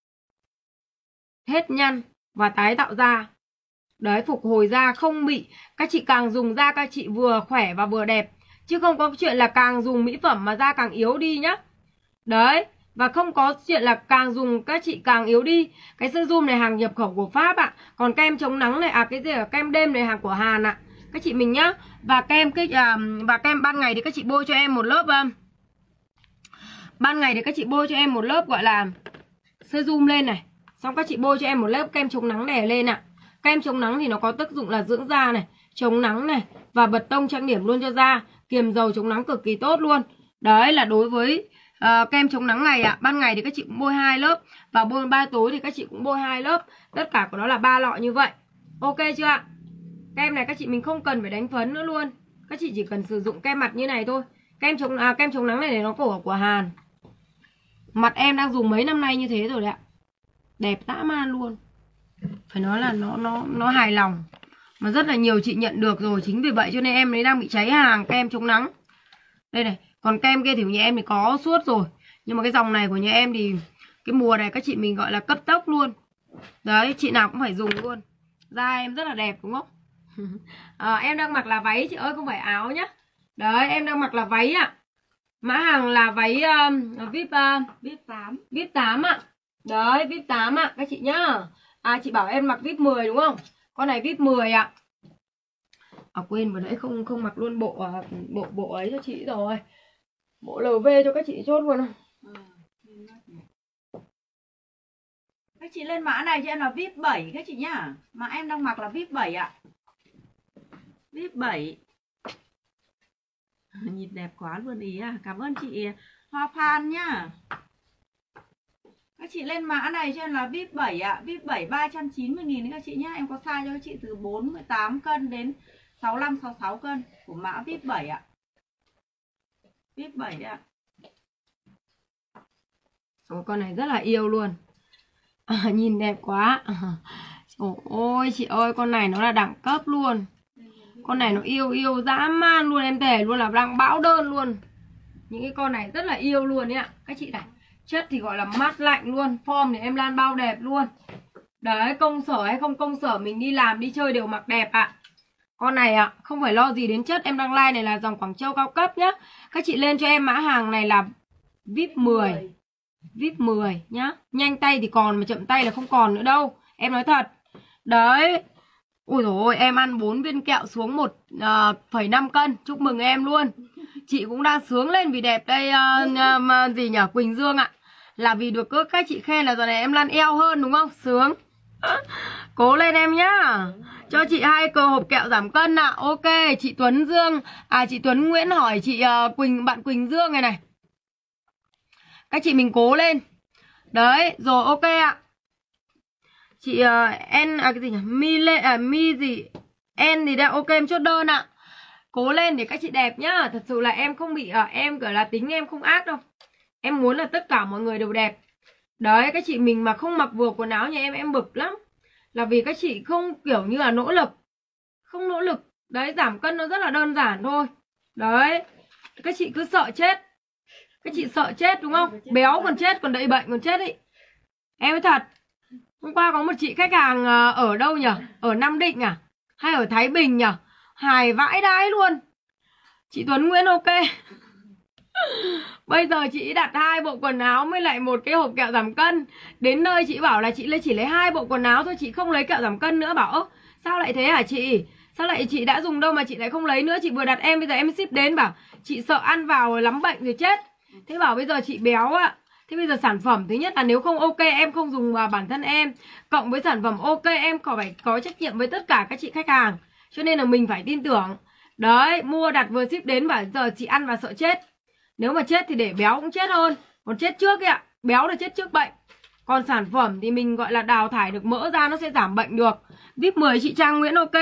hết nhăn và tái tạo da. Đấy, phục hồi da không bị. Các chị càng dùng da các chị vừa khỏe và vừa đẹp. Chứ không có chuyện là càng dùng mỹ phẩm mà da càng yếu đi nhá. Đấy, và không có chuyện là càng dùng các chị càng yếu đi. Cái serum này hàng nhập khẩu của Pháp ạ. Còn kem chống nắng này, cái gì ở kem đêm này hàng của Hàn ạ. Các chị mình nhá. Và kem ban ngày thì các chị bôi cho em một lớp ban ngày thì các chị bôi cho em một lớp gọi là serum lên này. Xong các chị bôi cho em một lớp kem chống nắng đè lên ạ. Kem chống nắng thì nó có tác dụng là dưỡng da này, chống nắng này và bật tông trang điểm luôn cho da, kiềm dầu chống nắng cực kỳ tốt luôn. Đấy là đối với kem chống nắng này ạ. Ban ngày thì các chị cũng bôi 2 lớp và bôi ban tối thì các chị cũng bôi 2 lớp. Tất cả của nó là 3 lọ như vậy. Ok chưa ạ? Kem này các chị mình không cần phải đánh phấn nữa luôn. Các chị chỉ cần sử dụng kem mặt như này thôi. Kem chống nắng này nó của Hàn. Mặt em đang dùng mấy năm nay như thế rồi đấy ạ. Đẹp dã man luôn. Phải nói là nó hài lòng. Mà rất là nhiều chị nhận được rồi. Chính vì vậy cho nên em mới đang bị cháy hàng kem chống nắng. Đây này. Còn kem kia thì nhà em thì có suốt rồi. Nhưng mà cái dòng này của nhà em thì cái mùa này các chị mình gọi là cấp tốc luôn. Đấy, chị nào cũng phải dùng luôn. Da em rất là đẹp đúng không? Em đang mặc là váy chị ơi, không phải áo nhá. Đấy, em đang mặc là váy ạ. Mã hàng là váy VIP 8. VIP 8 ạ. Đấy, VIP 8 ạ các chị nhá. Chị bảo em mặc VIP 10 đúng không? Con này VIP 10 ạ. Quên vừa nãy không mặc luôn bộ ấy cho chị rồi. Bộ LV cho các chị chốt luôn không? Các chị lên mã này cho em là VIP 7 các chị nhá. Mà em đang mặc là VIP 7 ạ. VIP 7. Nhìn đẹp quá luôn ý à. Cảm ơn chị Hoa Phan nhá. Các chị lên mã này cho em là VIP 7 ạ. VIP 7 390.000 các chị nhá. Em có size cho các chị từ 48 cân đến 65 66 cân của mã VIP 7 ạ. VIP 7 đấy ạ. Con này rất là yêu luôn. Nhìn đẹp quá. Ôi chị ơi, con này nó là đẳng cấp luôn. Con này nó yêu dã man luôn, em thề luôn là đang bão đơn luôn. Những cái con này rất là yêu luôn ấy ạ. Các chị này, chất thì gọi là mát lạnh luôn. Form thì em Lan bao đẹp luôn. Đấy, công sở hay không công sở, mình đi làm đi chơi đều mặc đẹp ạ. Con này ạ, không phải lo gì đến chất. Em đăng like này là dòng Quảng Châu cao cấp nhá. Các chị lên cho em mã hàng này là VIP 10. VIP 10 nhá. Nhanh tay thì còn, mà chậm tay là không còn nữa đâu. Em nói thật. Đấy. Ui dồi ôi, em ăn 4 viên kẹo xuống 1,5 cân. Chúc mừng em luôn. Chị cũng đang sướng lên vì đẹp đây. Gì nhỉ, Quỳnh Dương ạ. Là vì được các chị khen là giờ này em lăn eo hơn đúng không? Sướng. Cố lên em nhá. Cho chị 2 cơ hộp kẹo giảm cân ạ. Ok, chị Tuấn Dương. Chị Tuấn Nguyễn hỏi chị bạn Quỳnh Dương này này. Các chị mình cố lên. Đấy, rồi ok ạ. Chị cái gì nhỉ? Mi gì? En thì đã ok, em chốt đơn ạ. Cố lên để các chị đẹp nhá. Thật sự là em không bị em gọi là tính em không ác đâu. Em muốn là tất cả mọi người đều đẹp. Đấy, các chị mình mà không mặc vừa quần áo nhà em bực lắm. Là vì các chị không kiểu như là nỗ lực. Không nỗ lực. Đấy, giảm cân nó rất là đơn giản thôi. Đấy, các chị cứ sợ chết. Các chị sợ chết đúng không? Béo còn chết, còn đậy bệnh còn chết ý. Em nói thật. Hôm qua có một chị khách hàng ở đâu nhỉ? Ở Nam Định à? Hay ở Thái Bình nhỉ? Hài vãi đái luôn. Chị Tuấn Nguyễn ok. Bây giờ chị đặt 2 bộ quần áo với lại 1 cái hộp kẹo giảm cân. Đến nơi chị bảo là chị chỉ lấy 2 bộ quần áo thôi, chị không lấy kẹo giảm cân nữa. Bảo sao lại thế hả chị? Sao lại chị đã dùng đâu mà chị lại không lấy nữa? Chị vừa đặt em, bây giờ em ship đến bảo chị sợ ăn vào lắm bệnh rồi chết. Thế bảo bây giờ chị béo ạ. Thế bây giờ sản phẩm thứ nhất là nếu không ok em không dùng vào bản thân em. Cộng với sản phẩm ok em phải có trách nhiệm với tất cả các chị khách hàng. Cho nên là mình phải tin tưởng. Đấy, mua đặt vừa ship đến bảo giờ chị ăn và sợ chết. Nếu mà chết thì để béo cũng chết hơn. Còn chết trước ấy ạ. Béo là chết trước bệnh. Còn sản phẩm thì mình gọi là đào thải được mỡ ra, nó sẽ giảm bệnh được. VIP 10 chị Trang Nguyễn ok.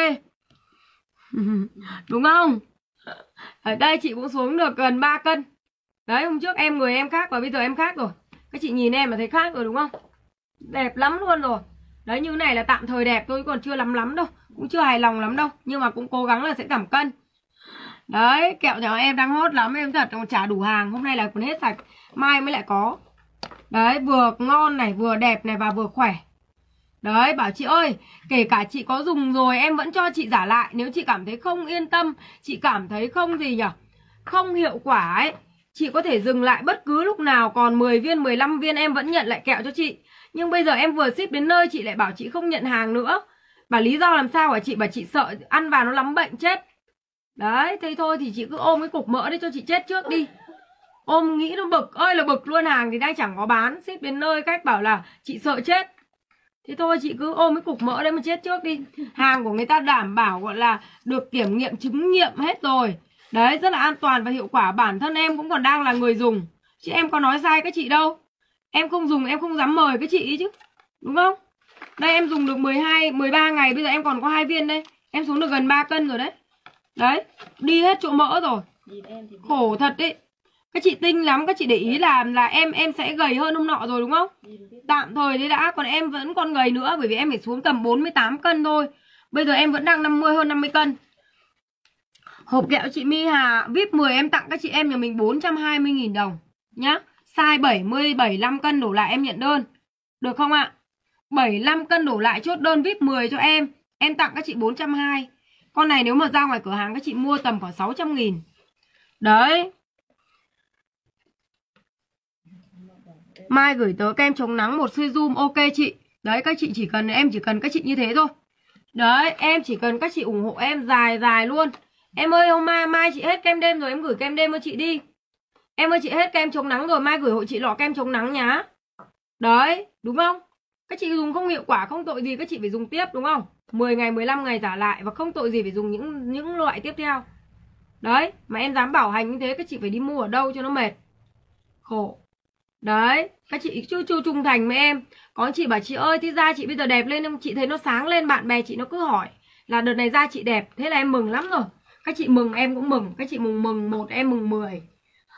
Đúng không? Ở đây chị cũng xuống được gần 3 cân. Đấy, hôm trước người em khác và bây giờ em khác rồi. Các chị nhìn em mà thấy khác rồi đúng không? Đẹp lắm luôn rồi. Đấy, như này là tạm thời đẹp thôi, còn chưa lắm đâu. Cũng chưa hài lòng lắm đâu. Nhưng mà cũng cố gắng là sẽ giảm cân. Đấy, kẹo nhà em đang hot lắm. Em thật còn chả đủ hàng. Hôm nay là còn hết sạch, mai mới lại có. Đấy, vừa ngon này, vừa đẹp này và vừa khỏe. Đấy, bảo chị ơi, kể cả chị có dùng rồi em vẫn cho chị giả lại. Nếu chị cảm thấy không yên tâm, chị cảm thấy không gì nhỉ, không hiệu quả ấy, chị có thể dừng lại bất cứ lúc nào. Còn 10 viên, 15 viên em vẫn nhận lại kẹo cho chị. Nhưng bây giờ em vừa ship đến nơi chị lại bảo chị không nhận hàng nữa. Bảo lý do làm sao hả chị? Bảo chị sợ ăn vào nó lắm bệnh chết. Đấy, thế thôi thì chị cứ ôm cái cục mỡ đấy cho chị chết trước đi. Ôm nghĩ nó bực ơi là bực luôn. Hàng thì đang chẳng có bán, ship đến nơi khách bảo là chị sợ chết. Thế thôi chị cứ ôm cái cục mỡ đấy mà chết trước đi. Hàng của người ta đảm bảo gọi là được kiểm nghiệm, chứng nghiệm hết rồi. Đấy, rất là an toàn và hiệu quả. Bản thân em cũng còn đang là người dùng, chứ em có nói sai các chị đâu. Em không dùng em không dám mời các chị ý chứ. Đúng không? Đây em dùng được 13 ngày. Bây giờ em còn có 2 viên đây. Em xuống được gần 3 cân rồi đấy. Đấy, đi hết chỗ mỡ rồi. Khổ thật đấy. Các chị tinh lắm, các chị để ý là em sẽ gầy hơn hôm nọ rồi đúng không? Tạm thời đấy đã, còn em vẫn còn gầy nữa. Bởi vì em phải xuống tầm 48 cân thôi. Bây giờ em vẫn đang hơn 50 cân. Hộp kẹo chị My Hà VIP 10 em tặng các chị em nhà mình 420.000 đồng nhá. Size 70, 75 cân đổ lại em nhận đơn. Được không ạ? 75 cân đổ lại chốt đơn VIP 10 cho em. Em tặng các chị 420. Con này nếu mà ra ngoài cửa hàng các chị mua tầm khoảng 600.000. Đấy. Mai gửi tớ kem chống nắng một siêu zoom ok chị. Đấy, các chị em chỉ cần các chị như thế thôi. Đấy, em chỉ cần các chị ủng hộ em dài luôn. Em ơi, hôm mai chị hết kem đêm rồi, em gửi kem đêm cho chị đi. Em ơi, chị hết kem chống nắng rồi, mai gửi hộ chị lọ kem chống nắng nhá. Đấy, đúng không? Các chị dùng không hiệu quả, không tội gì các chị phải dùng tiếp đúng không? 10 ngày, 15 ngày giả lại và không tội gì phải dùng những loại tiếp theo. Đấy, mà em dám bảo hành như thế các chị phải đi mua ở đâu cho nó mệt. Khổ. Đấy, các chị chưa trung thành với em. Có chị bảo chị ơi, thì da chị bây giờ đẹp lên, chị thấy nó sáng lên, bạn bè chị nó cứ hỏi là đợt này da chị đẹp. Thế là em mừng lắm rồi. Các chị mừng em cũng mừng. Các chị mừng 1 em mừng 10.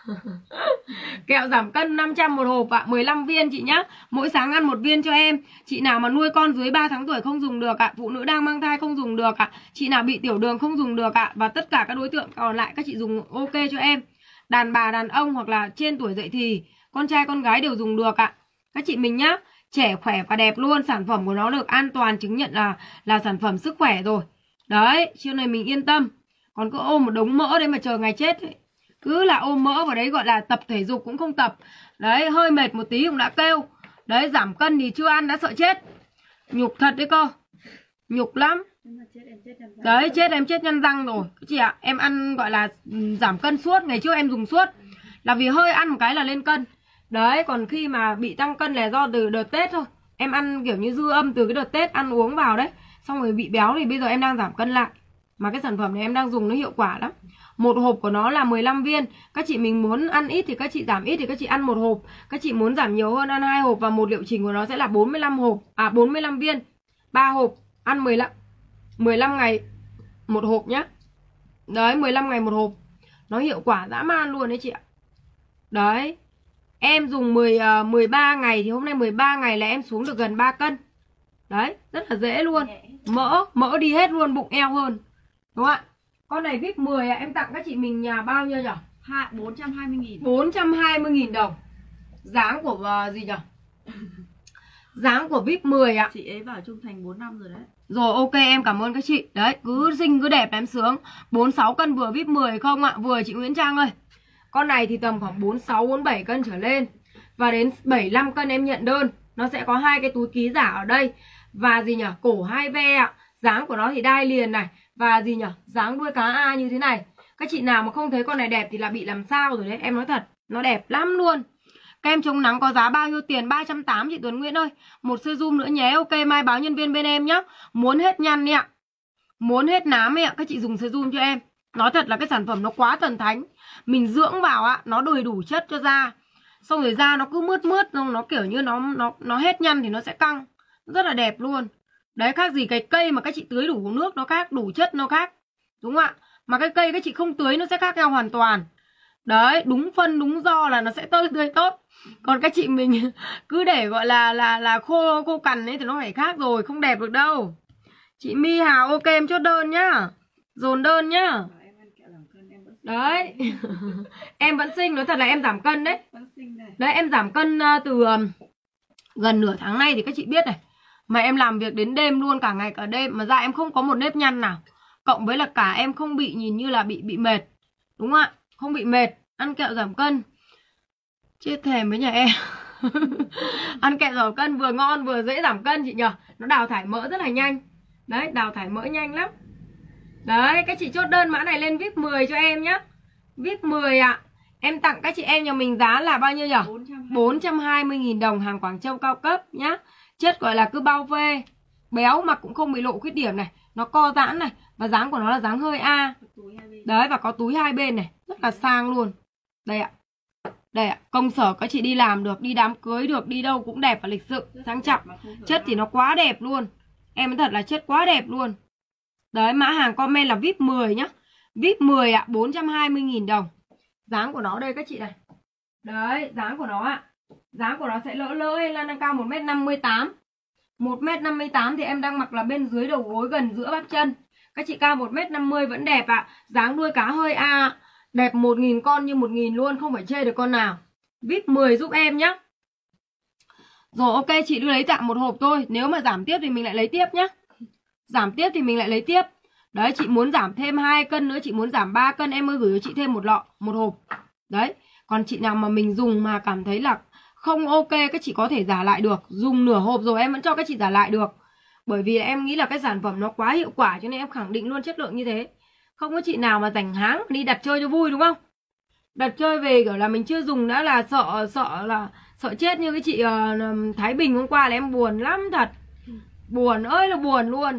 Kẹo giảm cân 500 một hộp ạ, 15 viên chị nhá. Mỗi sáng ăn một viên cho em. Chị nào mà nuôi con dưới 3 tháng tuổi không dùng được ạ. Phụ nữ đang mang thai không dùng được ạ. Chị nào bị tiểu đường không dùng được ạ. Và tất cả các đối tượng còn lại các chị dùng ok cho em. Đàn bà, đàn ông hoặc là trên tuổi dậy thì, con trai, con gái đều dùng được ạ. Các chị mình nhá. Trẻ, khỏe và đẹp luôn. Sản phẩm của nó được an toàn chứng nhận là sản phẩm sức khỏe rồi. Đấy, chiều này mình yên tâm. Còn cứ ôm một đống mỡ đấy mà chờ ngày chết ấy. Cứ là ôm mỡ vào đấy gọi là tập thể dục cũng không tập. Đấy, hơi mệt một tí cũng đã kêu. Đấy, giảm cân thì chưa ăn đã sợ chết. Nhục thật đấy cô. Nhục lắm. Đấy, chết em chết nhăn răng rồi. Chị ạ, em ăn gọi là giảm cân suốt. Ngày trước em dùng suốt là vì hơi ăn một cái là lên cân. Đấy, còn khi mà bị tăng cân là do từ đợt Tết thôi. Em ăn kiểu như dư âm từ cái đợt Tết ăn uống vào đấy. Xong rồi bị béo thì bây giờ em đang giảm cân lại. Mà cái sản phẩm này em đang dùng nó hiệu quả lắm. Một hộp của nó là 15 viên. Các chị mình muốn ăn ít thì các chị giảm ít thì các chị ăn một hộp. Các chị muốn giảm nhiều hơn ăn 2 hộp. Và một liệu trình của nó sẽ là 45 viên. 3 hộp, ăn 15 ngày một hộp nhá. Đấy, 15 ngày một hộp. Nó hiệu quả dã man luôn đấy chị ạ. Đấy. Em dùng 13 ngày thì hôm nay 13 ngày là em xuống được gần 3 cân. Đấy, rất là dễ luôn. Mỡ đi hết luôn, bụng eo hơn. Đúng không ạ? Con này VIP 10 em tặng các chị mình nhà bao nhiêu nhỉ? 420.000. 420.000 đồng. Dáng của gì nhỉ? Dáng của VIP 10 ạ. Chị ấy vào trung thành 4 năm rồi đấy. Rồi ok, em cảm ơn các chị. Đấy, cứ xinh cứ đẹp em sướng. 46 cân vừa VIP 10 không ạ? Vừa chị Nguyễn Trang ơi. Con này thì tầm khoảng 46 47 cân trở lên. Và đến 75 cân em nhận đơn. Nó sẽ có 2 cái túi ký giả ở đây. Và gì nhỉ? Cổ 2 ve ạ. Dáng của nó thì đai liền này. Và gì nhỉ? Dáng đuôi cá A như thế này. Các chị nào mà không thấy con này đẹp thì là bị làm sao rồi đấy. Em nói thật, nó đẹp lắm luôn. Kem chống nắng có giá bao nhiêu tiền? 380 chị Tuấn Nguyễn ơi. Một size zoom nữa nhé. Ok, mai báo nhân viên bên em nhá. Muốn hết nhăn ấy ạ, muốn hết nám ấy ạ, các chị dùng size zoom cho em. Nói thật là cái sản phẩm nó quá thần thánh. Mình dưỡng vào ạ, nó đầy đủ chất cho da. Xong rồi da nó cứ mướt mướt, nó kiểu như nó hết nhăn thì nó sẽ căng. Rất là đẹp luôn. Đấy, khác gì cái cây mà các chị tưới đủ nước nó khác, đủ chất nó khác. Đúng không ạ? Mà cái cây các chị không tưới nó sẽ khác nhau hoàn toàn. Đấy, đúng phân đúng do là nó sẽ tươi tốt. Còn các chị mình cứ để gọi là khô cằn ấy thì nó phải khác rồi, không đẹp được đâu. Chị My Hào ok em chốt đơn nhá. Dồn đơn nhá. Đấy. Em vẫn xinh, nói thật là em giảm cân đấy. Đấy, em giảm cân từ gần nửa tháng nay thì các chị biết này. Mà em làm việc đến đêm luôn, cả ngày cả đêm mà da em không có một nếp nhăn nào. Cộng với là cả em không bị nhìn như là bị mệt. Đúng không ạ? Không bị mệt. Ăn kẹo giảm cân chết thèm với nhà em. Ăn kẹo giảm cân vừa ngon vừa dễ giảm cân chị nhờ. Nó đào thải mỡ rất là nhanh. Đấy, đào thải mỡ nhanh lắm. Đấy, các chị chốt đơn mã này lên VIP 10 cho em nhá. VIP 10 ạ. Em tặng các chị em nhà mình giá là bao nhiêu nhỉ? 420.000 đồng, hàng Quảng Châu cao cấp nhá. Chất gọi là cứ bao phê. Béo mà cũng không bị lộ khuyết điểm này. Nó co giãn này. Và dáng của nó là dáng hơi A. Đấy, và có túi hai bên này. Rất là sang luôn. Đây ạ. Đây ạ, công sở các chị đi làm được, đi đám cưới được, đi đâu cũng đẹp và lịch sự, sang trọng. Chất thì nó quá đẹp luôn. Em nói thật là chất quá đẹp luôn. Đấy, mã hàng comment là VIP 10 nhá. VIP 10 ạ, 420.000 đồng. Dáng của nó đây các chị này. Đấy, dáng của nó ạ. Dáng của nó sẽ lỡ hay là đang cao 1m58. 1m58 thì em đang mặc là bên dưới đầu gối gần giữa bắp chân. Các chị cao 1m50 vẫn đẹp ạ. Dáng đuôi cá hơi A. Đẹp 1.000 con như 1.000 luôn, không phải chê được con nào. VIP 10 giúp em nhá. Rồi ok, chị đưa lấy tặng một hộp thôi. Nếu mà giảm tiếp thì mình lại lấy tiếp nhá. Giảm tiếp thì mình lại lấy tiếp. Đấy, chị muốn giảm thêm 2 cân nữa, chị muốn giảm 3 cân em mới gửi cho chị thêm một lọ, một hộp. Đấy, còn chị nào mà mình dùng mà cảm thấy là không ok, các chị có thể giả lại được. Dùng nửa hộp rồi em vẫn cho các chị giả lại được. Bởi vì em nghĩ là cái sản phẩm nó quá hiệu quả cho nên em khẳng định luôn chất lượng như thế. Không có chị nào mà rảnh háng đi đặt chơi cho vui đúng không? Đặt chơi về kiểu là mình chưa dùng đã là sợ chết như cái chị Thái Bình hôm qua là em buồn lắm thật. Buồn ơi là buồn luôn.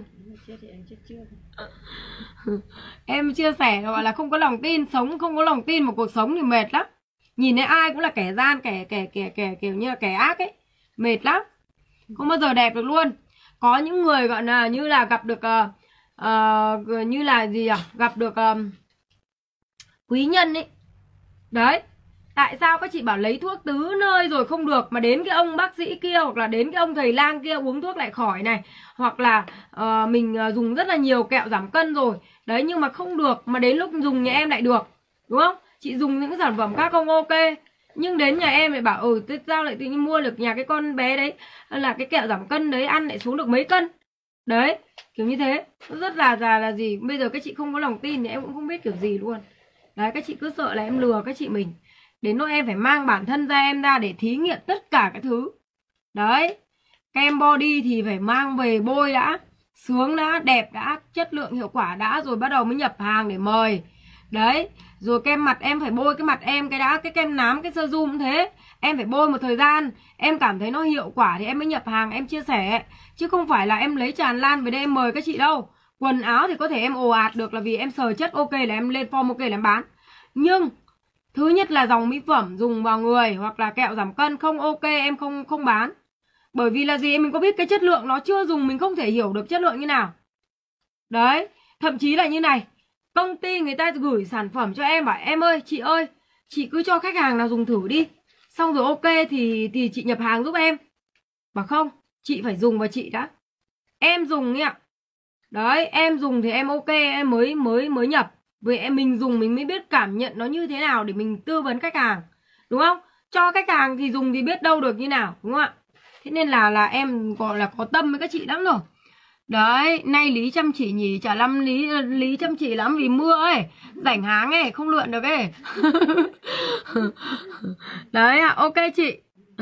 Em chia sẻ gọi là không có lòng tin, sống không có lòng tin vào cuộc sống thì mệt lắm. Nhìn thấy ai cũng là kẻ gian, kẻ kiểu như là kẻ ác ấy. Mệt lắm. Không bao giờ đẹp được luôn. Có những người gọi là như là gặp được như là gì à? Gặp được quý nhân ấy. Đấy, Tại sao các chị bảo lấy thuốc tứ nơi rồi không được, mà đến cái ông bác sĩ kia hoặc là đến cái ông thầy lang kia uống thuốc lại khỏi này, hoặc là mình dùng rất là nhiều kẹo giảm cân rồi đấy nhưng mà không được, mà đến lúc dùng nhà em lại được, đúng không? Chị dùng những sản phẩm khác không ok, nhưng đến nhà em lại bảo sao lại tự nhiên mua được nhà cái con bé đấy là cái kẹo giảm cân đấy ăn lại xuống được mấy cân đấy, kiểu như thế. Rất là gì, bây giờ các chị không có lòng tin thì em cũng không biết kiểu gì luôn đấy. Các chị cứ sợ là em lừa các chị mình, đến lúc em phải mang bản thân em ra để thí nghiệm tất cả các thứ đấy. Kem body thì phải mang về bôi đã, sướng đã, đẹp đã, chất lượng hiệu quả đã, rồi bắt đầu mới nhập hàng để mời đấy. Rồi kem mặt em phải bôi cái mặt em cái đã, cái kem nám, cái sơ zoom cũng thế, em phải bôi một thời gian, em cảm thấy nó hiệu quả thì em mới nhập hàng em chia sẻ, chứ không phải là em lấy tràn lan về đây em mời các chị đâu. Quần áo thì có thể em ồ ạt được là vì em sờ chất ok là em lên form ok là em bán, nhưng thứ nhất là dòng mỹ phẩm dùng vào người hoặc là kẹo giảm cân không ok em không bán. Bởi vì là gì, mình có biết cái chất lượng nó chưa dùng, mình không thể hiểu được chất lượng như nào đấy. Thậm chí là như này, công ty người ta gửi sản phẩm cho em bảo em ơi chị cứ cho khách hàng nào dùng thử đi, xong rồi ok thì chị nhập hàng giúp em. Bảo không, chị phải dùng và chị đã, em dùng ạ đấy, em dùng thì em ok em mới nhập. Vì mình dùng mình mới biết cảm nhận nó như thế nào để mình tư vấn khách hàng, đúng không? Cho khách hàng thì dùng thì biết đâu được như nào, đúng không ạ? Thế nên là em gọi là có tâm với các chị lắm rồi. Đấy, nay Lý chăm chỉ nhỉ, chả năm Lý chăm chỉ lắm vì mưa ấy, rảnh háng ấy, không lượn được ấy. Đấy ạ, ok chị.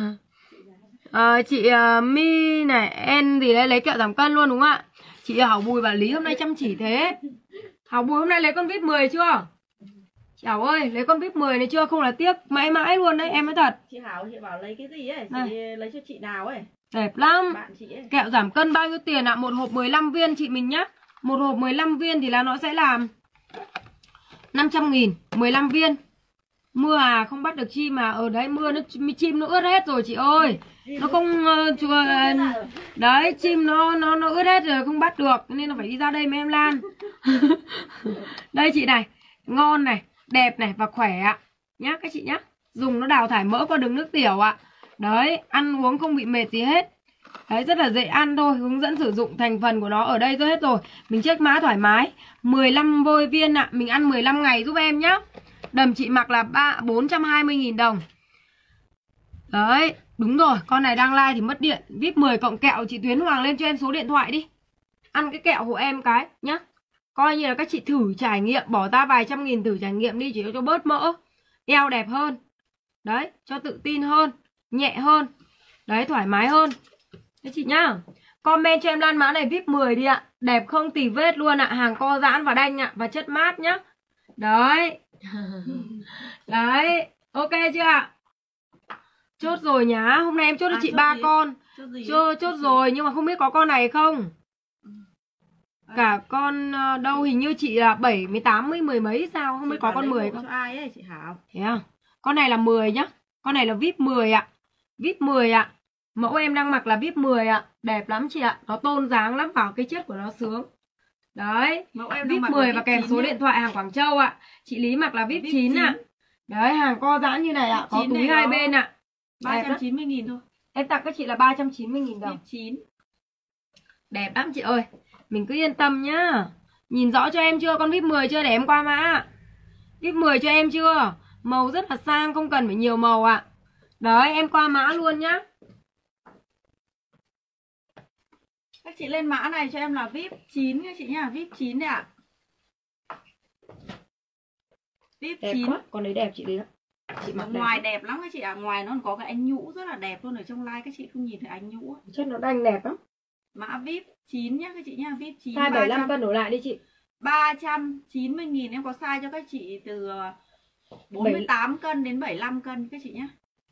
Chị My này, em gì đấy lấy kẹo giảm cân luôn đúng không ạ? Chị Hảo Bùi bảo Lý hôm nay chăm chỉ thế. Hảo Bùi hôm nay lấy con VIP 10 chưa? Chị Hảo ơi, lấy con VIP 10 này chưa? Không là tiếc mãi mãi luôn đấy, em nói thật. Chị Hảo chị bảo lấy cái gì ấy, chị này, lấy cho chị nào ấy. đẹp lắm. Bạn chị ấy. Kẹo giảm cân bao nhiêu tiền ạ? Một hộp 15 viên chị mình nhá. Một hộp 15 viên thì là nó sẽ làm 500.000, 15 viên. Mưa à, không bắt được chim mà. Ở đấy mưa nó chim nó ướt hết rồi chị ơi. Nó không đấy, chim nó ướt hết rồi không bắt được nên nó phải đi ra đây với em Lan. Đây chị này, ngon này, đẹp này và khỏe ạ. Nhá các chị nhá. Dùng nó đào thải mỡ qua đường nước tiểu ạ. Đấy, ăn uống không bị mệt gì hết. Đấy, rất là dễ ăn thôi. Hướng dẫn sử dụng thành phần của nó ở đây rồi hết rồi. Mình check mã thoải mái. 15 vôi viên ạ. Mình ăn 15 ngày giúp em nhá. Đầm chị mặc là 420.000 đồng. Đấy, đúng rồi. Con này đang like thì mất điện. VIP 10 cộng kẹo, chị Tuyến Hoàng lên cho em số điện thoại đi. Ăn cái kẹo hộ em cái nhá. Coi như là các chị thử trải nghiệm. Bỏ ra vài trăm nghìn thử trải nghiệm đi, chỉ cho bớt mỡ, eo đẹp hơn. Đấy, cho tự tin hơn, nhẹ hơn. Đấy, thoải mái hơn. Đấy chị nhá. Comment cho em Lan mã này VIP 10 đi ạ. Đẹp không tì vết luôn ạ. Hàng co giãn và đanh ạ. Và chất mát nhá. Đấy. Đấy, ok chưa ạ? Chốt rồi nhá. Hôm nay em chốt cho chị 3 con. Chốt rồi nhưng mà không biết có con này không. Cả con đâu hình như chị là 7, 18, 10 mấy sao. Không biết có con 10 không. Cho ai ấy chị Hảo. Thế à? Con này là 10 nhá. Con này là VIP 10 ạ. VIP 10 ạ. Mẫu em đang mặc là VIP 10 ạ. Đẹp lắm chị ạ. Nó tôn dáng lắm, vào cái chất của nó sướng. Đấy, mẫu em VIP 10 và kèm số điện thoại hàng Quảng Châu ạ. Chị Lý mặc là VIP 9 ạ. Đấy, hàng co giãn như này ạ. Có túi hai bên ạ. 390.000 thôi. Em tặng các chị là 390.000 đồng. VIP 9. Đẹp lắm chị ơi. Mình cứ yên tâm nhá. Nhìn rõ cho em chưa? Con VIP 10 chưa để em qua mã. VIP 10 cho em chưa? Màu rất là sang, không cần phải nhiều màu ạ. Đấy, em qua mã luôn nhá. Các chị lên mã này cho em là VIP 9 các chị nhá, VIP 9 đấy ạ. VIP Đẹp 9. quá, con đấy đẹp chị đấy. Chị mặc ngoài đẹp lắm các chị ạ, ngoài nó còn có cái ánh nhũ rất là đẹp luôn, ở trong like các chị không nhìn thấy ánh nhũ. Chất nó đanh đẹp lắm. Mã VIP 9 nhá các chị nhá, VIP 9. Size 75 cân đổ lại đi chị. 390.000 em có size cho các chị từ 48 cân đến 75 cân các chị nhá.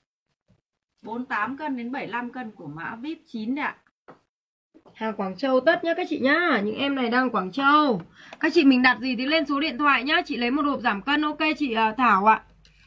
48 cân đến 75 cân của mã VIP 9 đấy ạ. Hàng Quảng Châu tất nhá các chị nhá. Những em này đang Quảng Châu. Các chị mình đặt gì thì lên số điện thoại nhá. Chị lấy một hộp giảm cân ok chị Thảo ạ.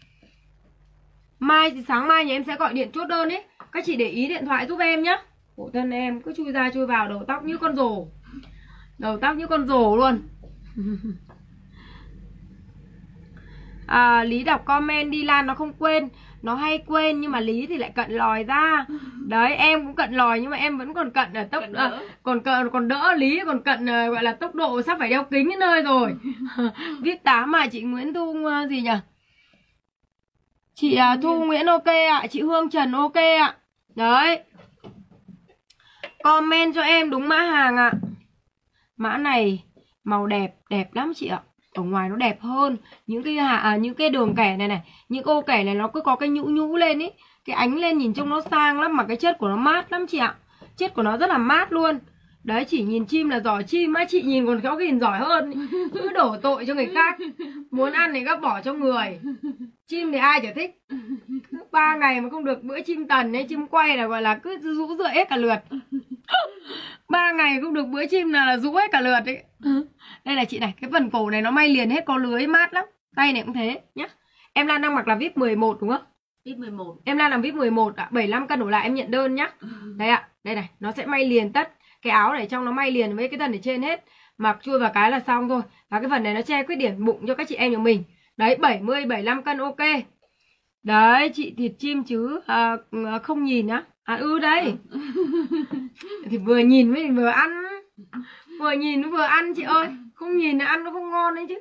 Mai thì sáng mai nhà em sẽ gọi điện chốt đơn ấy. Các chị để ý điện thoại giúp em nhá. Hộ thân em cứ chui ra chui vào, đầu tóc như con rồ. Đầu tóc như con rồ luôn. Lý đọc comment đi Lan nó không quên. Nó hay quên nhưng mà Lý thì lại cận lòi ra. Đấy, em cũng cận lòi nhưng mà em vẫn còn cận ở tốc còn đỡ Lý, còn cận gọi là tốc độ sắp phải đeo kính đến nơi rồi. Viết 8 mà chị Nguyễn Thu gì nhỉ? Chị Thu Nguyễn ok ạ, chị Hương Trần ok ạ. Đấy. Comment cho em đúng mã hàng ạ. Mã này màu đẹp, đẹp lắm chị ạ. Ở ngoài nó đẹp hơn. Những cái đường kẻ này này, những ô kẻ này nó cứ có cái nhũ nhũ lên ý. Cái ánh lên nhìn trông nó sang lắm. Mà cái chất của nó mát lắm chị ạ. Chất của nó rất là mát luôn. Đấy, chỉ nhìn chim là giỏi chim á. Chị nhìn còn khéo gìn giỏi hơn ý. Cứ đổ tội cho người khác. Muốn ăn thì gấp bỏ cho người. Chim thì ai chả thích. 3 ngày mà không được bữa chim tần ấy, chim quay là gọi là cứ rũ rượi hết cả lượt. 3 ngày không được bữa chim là rũ hết cả lượt ấy. Đây là chị này, cái phần cổ này nó may liền hết, có lưới mát lắm. Tay này cũng thế nhá. Em Lan đang mặc là VIP 11 đúng không? VIP 11. Em Lan làm VIP 11 ạ, 75 cân đổ lại em nhận đơn nhá. Đây ạ, đây này, nó sẽ may liền tất. Cái áo này trong nó may liền với cái thân ở trên hết. Mặc chui vào cái là xong thôi. Và cái phần này nó che khuyết điểm bụng cho các chị em nhà mình. Đấy, 70, 75 cân ok. Đấy, chị thịt chim chứ không nhìn á. Đấy. Thì vừa nhìn với vừa ăn. Vừa nhìn vừa ăn chị ơi. Không nhìn là ăn nó không ngon đấy chứ.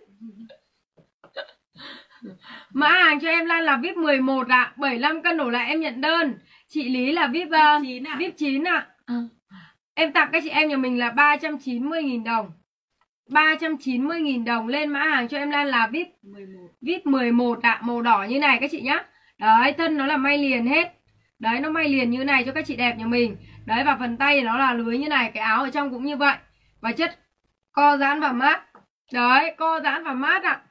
Mã hàng cho em Lan là VIP 11 ạ. 75 cân đổ lại em nhận đơn. Chị Lý là VIP 9 ạ. VIP 9 ạ. Em tặng các chị em nhà mình là 390.000 đồng. 390.000 đồng. Lên mã hàng cho em Lan là VIP 11. VIP 11 ạ. Màu đỏ như này các chị nhá. Đấy, thân nó là may liền hết. Đấy, nó may liền như này cho các chị đẹp nhà mình. Đấy, và phần tay nó là lưới như này. Cái áo ở trong cũng như vậy. Và chất co giãn và mát. Đấy, co giãn và mát ạ.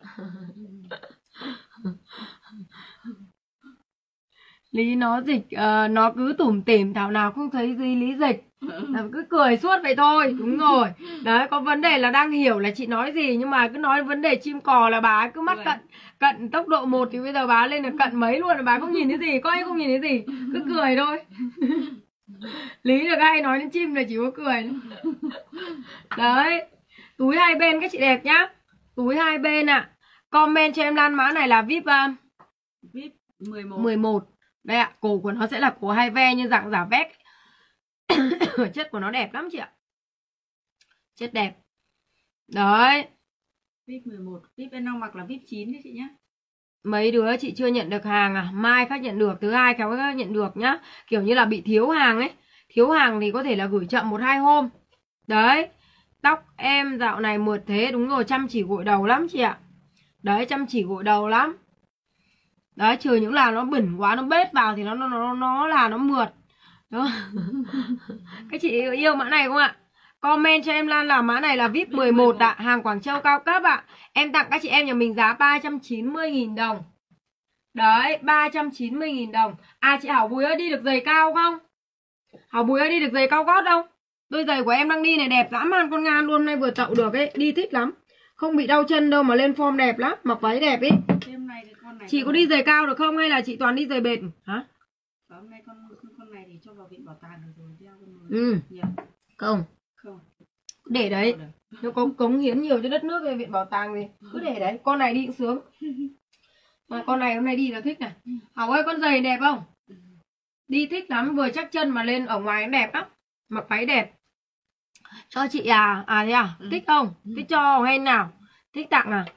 Lý nó dịch, nó cứ tủm tỉm, thảo nào không thấy gì Lý dịch. Cứ cười suốt vậy thôi. Đúng rồi. Đấy, có vấn đề là đang hiểu là chị nói gì. Nhưng mà cứ nói vấn đề chim cò là bà cứ mắt cận tốc độ 1 thì bây giờ bà lên là cận mấy luôn. Là bà không nhìn thấy gì, có ai không nhìn thấy gì. Cứ cười thôi. Lý được hay nói đến chim là chỉ có cười. Đấy. Túi hai bên các chị đẹp nhá. Túi hai bên ạ. Comment cho em Lan mã này là VIP VIP 11. 11. Đây ạ, cổ của nó sẽ là cổ hai ve như dạng giả vest. Chất của nó đẹp lắm chị ạ. Chất đẹp. Đấy. VIP 11. VIP bên trong mặc là VIP 9 đấy chị nhá. Mấy đứa chị chưa nhận được hàng à? Mai khác nhận được, thứ hai khéo khác nhận được nhá. Kiểu như là bị thiếu hàng ấy. Thiếu hàng thì có thể là gửi chậm 1-2 hôm. Đấy. Tóc em dạo này mượt thế. Đúng rồi, chăm chỉ gội đầu lắm chị ạ. Đấy, chăm chỉ gội đầu lắm. Đấy, trừ những là nó bẩn quá, nó bết vào thì nó là nó mượt. Đó. Các chị yêu mã này không ạ? Comment cho em Lan là mã này là VIP 11 ạ. Hàng Quảng Châu cao cấp ạ. Em tặng các chị em nhà mình giá 390.000 đồng. Đấy, 390.000 đồng. À, chị Hảo Bùi ơi, đi được giày cao không? Hảo Bùi ơi, đi được giày cao gót không? Đôi giày của em đang đi này đẹp dã man con ngan luôn. Nay vừa chậu được ấy, đi thích lắm. Không bị đau chân đâu mà lên form đẹp lắm. Mặc váy đẹp ấy. Chị có đi giày cao được không hay là chị toàn đi giày bệt? Hả? Hôm nay con này thì cho vào viện bảo tàng được rồi. Không. Để đấy. Nó có cống hiến nhiều cho đất nước về viện bảo tàng gì. Cứ để đấy. Con này đi cũng sướng. Mà con này hôm nay đi là thích này. Hảo ơi, con giày đẹp không? Đi thích lắm. Vừa chắc chân mà lên ở ngoài nó đẹp lắm. Mặc váy đẹp. Cho chị à? À thế à? Thích không? Thích cho hay nào? Thích tặng à?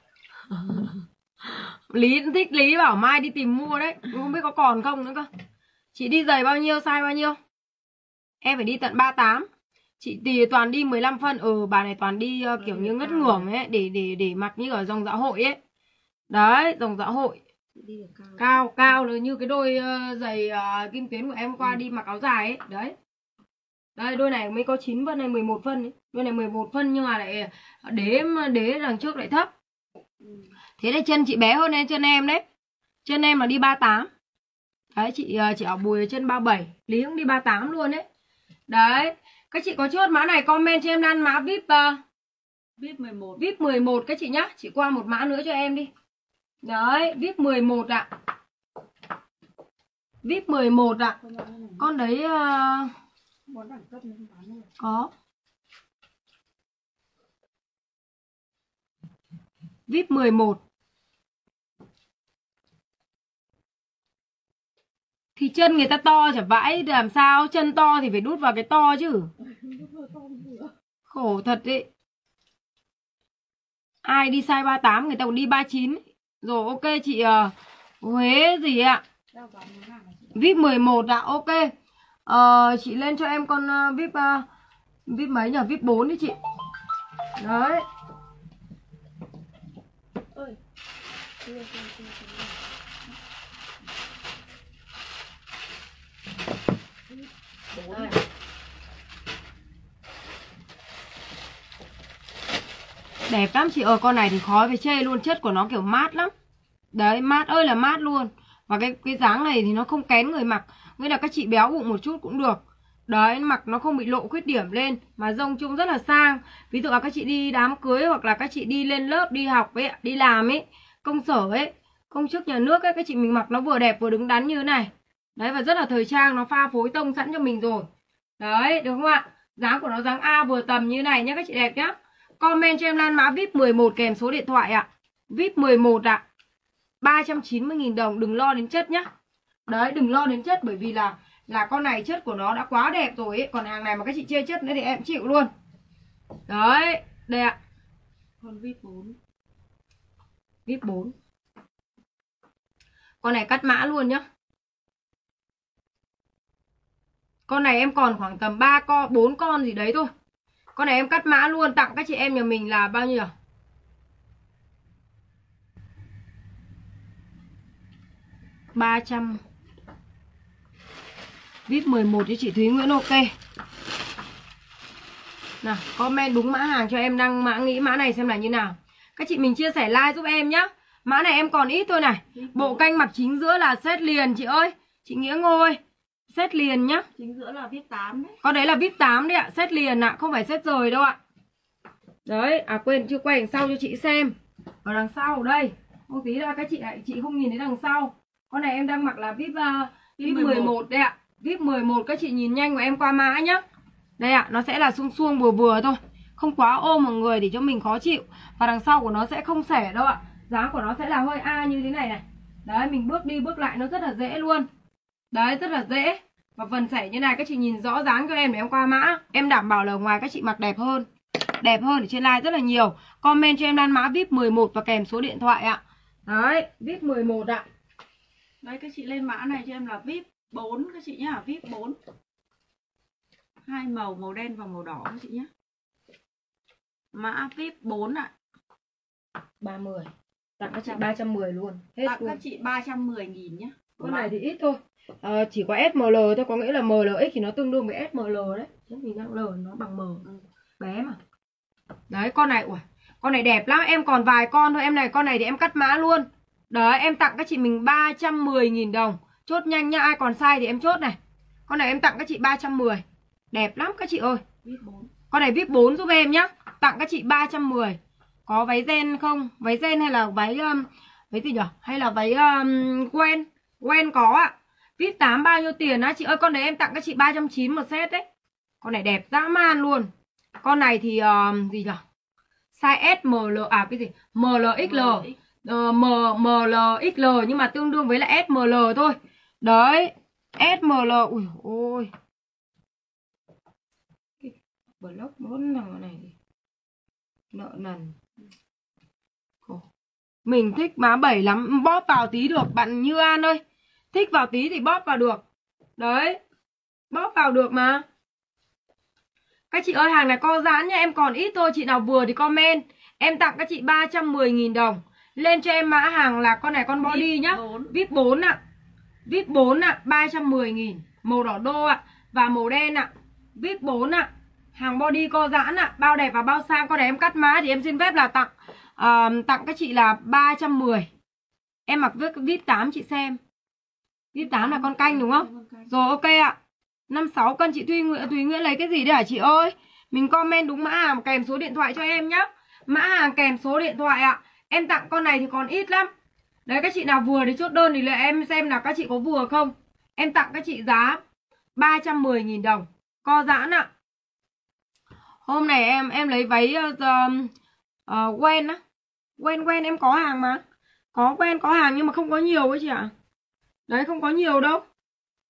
Lý thích, Lý bảo mai đi tìm mua đấy. Không biết có còn không nữa cơ. Chị đi giày bao nhiêu, size bao nhiêu? Em phải đi tận 38. Chị thì toàn đi 15 phân. Bà này toàn đi kiểu như ngất ngưởng ấy. Để mặc như ở dòng dạ hội ấy. Đấy, dòng dạ hội. Cao là như cái đôi giày Kim Tuyến của em qua đi mặc áo dài ấy. Đấy. Đây, đôi này mới có 9 phân này, 11 phân ấy. Đôi này 11 phân nhưng mà lại đế đằng trước lại thấp. Thế này chân chị bé hơn nên chân em đấy. Chân em là đi 38. Đấy, chị Hảo Bùi chân 37. Lý cũng đi 38 luôn đấy. Đấy. Các chị có chốt mã này comment cho em Lan mã VIP VIP 11. VIP 11 các chị nhá. Chị qua một mã nữa cho em đi. Đấy, VIP 11 ạ. VIP 11 ạ. Con đấy có. VIP 11. Thì chân người ta to chả vãi, làm sao chân to thì phải đút vào cái to chứ. Khổ thật đấy. Ai đi size 38 người ta còn đi 39. Rồi ok chị Huế gì ạ? VIP 11 ạ, ok. Chị lên cho em con VIP mấy nhỉ? VIP 4 đi chị. Đấy. Đây. Đẹp lắm chị ơi, con này thì khó phải chê luôn, chất của nó kiểu mát lắm. Đấy, mát ơi là mát luôn. Và cái dáng này thì nó không kén người mặc. Nghĩa là các chị béo bụng một chút cũng được. Đấy, mặc nó không bị lộ khuyết điểm lên. Mà rông trông rất là sang. Ví dụ là các chị đi đám cưới, hoặc là các chị đi lên lớp, đi học ấy, đi làm ấy, công sở ấy, công chức nhà nước ấy, các chị mình mặc nó vừa đẹp vừa đứng đắn như thế này. Đấy, và rất là thời trang, nó pha phối tông sẵn cho mình rồi. Đấy, được không ạ? Dáng của nó dáng A vừa tầm như này nhá các chị đẹp nhá. Comment cho em Lan mã VIP 11 kèm số điện thoại ạ. VIP 11 ạ. 390.000 đồng, đừng lo đến chất nhá. Đấy, đừng lo đến chất, bởi vì là con này chất của nó đã quá đẹp rồi ấy. Còn hàng này mà các chị chê chất nữa thì em chịu luôn. Đấy, đây ạ. Con VIP 4. VIP 4. Con này cắt mã luôn nhá. Con này em còn khoảng tầm 3 con, 4 con gì đấy thôi. Con này em cắt mã luôn, tặng các chị em nhà mình là bao nhiêu? 300. VIP 11 cho chị Thúy Nguyễn, ok. Nào, comment đúng mã hàng cho em, đăng mã nghĩ mã này xem là như nào. Các chị mình chia sẻ like giúp em nhá. Mã này em còn ít thôi này. Bộ canh mặc chính giữa là set liền chị ơi. Chị Nghĩa Ngô ơi, set liền nhá. Chính giữa là VIP 8 đấy. Con đấy là VIP 8 đấy ạ, set liền ạ, không phải set rời đâu ạ. Đấy, à quên chưa quay đằng sau cho chị xem. Ở đằng sau đây. Một tí là các chị lại chị không nhìn thấy đằng sau. Con này em đang mặc là VIP 11 đây ạ. VIP 11 các chị nhìn nhanh của em qua mã nhá. Đây ạ, nó sẽ là suông suông vừa vừa thôi. Không quá ôm vào người để cho mình khó chịu. Và đằng sau của nó sẽ không xẻ đâu ạ. Dáng của nó sẽ là hơi A như thế này này. Đấy, mình bước đi bước lại nó rất là dễ luôn. Đấy, rất là dễ. Và phần xẻ như này các chị nhìn rõ dáng cho em để em qua mã. Em đảm bảo là ở ngoài các chị mặc đẹp hơn. Đẹp hơn ở trên live rất là nhiều. Comment cho em Lan mã VIP 11 và kèm số điện thoại ạ. Đấy, VIP 11 ạ. Đấy, các chị lên mã này cho em là VIP 4 các chị nhá, VIP 4. Hai màu, màu đen và màu đỏ các chị nhá. Mã VIP 4 ạ. 30. Tặng các chị 310 luôn. Hết Tặng luôn. các chị 310.000 nhá. Con này thì ít thôi. Chỉ có SML thôi, có nghĩa là MLX thì nó tương đương với SML đấy. Chứ mình đang L nó bằng M. Bé mà. Đấy, con này ui, con này đẹp lắm, em còn vài con thôi em này, con này thì em cắt mã luôn. Đấy, em tặng các chị mình 310.000 đồng. Chốt nhanh nha, ai còn size thì em chốt này. Con này em tặng các chị 310. Đẹp lắm các chị ơi. VIP 4. Con này VIP 4 giúp em nhá. Tặng các chị 310. Có váy ren không? Váy ren hay là váy váy gì nhỉ? Hay là váy quen? Quen có ạ. VIP 8 bao nhiêu tiền á? Chị ơi con đấy em tặng các chị 390 một set đấy. Con này đẹp dã man luôn. Con này thì gì nhỉ? Size S, ML à cái gì? MLXL. MLXL nhưng mà tương đương với là SML thôi. Đấy. SML. Ui ôi. Block bốn thằng này thì nợ nần. Mình thích má 7 lắm. Bóp vào tí được bạn Như An ơi. Thích vào tí thì bóp vào được. Đấy. Bóp vào được mà. Các chị ơi hàng này co giãn nhá. Em còn ít thôi. Chị nào vừa thì comment. Em tặng các chị 310.000 đồng. Lên cho em mã hàng là con này con body nhá. VIP 4 ạ. VIP 4 ạ. 310.000. Màu đỏ đô ạ. Và màu đen ạ. VIP 4 ạ. Hàng body co giãn ạ. Bao đẹp và bao sang. Con này em cắt mã thì em xin phép là tặng các chị là 310. Em mặc VIP 8 chị xem. VIP 8 là con canh đúng không? Rồi ok ạ. 56 cân chị Thúy Nguyễn lấy cái gì đấy hả chị ơi? Mình comment đúng mã hàng kèm số điện thoại cho em nhá. Mã hàng kèm số điện thoại ạ. Em tặng con này thì còn ít lắm. Đấy các chị nào vừa thì chốt đơn thì lại em xem là các chị có vừa không. Em tặng các chị giá 310.000 đồng. Co giãn ạ. Hôm này em lấy váy quen á. Quen em có hàng mà. Có quen có hàng nhưng mà không có nhiều ấy chị ạ. Đấy không có nhiều đâu.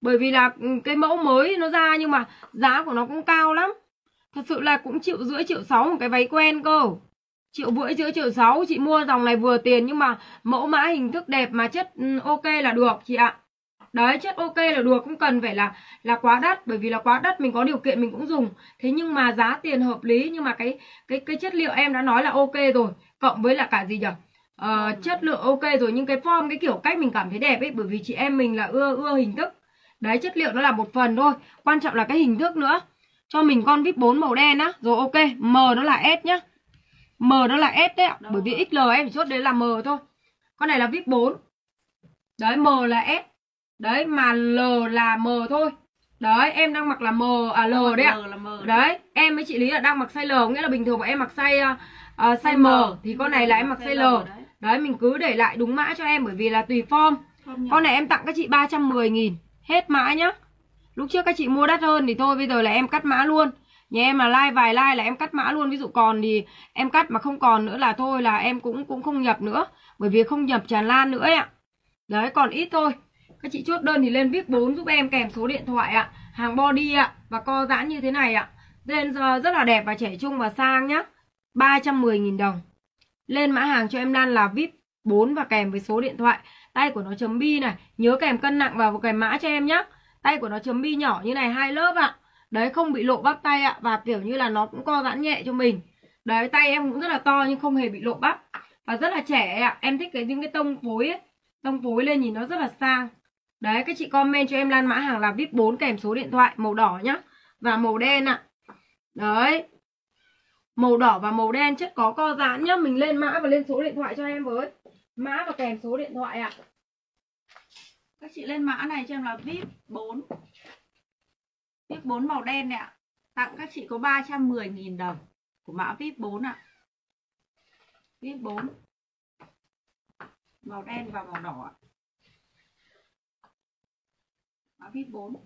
Bởi vì là cái mẫu mới nó ra nhưng mà giá của nó cũng cao lắm. Thật sự là cũng 1,5 triệu, 1,6 triệu một cái váy quen cơ. 1,5 triệu, 1,6 triệu. Chị mua dòng này vừa tiền nhưng mà mẫu mã hình thức đẹp mà chất ok là được chị ạ. Đấy, chất ok là được, không cần phải là quá đắt. Bởi vì là quá đắt mình có điều kiện mình cũng dùng. Thế nhưng mà giá tiền hợp lý. Nhưng mà cái chất liệu em đã nói là ok rồi. Cộng với là cả gì nhỉ? Chất lượng ok rồi. Nhưng cái form, cái kiểu cách mình cảm thấy đẹp ấy. Bởi vì chị em mình là ưa hình thức. Đấy, chất liệu nó là một phần thôi. Quan trọng là cái hình thức nữa. Cho mình con VIP 4 màu đen á. Rồi ok, M nó là S nhá. M nó là S đấy ạ. Bởi vì XL em chỉ chốt đấy là M thôi. Con này là VIP 4. Đấy, M là S. Đấy, mà L là M thôi. Đấy, em đang mặc là L đấy ạ. Đấy, em với chị Lý là đang mặc size L. Nghĩa là bình thường bọn em mặc size M. Thì con này là em mặc size L. Đấy, mình cứ để lại đúng mã cho em. Bởi vì là tùy form. Con này em tặng các chị 310.000. Hết mã nhá. Lúc trước các chị mua đắt hơn thì thôi, bây giờ là em cắt mã luôn. Nhà em mà like vài like là em cắt mã luôn. Ví dụ còn thì em cắt, mà không còn nữa là thôi là em cũng không nhập nữa. Bởi vì không nhập tràn lan nữa ấy ạ. Đấy, còn ít thôi. Các chị chốt đơn thì lên VIP 4 giúp em kèm số điện thoại ạ. Hàng body ạ. Và co giãn như thế này ạ. Lên rất là đẹp và trẻ trung và sang nhá. 310.000 đồng. Lên mã hàng cho em Lan là VIP 4 và kèm với số điện thoại. Tay của nó chấm bi này. Nhớ kèm cân nặng vào kèm mã cho em nhá. Tay của nó chấm bi nhỏ như này 2 lớp ạ. Đấy, không bị lộ bắp tay ạ. Và kiểu như là nó cũng co giãn nhẹ cho mình. Đấy, tay em cũng rất là to nhưng không hề bị lộ bắp. Và rất là trẻ ạ. Em thích những cái tông phối ấy. Tông phối lên nhìn nó rất là sang. Đấy, các chị comment cho em Lan mã hàng là VIP 4 kèm số điện thoại màu đỏ nhá. Và màu đen ạ. Đấy. Màu đỏ và màu đen chất có co giãn nhá. Mình lên mã và lên số điện thoại cho em với. Mã và kèm số điện thoại ạ. Các chị lên mã này cho em là VIP 4. VIP 4 màu đen này ạ. Tặng các chị có 310.000 đồng của mã VIP 4 ạ. VIP 4 màu đen và màu đỏ ạ. Mã VIP 4.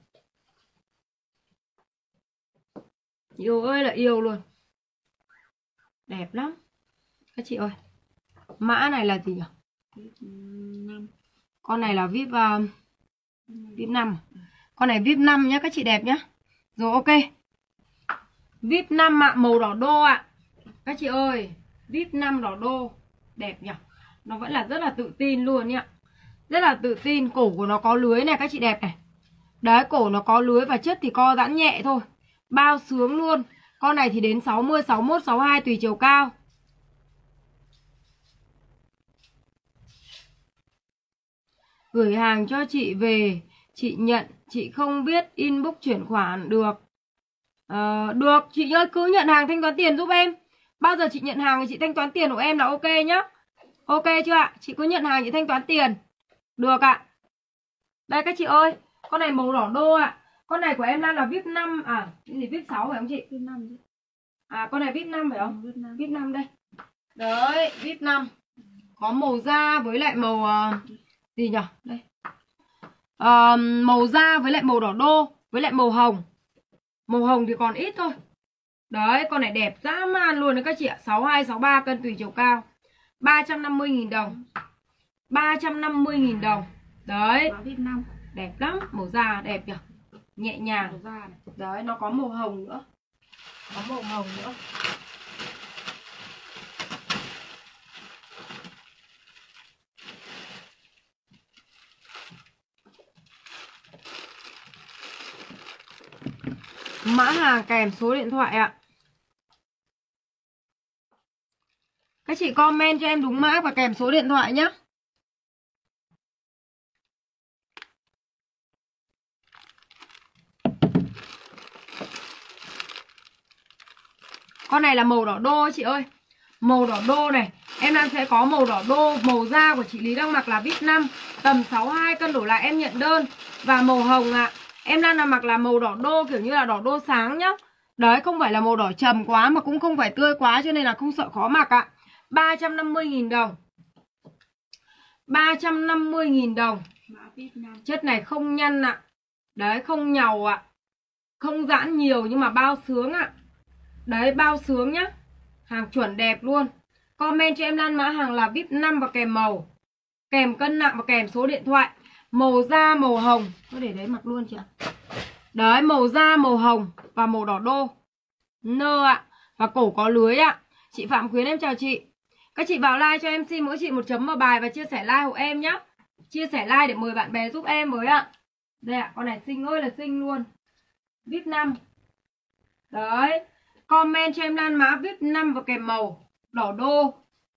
Yêu ơi là yêu luôn. Đẹp lắm. Các chị ơi. Mã này là gì nhỉ? VIP 5. Con này là VIP VIP 5. Con này VIP 5 nhá các chị, đẹp nhá. Rồi ok. VIP 5 ạ, màu đỏ đô ạ. Các chị ơi, VIP 5 đỏ đô. Đẹp nhỉ. Nó vẫn là rất là tự tin luôn nhá. Rất là tự tin. Cổ của nó có lưới này các chị, đẹp này. Đấy, cổ nó có lưới và chất thì co giãn nhẹ thôi. Bao sướng luôn. Con này thì đến 60, 61, 62 tùy chiều cao. Gửi hàng cho chị về, chị nhận, chị không biết inbox chuyển khoản được. Được, chị ơi, cứ nhận hàng thanh toán tiền giúp em. Bao giờ chị nhận hàng thì chị thanh toán tiền của em là ok nhá. Ok chưa ạ? Chị cứ nhận hàng chị thanh toán tiền. Được ạ. Đây các chị ơi, con này màu đỏ đô ạ. Con này của em Lan là VIP 5. À, cái gì VIP 6 phải không chị? VIP 5 chứ. À, con này VIP 5 phải không? VIP 5 đây. Đấy, VIP 5. Có màu da với lại màu gì nhỉ? Đây. Màu da với lại màu đỏ đô với lại màu hồng. Màu hồng thì còn ít thôi. Đấy, con này đẹp dã man luôn đấy các chị ạ. 62, 63 cân tùy chiều cao. 350.000 đồng. 350.000 đồng. Đấy. VIP 5. Đẹp lắm, màu da đẹp nhỉ. Nhẹ nhàng. Màu da này. Đấy, nó có màu hồng nữa. Có màu hồng nữa. Mã hàng kèm số điện thoại ạ. Các chị comment cho em đúng mã và kèm số điện thoại nhé. Con này là màu đỏ đô chị ơi. Màu đỏ đô này. Em đang sẽ có màu đỏ đô. Màu da của chị Lý đang mặc là VIP 5. Tầm 62 cân đổ lại em nhận đơn. Và màu hồng ạ. Em đang mặc là màu đỏ đô, kiểu như là đỏ đô sáng nhá. Đấy, không phải là màu đỏ trầm quá mà cũng không phải tươi quá, cho nên là không sợ khó mặc ạ. 350.000 đồng. 350.000 đồng. Chất này không nhăn ạ. Đấy, không nhàu ạ. Không giãn nhiều nhưng mà bao sướng ạ. Đấy, bao sướng nhá. Hàng chuẩn đẹp luôn. Comment cho em Lan mã hàng là VIP 5 và kèm màu. Kèm cân nặng và kèm số điện thoại. Màu da màu hồng. Có để đấy mặc luôn chị ạ. Đấy, màu da màu hồng và màu đỏ đô. Nơ ạ. Và cổ có lưới ạ. Chị Phạm Khuyến em chào chị. Các chị vào like cho em, xin mỗi chị một chấm vào bài và chia sẻ like hộ em nhá. Chia sẻ like để mời bạn bè giúp em với ạ. Đây ạ, con này xinh ơi là xinh luôn. VIP 5. Đấy. Comment cho em Lan mã VIP 5 và kèm màu đỏ đô.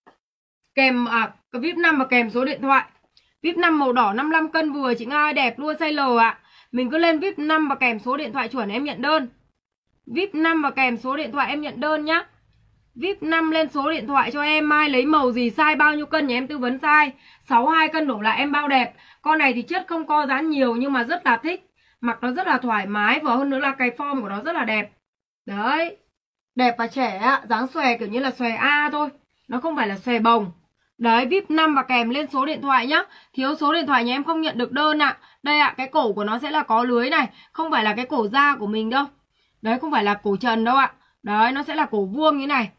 Kèm VIP 5 và kèm số điện thoại. VIP 5 màu đỏ 55 cân vừa chị Nga ơi, đẹp luôn, size L ạ. Mình cứ lên VIP 5 và kèm số điện thoại chuẩn em nhận đơn. VIP 5 và kèm số điện thoại em nhận đơn nhá. VIP 5 lên số điện thoại cho em, mai lấy màu gì, size bao nhiêu cân nhà em tư vấn size. 62 cân đổ lại em bao đẹp. Con này thì chất không co giãn nhiều nhưng mà rất là thích. Mặc nó rất là thoải mái và hơn nữa là cái form của nó rất là đẹp. Đấy. Đẹp và trẻ ạ, dáng xòe kiểu như là xòe A thôi. Nó không phải là xòe bồng. Đấy, VIP 5 và kèm lên số điện thoại nhá. Thiếu số điện thoại nhà em không nhận được đơn ạ. Đây ạ, cái cổ của nó sẽ là có lưới này. Không phải là cái cổ da của mình đâu. Đấy, không phải là cổ trần đâu ạ. Đấy, nó sẽ là cổ vuông như này.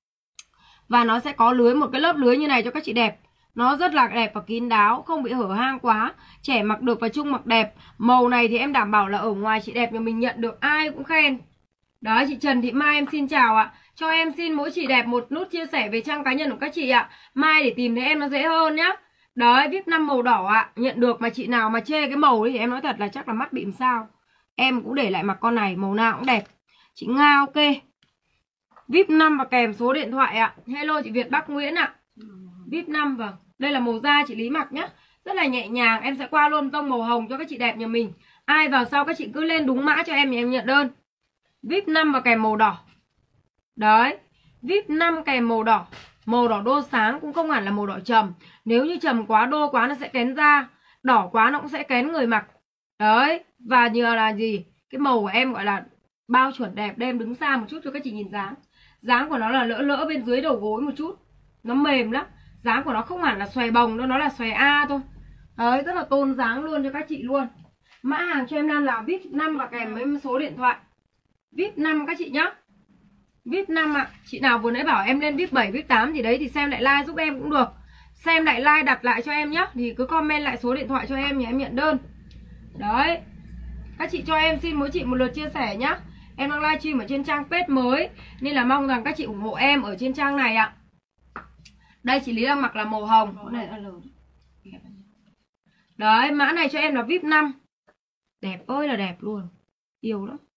Và nó sẽ có lưới, một cái lớp lưới như này cho các chị đẹp. Nó rất là đẹp và kín đáo, không bị hở hang quá. Trẻ mặc được và Trung mặc đẹp. Màu này thì em đảm bảo là ở ngoài chị đẹp nhà mình nhận được ai cũng khen. Đấy, chị Trần Thị Mai em xin chào ạ. Cho em xin mỗi chị đẹp một nút chia sẻ về trang cá nhân của các chị ạ. Mai để tìm thấy em nó dễ hơn nhá. Đấy, VIP 5 màu đỏ ạ. Nhận được mà chị nào mà chê cái màu ấy thì em nói thật là chắc là mắt bị làm sao. Em cũng để lại mặc con này, màu nào cũng đẹp. Chị Nga ok. VIP 5 và kèm số điện thoại ạ. Hello chị Việt Bắc Nguyễn ạ. VIP 5 vâng. Đây là màu da chị Lý mặc nhá. Rất là nhẹ nhàng. Em sẽ qua luôn tông màu hồng cho các chị đẹp nhà mình. Ai vào sau các chị cứ lên đúng mã cho em thì em nhận đơn. VIP 5 và kèm màu đỏ. Đấy. VIP 5 kèm màu đỏ. Màu đỏ đô sáng cũng không hẳn là màu đỏ trầm. Nếu như trầm quá đô quá nó sẽ kén da. Đỏ quá nó cũng sẽ kén người mặc. Đấy. Và nhờ là gì? Cái màu của em gọi là bao chuẩn đẹp. Đem đứng xa một chút cho các chị nhìn dáng. Dáng của nó là lỡ lỡ bên dưới đầu gối một chút. Nó mềm lắm. Dáng của nó không hẳn là xòe bồng đâu. Nó là xòe A thôi. Đấy. Rất là tôn dáng luôn cho các chị luôn. Mã hàng cho em Lan là VIP 5 và kèm với số điện thoại. VIP 5 các chị nhá. VIP 5 ạ. Chị nào vừa nãy bảo em lên VIP 7, VIP 8 thì đấy thì xem lại like giúp em cũng được. Xem lại like đặt lại cho em nhá. Thì cứ comment lại số điện thoại cho em thì em nhận đơn. Đấy. Các chị cho em xin mỗi chị một lượt chia sẻ nhá. Em đang livestream ở trên trang page mới nên là mong rằng các chị ủng hộ em ở trên trang này ạ. Đây chị Lý đang mặc là màu hồng. Cái này là L. Đấy, mã này cho em là VIP 5. Đẹp ơi là đẹp luôn. Yêu lắm.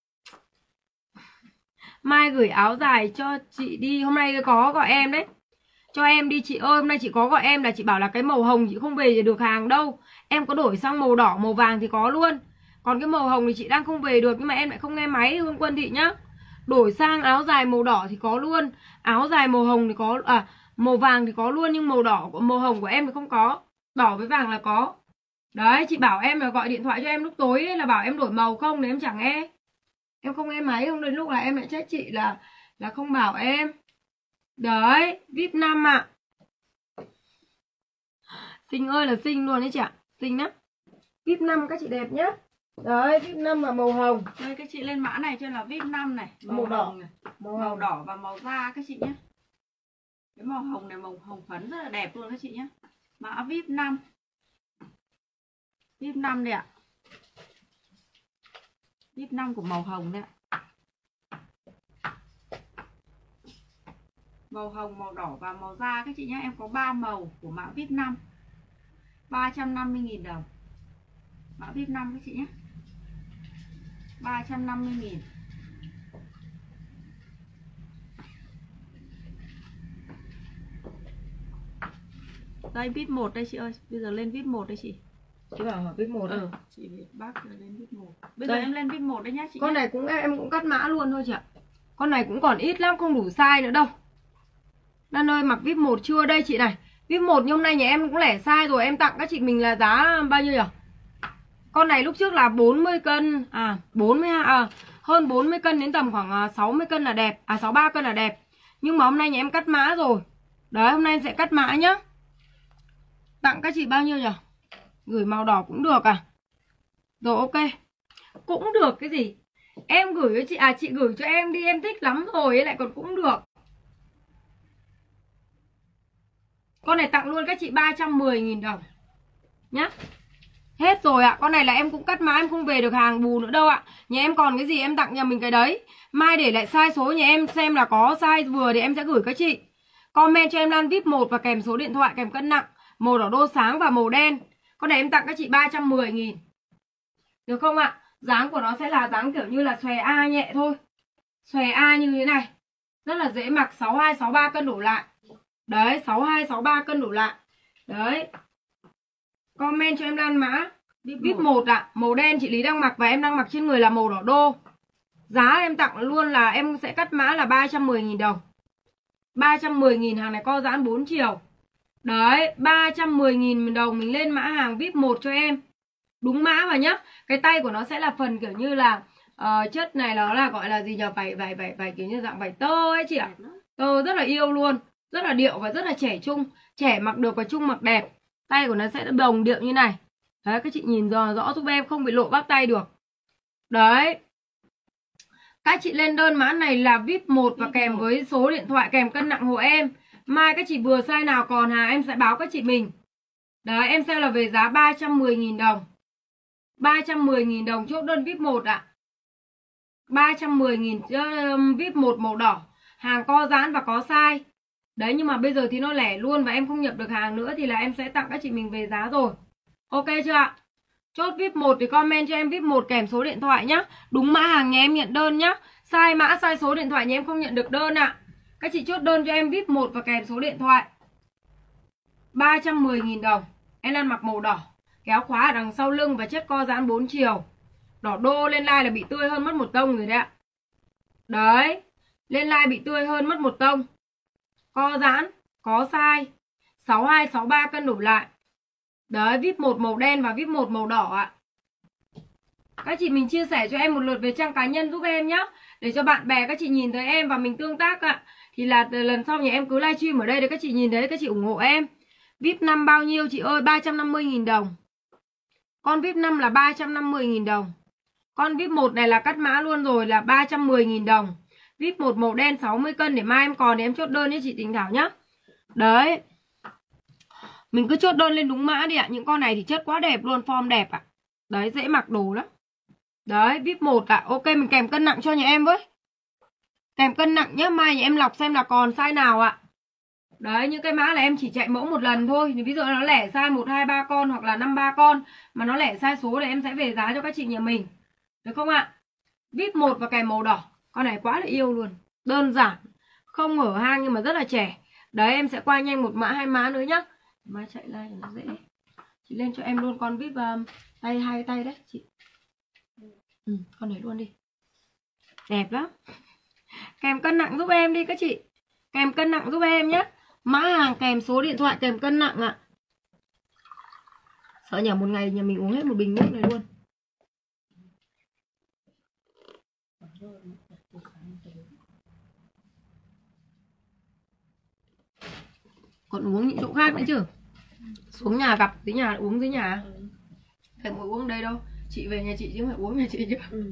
Mai gửi áo dài cho chị đi. Hôm nay có gọi em đấy. Cho em đi chị ơi. Hôm nay chị có gọi em là chị bảo là cái màu hồng chị không về được hàng đâu. Em có đổi sang màu đỏ, màu vàng thì có luôn. Còn cái màu hồng thì chị đang không về được. Nhưng mà em lại không nghe máy Hương Quân Thị nhá. Đổi sang áo dài màu đỏ thì có luôn. Áo dài màu hồng thì có. Màu vàng thì có luôn. Nhưng màu đỏ, màu hồng của em thì không có. Đỏ với vàng là có. Đấy, chị bảo em là gọi điện thoại cho em lúc tối ấy, là bảo em đổi màu không, nếu em chẳng nghe. Em không nghe máy, không đến lúc là em lại trách chị là không bảo em. Đấy, VIP 5 ạ. Xinh ơi là xinh luôn đấy chị ạ. Xinh lắm. VIP 5 các chị đẹp nhá. Đấy, VIP 5 là màu hồng. Đây các chị lên mã này cho là VIP 5 này, Màu đỏ hồng này, màu đỏ và màu da các chị nhé. Cái màu hồng này, màu hồng phấn rất là đẹp luôn các chị nhé. Mã VIP 5. VIP 5 đây ạ. VIP 5 của màu hồng đấy ạ. Màu hồng, màu đỏ và màu da các chị nhé. Em có 3 màu của mã VIP 5. 350.000 đồng. Mã VIP 5 các chị nhé. 350.000. Đây VIP 1 đây chị ơi. Bây giờ lên VIP 1 đây chị. Chị bảo hỏi VIP 1 Ừ, chị Việt Bắc lên VIP 1. Bây giờ em lên VIP 1 đấy nhá chị. Con này cũng em cũng cắt mã luôn thôi chị ạ. Con này cũng còn ít lắm, không đủ size nữa đâu. Lan ơi mặc VIP 1 chưa đây chị này. VIP 1 nhưng hôm nay nhà em cũng lẻ size rồi. Em tặng các chị mình là giá bao nhiêu nhỉ? Con này lúc trước là 40 cân. Hơn 40 cân đến tầm khoảng 60 cân là đẹp. 63 cân là đẹp. Nhưng mà hôm nay nhà em cắt mã rồi. Đấy, hôm nay em sẽ cắt mã nhá. Tặng các chị bao nhiêu nhỉ? Gửi màu đỏ cũng được à? Rồi ok. Cũng được cái gì? Em gửi cho chị, chị gửi cho em đi, em thích lắm rồi ấy, lại còn cũng được. Con này tặng luôn các chị 310.000 đồng nhá. Hết rồi ạ. Con này là em cũng cắt mã, em không về được hàng bù nữa đâu ạ. Nhà em còn cái gì em tặng nhà mình cái đấy. Mai để lại size số nhà em xem là có size vừa thì em sẽ gửi các chị. Comment cho em Lan VIP 1 và kèm số điện thoại, kèm cân nặng. Màu đỏ đô sáng và màu đen. Con này em tặng các chị 310.000. Được không ạ? Dáng của nó sẽ là dáng kiểu như là xòe A nhẹ thôi. Xòe A như thế này. Rất là dễ mặc, 62, 63 cân đổ lại. Đấy, 62, 63 cân đổ lại. Đấy. Comment cho em Lan mã VIP 1 ạ. Màu đen chị Lý đang mặc và em đang mặc trên người là màu đỏ đô. Giá em tặng luôn là em sẽ cắt mã là 310.000 đồng. 310.000, hàng này co giãn 4 chiều. Đấy, 310.000 đồng mình lên mã hàng VIP 1 cho em. Đúng mã vào nhá. Cái tay của nó sẽ là phần kiểu như là chất này nó là gọi là gì nhờ, vải kiểu như dạng vải tơ ấy chị ạ. Tơ rất là yêu luôn, rất là điệu và rất là trẻ trung. Trẻ mặc được và trung mặc đẹp. Tay của nó sẽ đồng điệu như này. Đấy, các chị nhìn rõ giúp em, không bị lộ bắp tay được. Đấy. Các chị lên đơn mã này là VIP 1 và kèm với số điện thoại, kèm cân nặng hộ em. Mai các chị vừa size nào còn hàng em sẽ báo các chị mình. Đấy, em xem là về giá 310.000 đồng. 310.000 đồng chốt đơn VIP 1 ạ. 310.000 VIP 1 màu đỏ. Hàng co giãn và có size. Đấy, nhưng mà bây giờ thì nó lẻ luôn và em không nhập được hàng nữa thì là em sẽ tặng các chị mình về giá rồi. Ok chưa ạ? Chốt VIP 1 thì comment cho em VIP 1 kèm số điện thoại nhá. Đúng mã hàng nhà em nhận đơn nhá. Sai mã, sai số điện thoại nhà em không nhận được đơn ạ. Các chị chốt đơn cho em VIP 1 và kèm số điện thoại. 310.000 đồng. Em đang mặc màu đỏ. Kéo khóa ở đằng sau lưng và chất co giãn 4 chiều. Đỏ đô lên like là bị tươi hơn mất một tông rồi đấy ạ. Đấy. Lên like bị tươi hơn mất một tông. Co giãn, có size 62, 63 cân đổ lại. Đấy, VIP 1 màu đen và VIP 1 màu đỏ ạ. Các chị mình chia sẻ cho em một lượt về trang cá nhân giúp em nhá. Để cho bạn bè các chị nhìn thấy em và mình tương tác ạ. Thì là lần sau nhà em cứ livestream ở đây để các chị nhìn thấy, các chị ủng hộ em. VIP 5 bao nhiêu chị ơi? 350.000 đồng. Con VIP 5 là 350.000 đồng. Con VIP 1 này là cắt mã luôn rồi là 310.000 đồng. VIP 1 màu đen 60 cân để mai em còn thì em chốt đơn nhé chị Tình Thảo nhá. Đấy. Mình cứ chốt đơn lên đúng mã đi ạ. Những con này thì chất quá đẹp luôn, form đẹp ạ. Đấy, dễ mặc đồ lắm. Đấy, VIP 1 ạ. Ok, mình kèm cân nặng cho nhà em với. Kèm cân nặng nhá, mai nhà em lọc xem là còn size nào ạ. Đấy, những cái mã là em chỉ chạy mẫu một lần thôi. Ví dụ nó lẻ size 1, 2, 3 con hoặc là 5, 3 con mà nó lẻ size số thì em sẽ về giá cho các chị nhà mình. Được không ạ? VIP 1 và kèm màu đỏ. Con này quá là yêu luôn. Đơn giản, không hở hang nhưng mà rất là trẻ. Đấy, em sẽ qua nhanh một mã, hai mã nữa nhá. Mai chạy live nó dễ. Chị lên cho em luôn con VIP tay, hai tay đấy chị. Con này luôn đi. Đẹp lắm. Kèm cân nặng giúp em đi các chị. Kèm cân nặng giúp em nhé. Mã hàng kèm số điện thoại kèm cân nặng ạ. Sợ nhờ một ngày nhà mình uống hết một bình nước này luôn. Còn uống những chỗ khác nữa chứ. Xuống nhà gặp tí nhà uống dưới nhà. Phải ngồi uống đây đâu. Chị về nhà chị chứ không phải uống nhà chị chứ.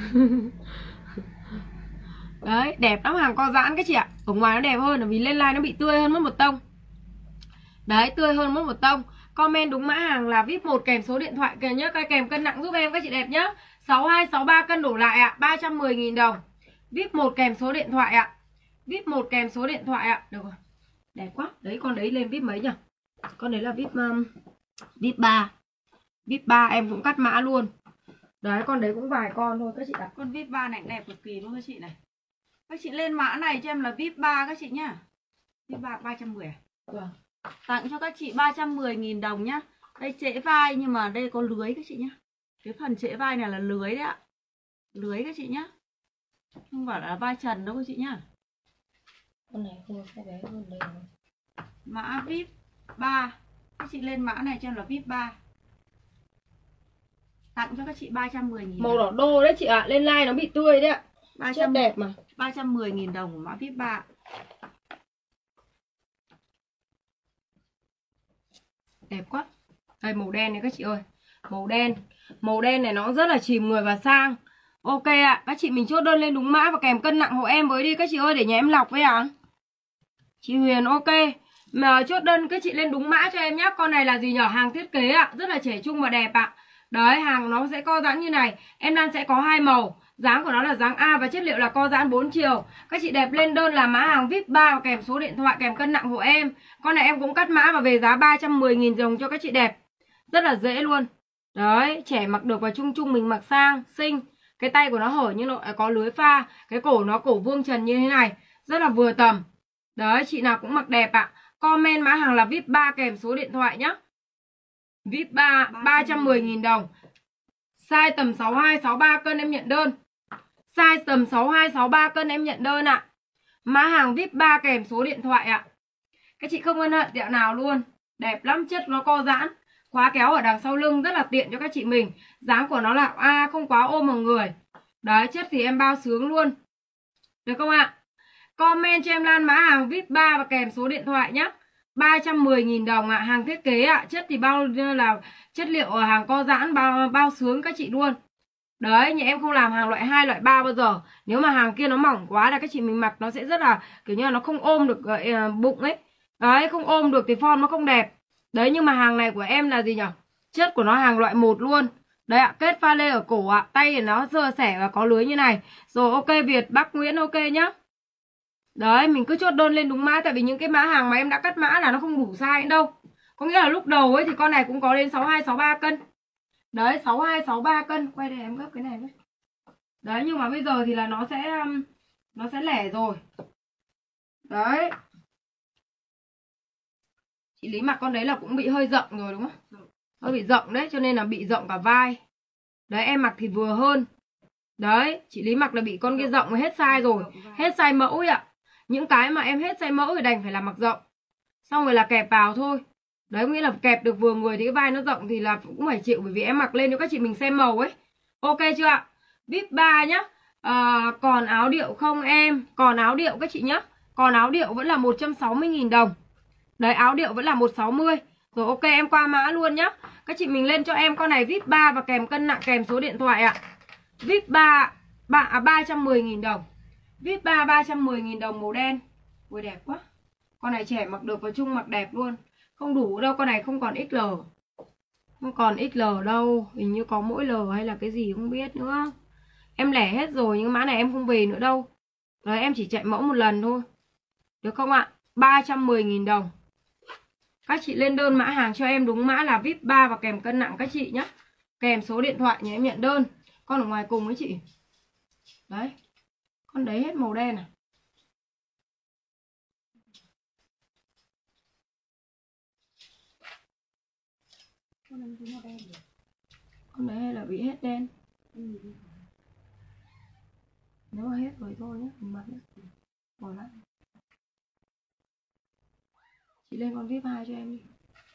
Đấy, đẹp lắm, hàng co giãn các chị ạ. Ở ngoài nó đẹp hơn, là vì lên live nó bị tươi hơn mất một tông. Đấy, tươi hơn mất một tông. Comment đúng mã hàng là VIP 1 kèm số điện thoại kìa nhá. Kèm cân nặng giúp em các chị đẹp nhá. 62, 63 cân đổ lại ạ. 310.000 đồng. VIP 1 kèm số điện thoại ạ. VIP 1 kèm số điện thoại ạ. Được rồi. Đẹp quá. Đấy, con đấy lên VIP mấy nhỉ? Con đấy là VIP 3. VIP 3 em cũng cắt mã luôn. Đấy, con đấy cũng vài con thôi các chị ạ. Con VIP 3 này đẹp cực kỳ luôn các chị này. Các chị lên mã này cho em là VIP 3 các chị nhá. VIP 3 310 à? Vâng. Tặng cho các chị 310.000 đồng nhá. Đây trễ vai nhưng mà đây có lưới các chị nhá. Cái phần trễ vai này là lưới đấy ạ. Lưới các chị nhá. Không phải là vai trần đâu các chị nhá. Con này không có bé hơn đây rồi. Mã VIP 3. Các chị lên mã này cho em là VIP 3. Tặng cho các chị 310.000. Màu đỏ đô đấy chị ạ. Lên like nó bị tươi đấy ạ. 300 đẹp mà. 310.000 đồng của mã VIP 3. Đẹp quá. Đây màu đen này các chị ơi. Màu đen. Màu đen này nó rất là chìm người và sang. Ok ạ. Các chị mình chốt đơn lên đúng mã và kèm cân nặng hộ em với đi các chị ơi để nhà em lọc với ạ. Chị Huyền ok. Mà chốt đơn các chị lên đúng mã cho em nhé. Con này là gì nhở? Hàng thiết kế ạ, rất là trẻ trung và đẹp ạ. Đấy, hàng nó sẽ co giãn như này. Em đang sẽ có 2 màu. Dáng của nó là dáng A và chất liệu là co giãn 4 chiều. Các chị đẹp lên đơn là mã hàng VIP 3 kèm số điện thoại kèm cân nặng hộ em. Con này em cũng cắt mã và về giá 310.000 đồng cho các chị đẹp. Rất là dễ luôn. Đấy, trẻ mặc được và chung chung mình mặc sang, xinh. Cái tay của nó hở như nó có lưới pha. Cái cổ nó cổ vuông trần như thế này. Rất là vừa tầm. Đấy, chị nào cũng mặc đẹp ạ. Comment mã hàng là VIP 3 kèm số điện thoại nhá. VIP 3 310.000 đồng. Size tầm 62 63 cân em nhận đơn. Size tầm 62 63 cân em nhận đơn ạ. Mã hàng VIP 3 kèm số điện thoại ạ. Các chị không ân hận tẹo nào luôn. Đẹp lắm, chất nó co giãn. Khóa kéo ở đằng sau lưng rất là tiện cho các chị mình. Dáng của nó là A, không quá ôm vào người. Đấy, chất thì em bao sướng luôn. Được không ạ? Comment cho em Lan mã hàng VIP 3 và kèm số điện thoại nhé. 310.000 đồng ạ. Hàng thiết kế ạ. Chất thì bao là chất liệu ở hàng co giãn, bao sướng các chị luôn. Đấy, nhà em không làm hàng loại 2, loại 3 bao giờ. Nếu mà hàng kia nó mỏng quá là các chị mình mặc nó sẽ rất là kiểu như là nó không ôm được bụng ấy. Đấy, không ôm được thì form nó không đẹp. Đấy, nhưng mà hàng này của em là gì nhỉ? Chất của nó hàng loại 1 luôn. Đấy ạ, kết pha lê ở cổ ạ. Tay thì nó sơ sẻ và có lưới như này. Rồi ok Việt, bác Nguyễn ok nhá. Đấy, mình cứ chốt đơn lên đúng mã. Tại vì những cái mã hàng mà em đã cắt mã là nó không đủ size đâu. Có nghĩa là lúc đầu ấy thì con này cũng có đến 62, 63 cân. Đấy, 62, 63 cân. Quay đây em gấp cái này với. Đấy, nhưng mà bây giờ thì là nó sẽ lẻ rồi. Đấy. Chị Lý mặc con đấy là cũng bị hơi rộng rồi đúng không? Hơi bị rộng đấy, cho nên là bị rộng cả vai. Đấy, em mặc thì vừa hơn. Đấy, chị Lý mặc là bị con kia rộng hết size rồi. Hết size mẫu ấy ạ. Những cái mà em hết size mẫu thì đành phải là mặc rộng. Xong rồi là kẹp vào thôi. Đấy, nghĩa là kẹp được vừa người thì cái vai nó rộng thì là cũng phải chịu. Bởi vì em mặc lên cho các chị mình xem màu ấy. Ok chưa ạ? VIP 3 nhá. Còn áo điệu không em? Còn áo điệu các chị nhá. Còn áo điệu vẫn là 160.000 đồng. Đấy, áo điệu vẫn là 160. Rồi ok, em qua mã luôn nhá. Các chị mình lên cho em con này VIP 3 và kèm cân nặng kèm số điện thoại ạ. VIP 3 310.000 đồng. VIP 3 310.000 đồng màu đen. Ui đẹp quá. Con này trẻ mặc được và chung mặc đẹp luôn. Không đủ đâu, con này không còn XL. Không còn XL đâu. Hình như có mỗi L hay là cái gì không biết nữa. Em lẻ hết rồi, nhưng mã này em không về nữa đâu. Đấy, em chỉ chạy mẫu một lần thôi. Được không ạ? 310.000 đồng. Các chị lên đơn mã hàng cho em đúng mã là VIP 3 và kèm cân nặng các chị nhé. Kèm số điện thoại nhà em nhận đơn. Con ở ngoài cùng với chị. Đấy. Con đấy hết màu đen à. Con đấy hay là bị hết đen. Nếu mà hết rồi thôi nhé. Mình mặc nhé. Bỏ lại. Chị lên con VIP 2 cho em đi.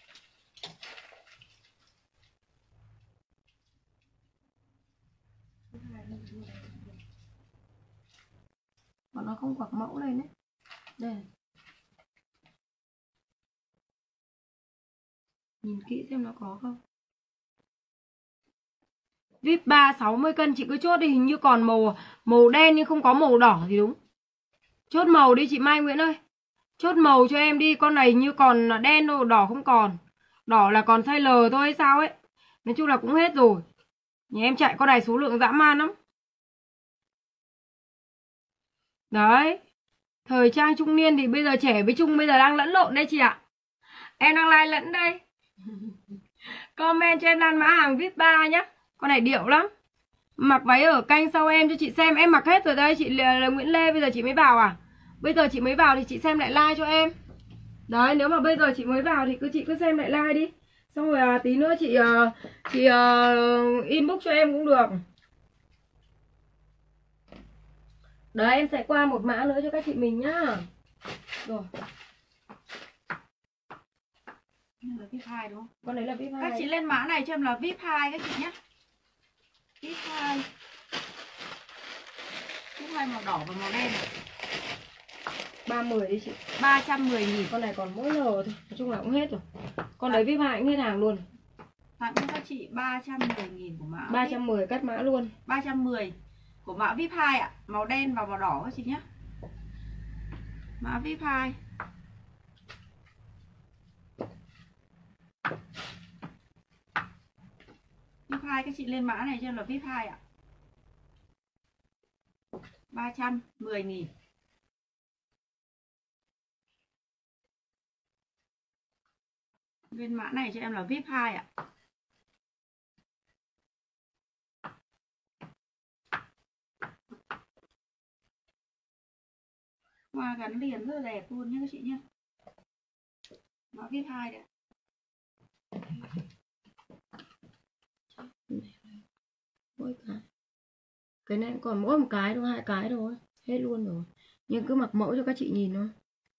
Bọn nó không quặc mẫu lên đấy. Đây này. Nhìn kỹ xem nó có không. VIP 3 60 cân chị cứ chốt đi. Hình như còn màu đen nhưng không có màu đỏ thì đúng. Chốt màu đi chị Mai Nguyễn ơi. Chốt màu cho em đi. Con này như còn đen thôi, đỏ không còn. Đỏ là còn size L thôi hay sao ấy. Nói chung là cũng hết rồi. Nhà em chạy con này số lượng dã man lắm. Đấy. Thời trang trung niên thì bây giờ trẻ với trung bây giờ đang lẫn lộn đây chị ạ. Em đang like lẫn đây. Comment cho em Lan mã hàng VIP 3 nhá. Con này điệu lắm. Mặc váy ở canh sau em cho chị xem. Em mặc hết rồi đây. Chị là Nguyễn Lê bây giờ chị mới vào à? Bây giờ chị mới vào thì chị xem lại like cho em. Đấy, nếu mà bây giờ chị mới vào thì chị cứ xem lại like đi. Xong rồi tí nữa chị inbox cho em cũng được. Đấy, em sẽ qua một mã nữa cho các chị mình nhá. Rồi. Là VIP 2 đúng không? Con đấy là VIP 2. Các chị lên mã này cho em là VIP 2 các chị nhé. VIP 2. VIP 2 màu đỏ và màu đen này. 310 đi chị. 310.000. Con này còn mỗi L thôi. Nói chung là cũng hết rồi. Con đấy VIP 2 cũng hết hàng luôn. Tặng cho các chị 310.000 của mã. 310 cắt mã luôn. 310 của mã VIP 2 ạ. Màu đen và màu đỏ các chị nhé. Mã VIP 2. 2 các chị lên mã này cho em là VIP 2 ạ. 310.000. Lên mã này cho em là VIP 2 ạ. Hoa gắn liền rất là đẹp luôn nhé các chị nhé. Mã VIP 2 đấy. Mỗi cái này còn mỗi một cái thôi, 2 cái thôi, hết luôn rồi. Nhưng cứ mặc mẫu cho các chị nhìn thôi.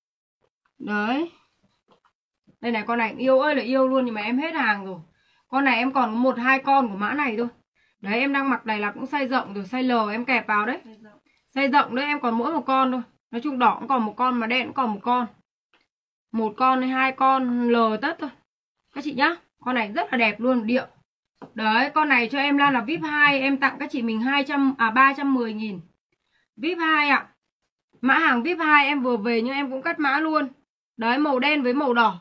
Đấy. Đây này, con này yêu ơi là yêu luôn, nhưng mà em hết hàng rồi. Con này em còn có 1-2 con của mã này thôi. Đấy, em đang mặc này là cũng size rộng rồi, size L em kẹp vào đấy. Size rộng đấy, em còn mỗi một con thôi. Nói chung đỏ cũng còn một con, mà đen cũng còn một con. Một con hay 2 con L tất thôi các chị nhá. Con này rất là đẹp luôn, điệu. Đấy, con này cho em là VIP 2, em tặng các chị mình 310.000. VIP 2 ạ. Mã hàng VIP 2 em vừa về nhưng em cũng cắt mã luôn. Đấy, màu đen với màu đỏ.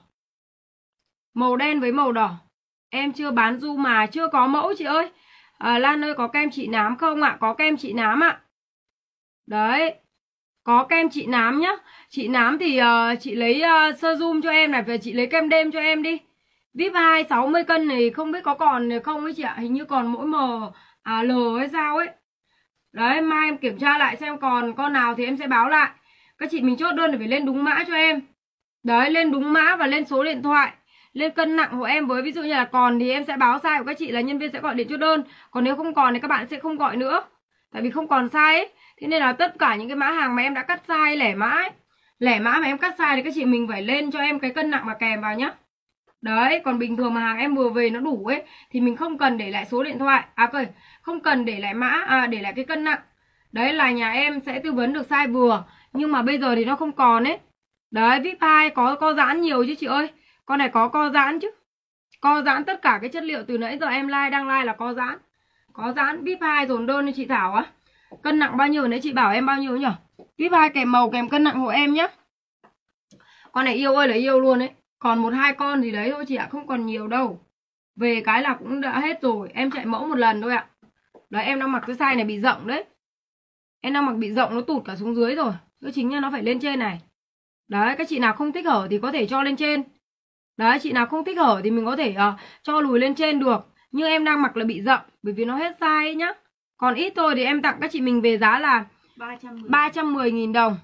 Màu đen với màu đỏ. Em chưa bán du mà, chưa có mẫu chị ơi. Lan ơi có kem chị nám không ạ? Có kem chị nám ạ. Đấy. Có kem chị nám nhá. Chị nám thì chị lấy sơ zoom cho em này, và chị lấy kem đêm cho em đi. VIP 2 60 cân này không biết có còn không ấy chị ạ. Hình như còn mỗi L hay sao ấy. Đấy, mai em kiểm tra lại xem còn con nào thì em sẽ báo lại. Các chị mình chốt đơn để phải lên đúng mã cho em. Đấy, lên đúng mã và lên số điện thoại, lên cân nặng của em với. Ví dụ như là còn thì em sẽ báo size của các chị là nhân viên sẽ gọi điện chốt đơn. Còn nếu không còn thì các bạn sẽ không gọi nữa. Tại vì không còn size ấy. Thế nên là tất cả những cái mã hàng mà em đã cắt size lẻ mã ấy, lẻ mã mà em cắt size thì các chị mình phải lên cho em cái cân nặng mà kèm vào nhá. Đấy, còn bình thường mà hàng em vừa về nó đủ ấy thì mình không cần để lại số điện thoại. Không cần để lại mã, để lại cái cân nặng. Đấy là nhà em sẽ tư vấn được size vừa. Nhưng mà bây giờ thì nó không còn ấy. Đấy, VIP 2 có co giãn nhiều chứ chị ơi. Con này có co giãn chứ. Co giãn tất cả cái chất liệu từ nãy giờ em đang like là co giãn. Có giãn. VIP 2 dồn đơn cho chị Thảo á. Cân nặng bao nhiêu nãy chị bảo em bao nhiêu nhỉ? VIP 2 kèm màu kèm cân nặng hộ em nhá. Con này yêu ơi là yêu luôn ấy. Còn 1-2 con thì đấy thôi chị ạ, không còn nhiều đâu. Về cái là cũng đã hết rồi. Em chạy mẫu một lần thôi ạ. Đấy, em đang mặc cái size này bị rộng đấy. Em đang mặc bị rộng, nó tụt cả xuống dưới rồi. Chứ chính là nó phải lên trên này. Đấy, các chị nào không thích hở thì có thể cho lên trên. Đấy, chị nào không thích hở thì mình có thể cho lùi lên trên được. Nhưng em đang mặc là bị rộng, bởi vì nó hết size ấy nhá. Còn ít thôi thì em tặng các chị mình về giá là 310.000 đồng.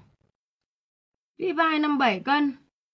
VIP 2 57 cân.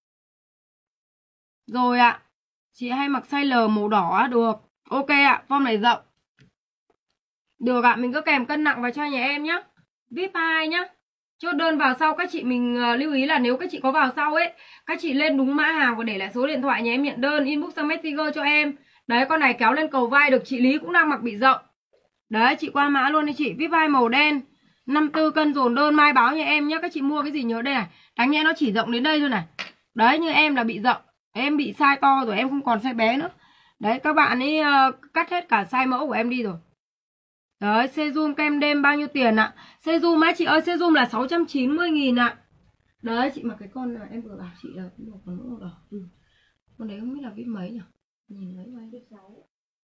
Rồi ạ. Chị hay mặc size L màu đỏ được. Ok ạ, form này rộng. Được ạ, mình cứ kèm cân nặng vào cho nhà em nhá. VIP 2 nhá. Chốt đơn vào sau các chị mình lưu ý là nếu các chị có vào sau ấy, các chị lên đúng mã hàng và để lại số điện thoại nhà em nhận đơn, inbox sang Messenger cho em. Đấy, con này kéo lên cầu vai được. Chị Lý cũng đang mặc bị rộng. Đấy, chị qua mã luôn đi chị. VIP 2 màu đen 54 cân dồn đơn, mai báo nhà em nhá. Các chị mua cái gì nhớ đây này. Đáng nhẽ nó chỉ rộng đến đây thôi này. Đấy, như em là bị rộng. Em bị size to rồi, em không còn size bé nữa. Đấy, các bạn ấy cắt hết cả size mẫu của em đi rồi. Đấy, Sejum kem đêm bao nhiêu tiền ạ? Sejum á chị ơi, Sejum là 690.000 ạ. Đấy, chị mặc cái con này em vừa bảo chị là cũng một con mẫu đỏ. Con đấy không biết là VIP mấy nhỉ? Nhìn mấy vai VIP 6.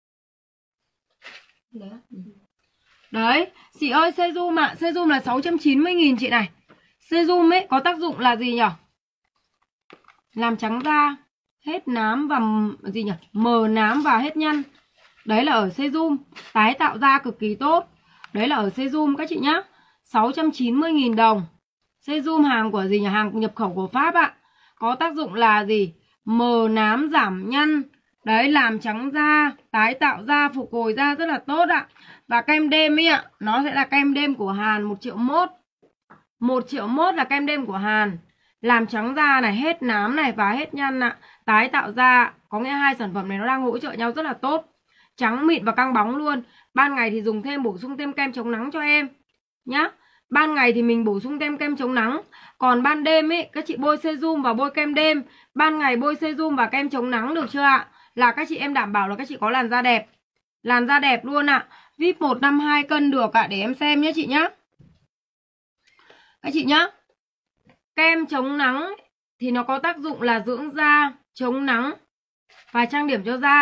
Đấy. Đấy, chị ơi Sejum ạ, Sejum là 690.000 chị này. Sejum ấy có tác dụng là gì nhỉ? Làm trắng da, hết nám và gì nhỉ? Mờ nám và hết nhăn. Đấy là ở Sejum, tái tạo da cực kỳ tốt. Đấy là ở Sejum các chị nhá. 690.000 đồng. Sejum hàng của gì nhỉ? Hàng nhập khẩu của Pháp ạ. Có tác dụng là gì? Mờ nám, giảm nhăn. Đấy, làm trắng da, tái tạo da, phục hồi da rất là tốt ạ. Và kem đêm ấy ạ, nó sẽ là kem đêm của Hàn 1 triệu mốt. 1 triệu mốt là kem đêm của Hàn. Làm trắng da này, hết nám này và hết nhăn ạ. Tái tạo da, có nghĩa hai sản phẩm này nó đang hỗ trợ nhau rất là tốt. Trắng mịn và căng bóng luôn. Ban ngày thì dùng thêm, bổ sung thêm kem chống nắng cho em nhá. Ban ngày thì mình bổ sung thêm kem chống nắng. Còn ban đêm ấy, các chị bôi Sejum và bôi kem đêm. Ban ngày bôi Sejum và kem chống nắng được chưa ạ? Là các chị em đảm bảo là các chị có làn da đẹp. Làn da đẹp luôn ạ. VIP 152 cân được ạ, để em xem nhé chị nhá. Các chị nhá. Kem chống nắng thì nó có tác dụng là dưỡng da, chống nắng và trang điểm cho da.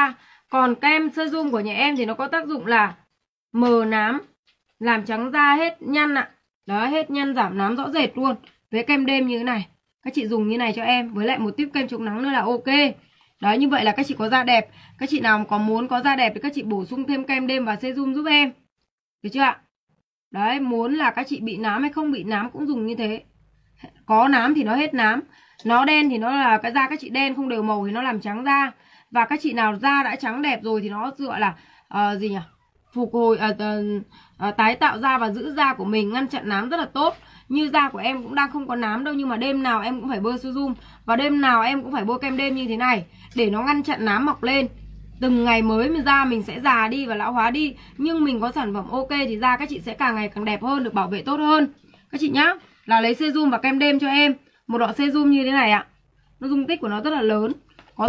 Còn kem sơ zoom của nhà em thì nó có tác dụng là mờ nám, làm trắng da, hết nhăn ạ. Đó, hết nhăn, giảm nám rõ rệt luôn. Với kem đêm như thế này, các chị dùng như này cho em. Với lại một tiếp kem chống nắng nữa là ok. Đấy, như vậy là các chị có da đẹp. Các chị nào có muốn có da đẹp thì các chị bổ sung thêm kem đêm và serum giúp em. Được chưa ạ? Đấy, muốn là các chị bị nám hay không bị nám cũng dùng như thế. Có nám thì nó hết nám, nó đen thì nó là cái da các chị đen không đều màu thì nó làm trắng da. Và các chị nào da đã trắng đẹp rồi thì nó dựa là gì nhỉ? Phục hồi, tái tạo da và giữ da của mình, ngăn chặn nám rất là tốt. Như da của em cũng đang không có nám đâu, nhưng mà đêm nào em cũng phải bôi serum và đêm nào em cũng phải bôi kem đêm như thế này để nó ngăn chặn nám mọc lên. Từng ngày mới mà da mình sẽ già đi và lão hóa đi, nhưng mình có sản phẩm ok thì da các chị sẽ càng ngày càng đẹp hơn, được bảo vệ tốt hơn. Các chị nhá, là lấy serum và kem đêm cho em. Một lọ serum như thế này ạ. Nó dung tích của nó rất là lớn, có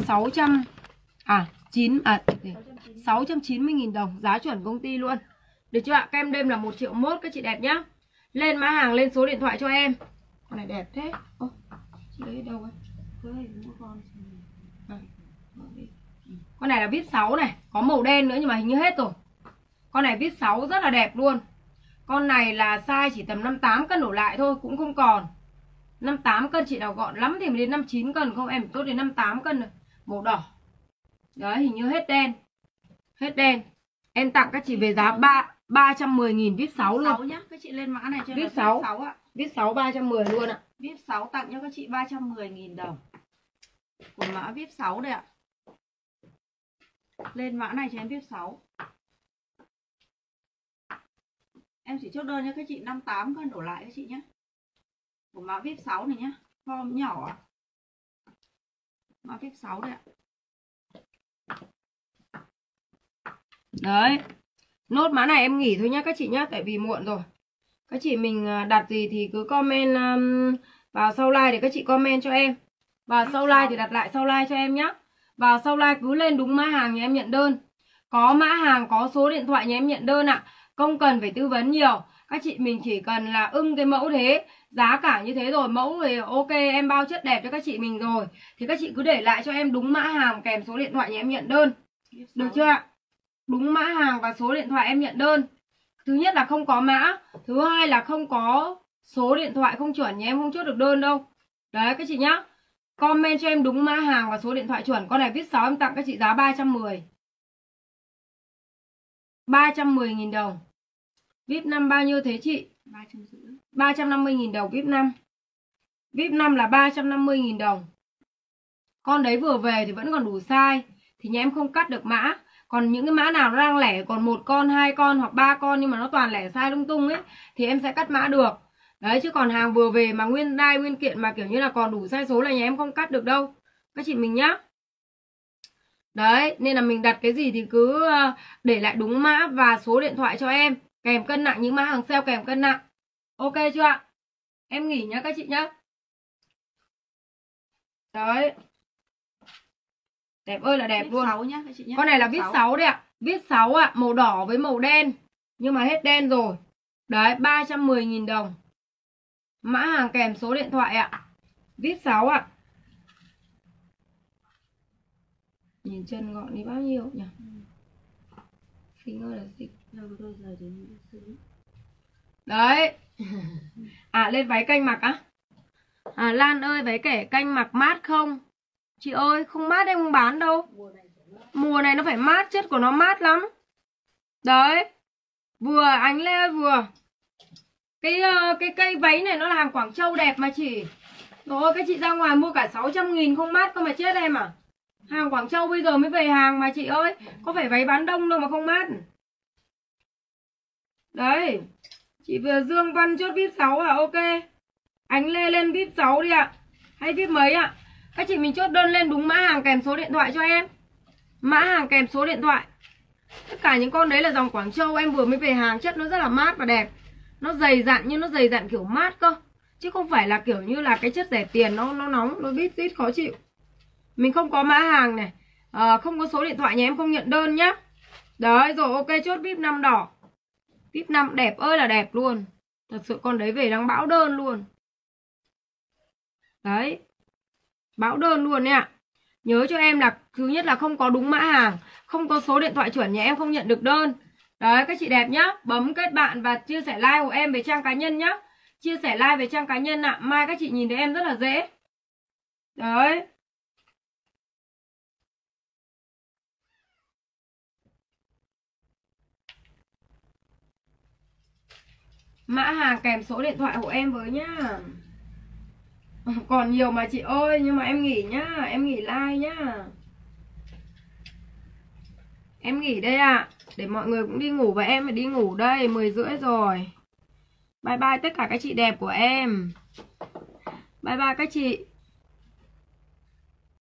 690.000 đồng, giá chuẩn công ty luôn. Được chưa ạ? Kem đêm là 1,1 triệu các chị đẹp nhá. Lên mã hàng, lên số điện thoại cho em. Con này đẹp thế. Ô, chị lấy đâu ấy? Con này là vip 6 này, có màu đen nữa nhưng mà hình như hết rồi. Con này vip 6 rất là đẹp luôn. Con này là size chỉ tầm 58 cân đổ lại thôi, cũng không còn. 58 cân chị nào gọn lắm thì mới đến 59 cân, không em tốt đến 58 cân rồi. Màu đỏ. Đấy, hình như hết đen. Hết đen. Em tặng các chị về giá 310.000 vip 6 luôn. 6 nhá, các chị lên mã này cho vip 6 ạ. Vip 6 310 luôn ạ. Vip 6 tặng cho các chị 310.000 đồng. Của mã vip 6 đây ạ. Lên mã này cho em vip 6. Em chỉ chốt đơn cho các chị 58 cân đổ lại các chị nhé. Của mã vip 6 này nhá. Form nhỏ ạ. Mã vip 6 đây ạ. Đấy. Nốt mã này em nghỉ thôi nhá các chị nhá, tại vì muộn rồi. Các chị mình đặt gì thì cứ comment vào sau like để các chị comment cho em. Vào sau like thì đặt lại sau like cho em nhá. Vào sau like cứ lên đúng mã hàng nhà em nhận đơn. Có mã hàng, có số điện thoại nhà em nhận đơn ạ. Không cần phải tư vấn nhiều. Các chị mình chỉ cần là ưng cái mẫu thế, giá cả như thế rồi, mẫu thì ok, em bao chất đẹp cho các chị mình rồi, thì các chị cứ để lại cho em đúng mã hàng kèm số điện thoại nhà em nhận đơn. Được chưa ạ? Đúng mã hàng và số điện thoại em nhận đơn. Thứ nhất là không có mã, thứ hai là không có số điện thoại không chuẩn nhà em không chốt được đơn đâu. Đấy các chị nhá. Comment cho em đúng mã hàng và số điện thoại chuẩn. Con này vip 6 em tặng các chị giá 310.000 đồng. Vip 5 bao nhiêu thế chị? 350.000 đồng vip 5. Vip 5 là 350.000 đồng. Con đấy vừa về thì vẫn còn đủ size, thì nhà em không cắt được mã. Còn những cái mã nào nó đang lẻ còn 1 con, 2 con hoặc 3 con nhưng mà nó toàn lẻ size lung tung ấy thì em sẽ cắt mã được. Đấy, chứ còn hàng vừa về mà nguyên đai nguyên kiện mà kiểu như là còn đủ size số là nhà em không cắt được đâu các chị mình nhá. Đấy, nên là mình đặt cái gì thì cứ để lại đúng mã và số điện thoại cho em, kèm cân nặng, những mã hàng sale kèm cân nặng. Ok chưa ạ? Em nghỉ nhá các chị nhá. Đấy. Đẹp ơi là đẹp luôn. 6 nhá, các chị nhá. Con này là vip 6 đấy ạ. Vip 6 ạ, màu đỏ với màu đen. Nhưng mà hết đen rồi. Đấy, 310.000 đồng. Mã hàng kèm số điện thoại ạ. Vip 6 ạ. Nhìn chân gọn đi bao nhiêu nhỉ? Xinh ơi là xinh. Đấy. À, lên váy canh mặc á. À, Lan ơi, váy kẻ canh mặc mát không? Chị ơi, không mát em không bán đâu. Mùa này nó phải mát, chất của nó mát lắm. Đấy. Vừa, Ánh Lê ơi, vừa. Cái cây váy này nó là hàng Quảng Châu đẹp mà chị. Rồi các chị ra ngoài mua cả 600.000 không mát cơ mà chết em à. Hàng Quảng Châu bây giờ mới về hàng mà chị ơi. Có phải váy bán đông đâu mà không mát. Đấy. Chị vừa Dương Văn chốt vip 6 à, ok. Ánh Lê lên vip 6 đi ạ. Hay vip mấy ạ? Các chị mình chốt đơn lên đúng mã hàng kèm số điện thoại cho em. Mã hàng kèm số điện thoại. Tất cả những con đấy là dòng Quảng Châu, em vừa mới về hàng, chất nó rất là mát và đẹp. Nó dày dặn nhưng nó dày dặn kiểu mát cơ. Chứ không phải là kiểu như là cái chất rẻ tiền nó nóng, nó bít tít khó chịu. Mình không có mã hàng này, không có số điện thoại nhà em không nhận đơn nhá. Đấy rồi, ok, chốt vip 5 đỏ. Vip 5 đẹp ơi là đẹp luôn. Thật sự con đấy về đang bão đơn luôn. Đấy. Bão đơn luôn nè ạ. Nhớ cho em là thứ nhất là không có đúng mã hàng, không có số điện thoại chuẩn nhà em không nhận được đơn. Đấy các chị đẹp nhá. Bấm kết bạn và chia sẻ like của em về trang cá nhân nhá. Chia sẻ like về trang cá nhân ạ. Mai các chị nhìn thấy em rất là dễ. Đấy. Mã hàng kèm số điện thoại của em với nhá. Còn nhiều mà chị ơi, nhưng mà em nghỉ nhá, em nghỉ like nhá. Em nghỉ đây ạ. Để mọi người cũng đi ngủ và em phải đi ngủ đây, 10 rưỡi rồi. Bye bye tất cả các chị đẹp của em. Bye bye các chị.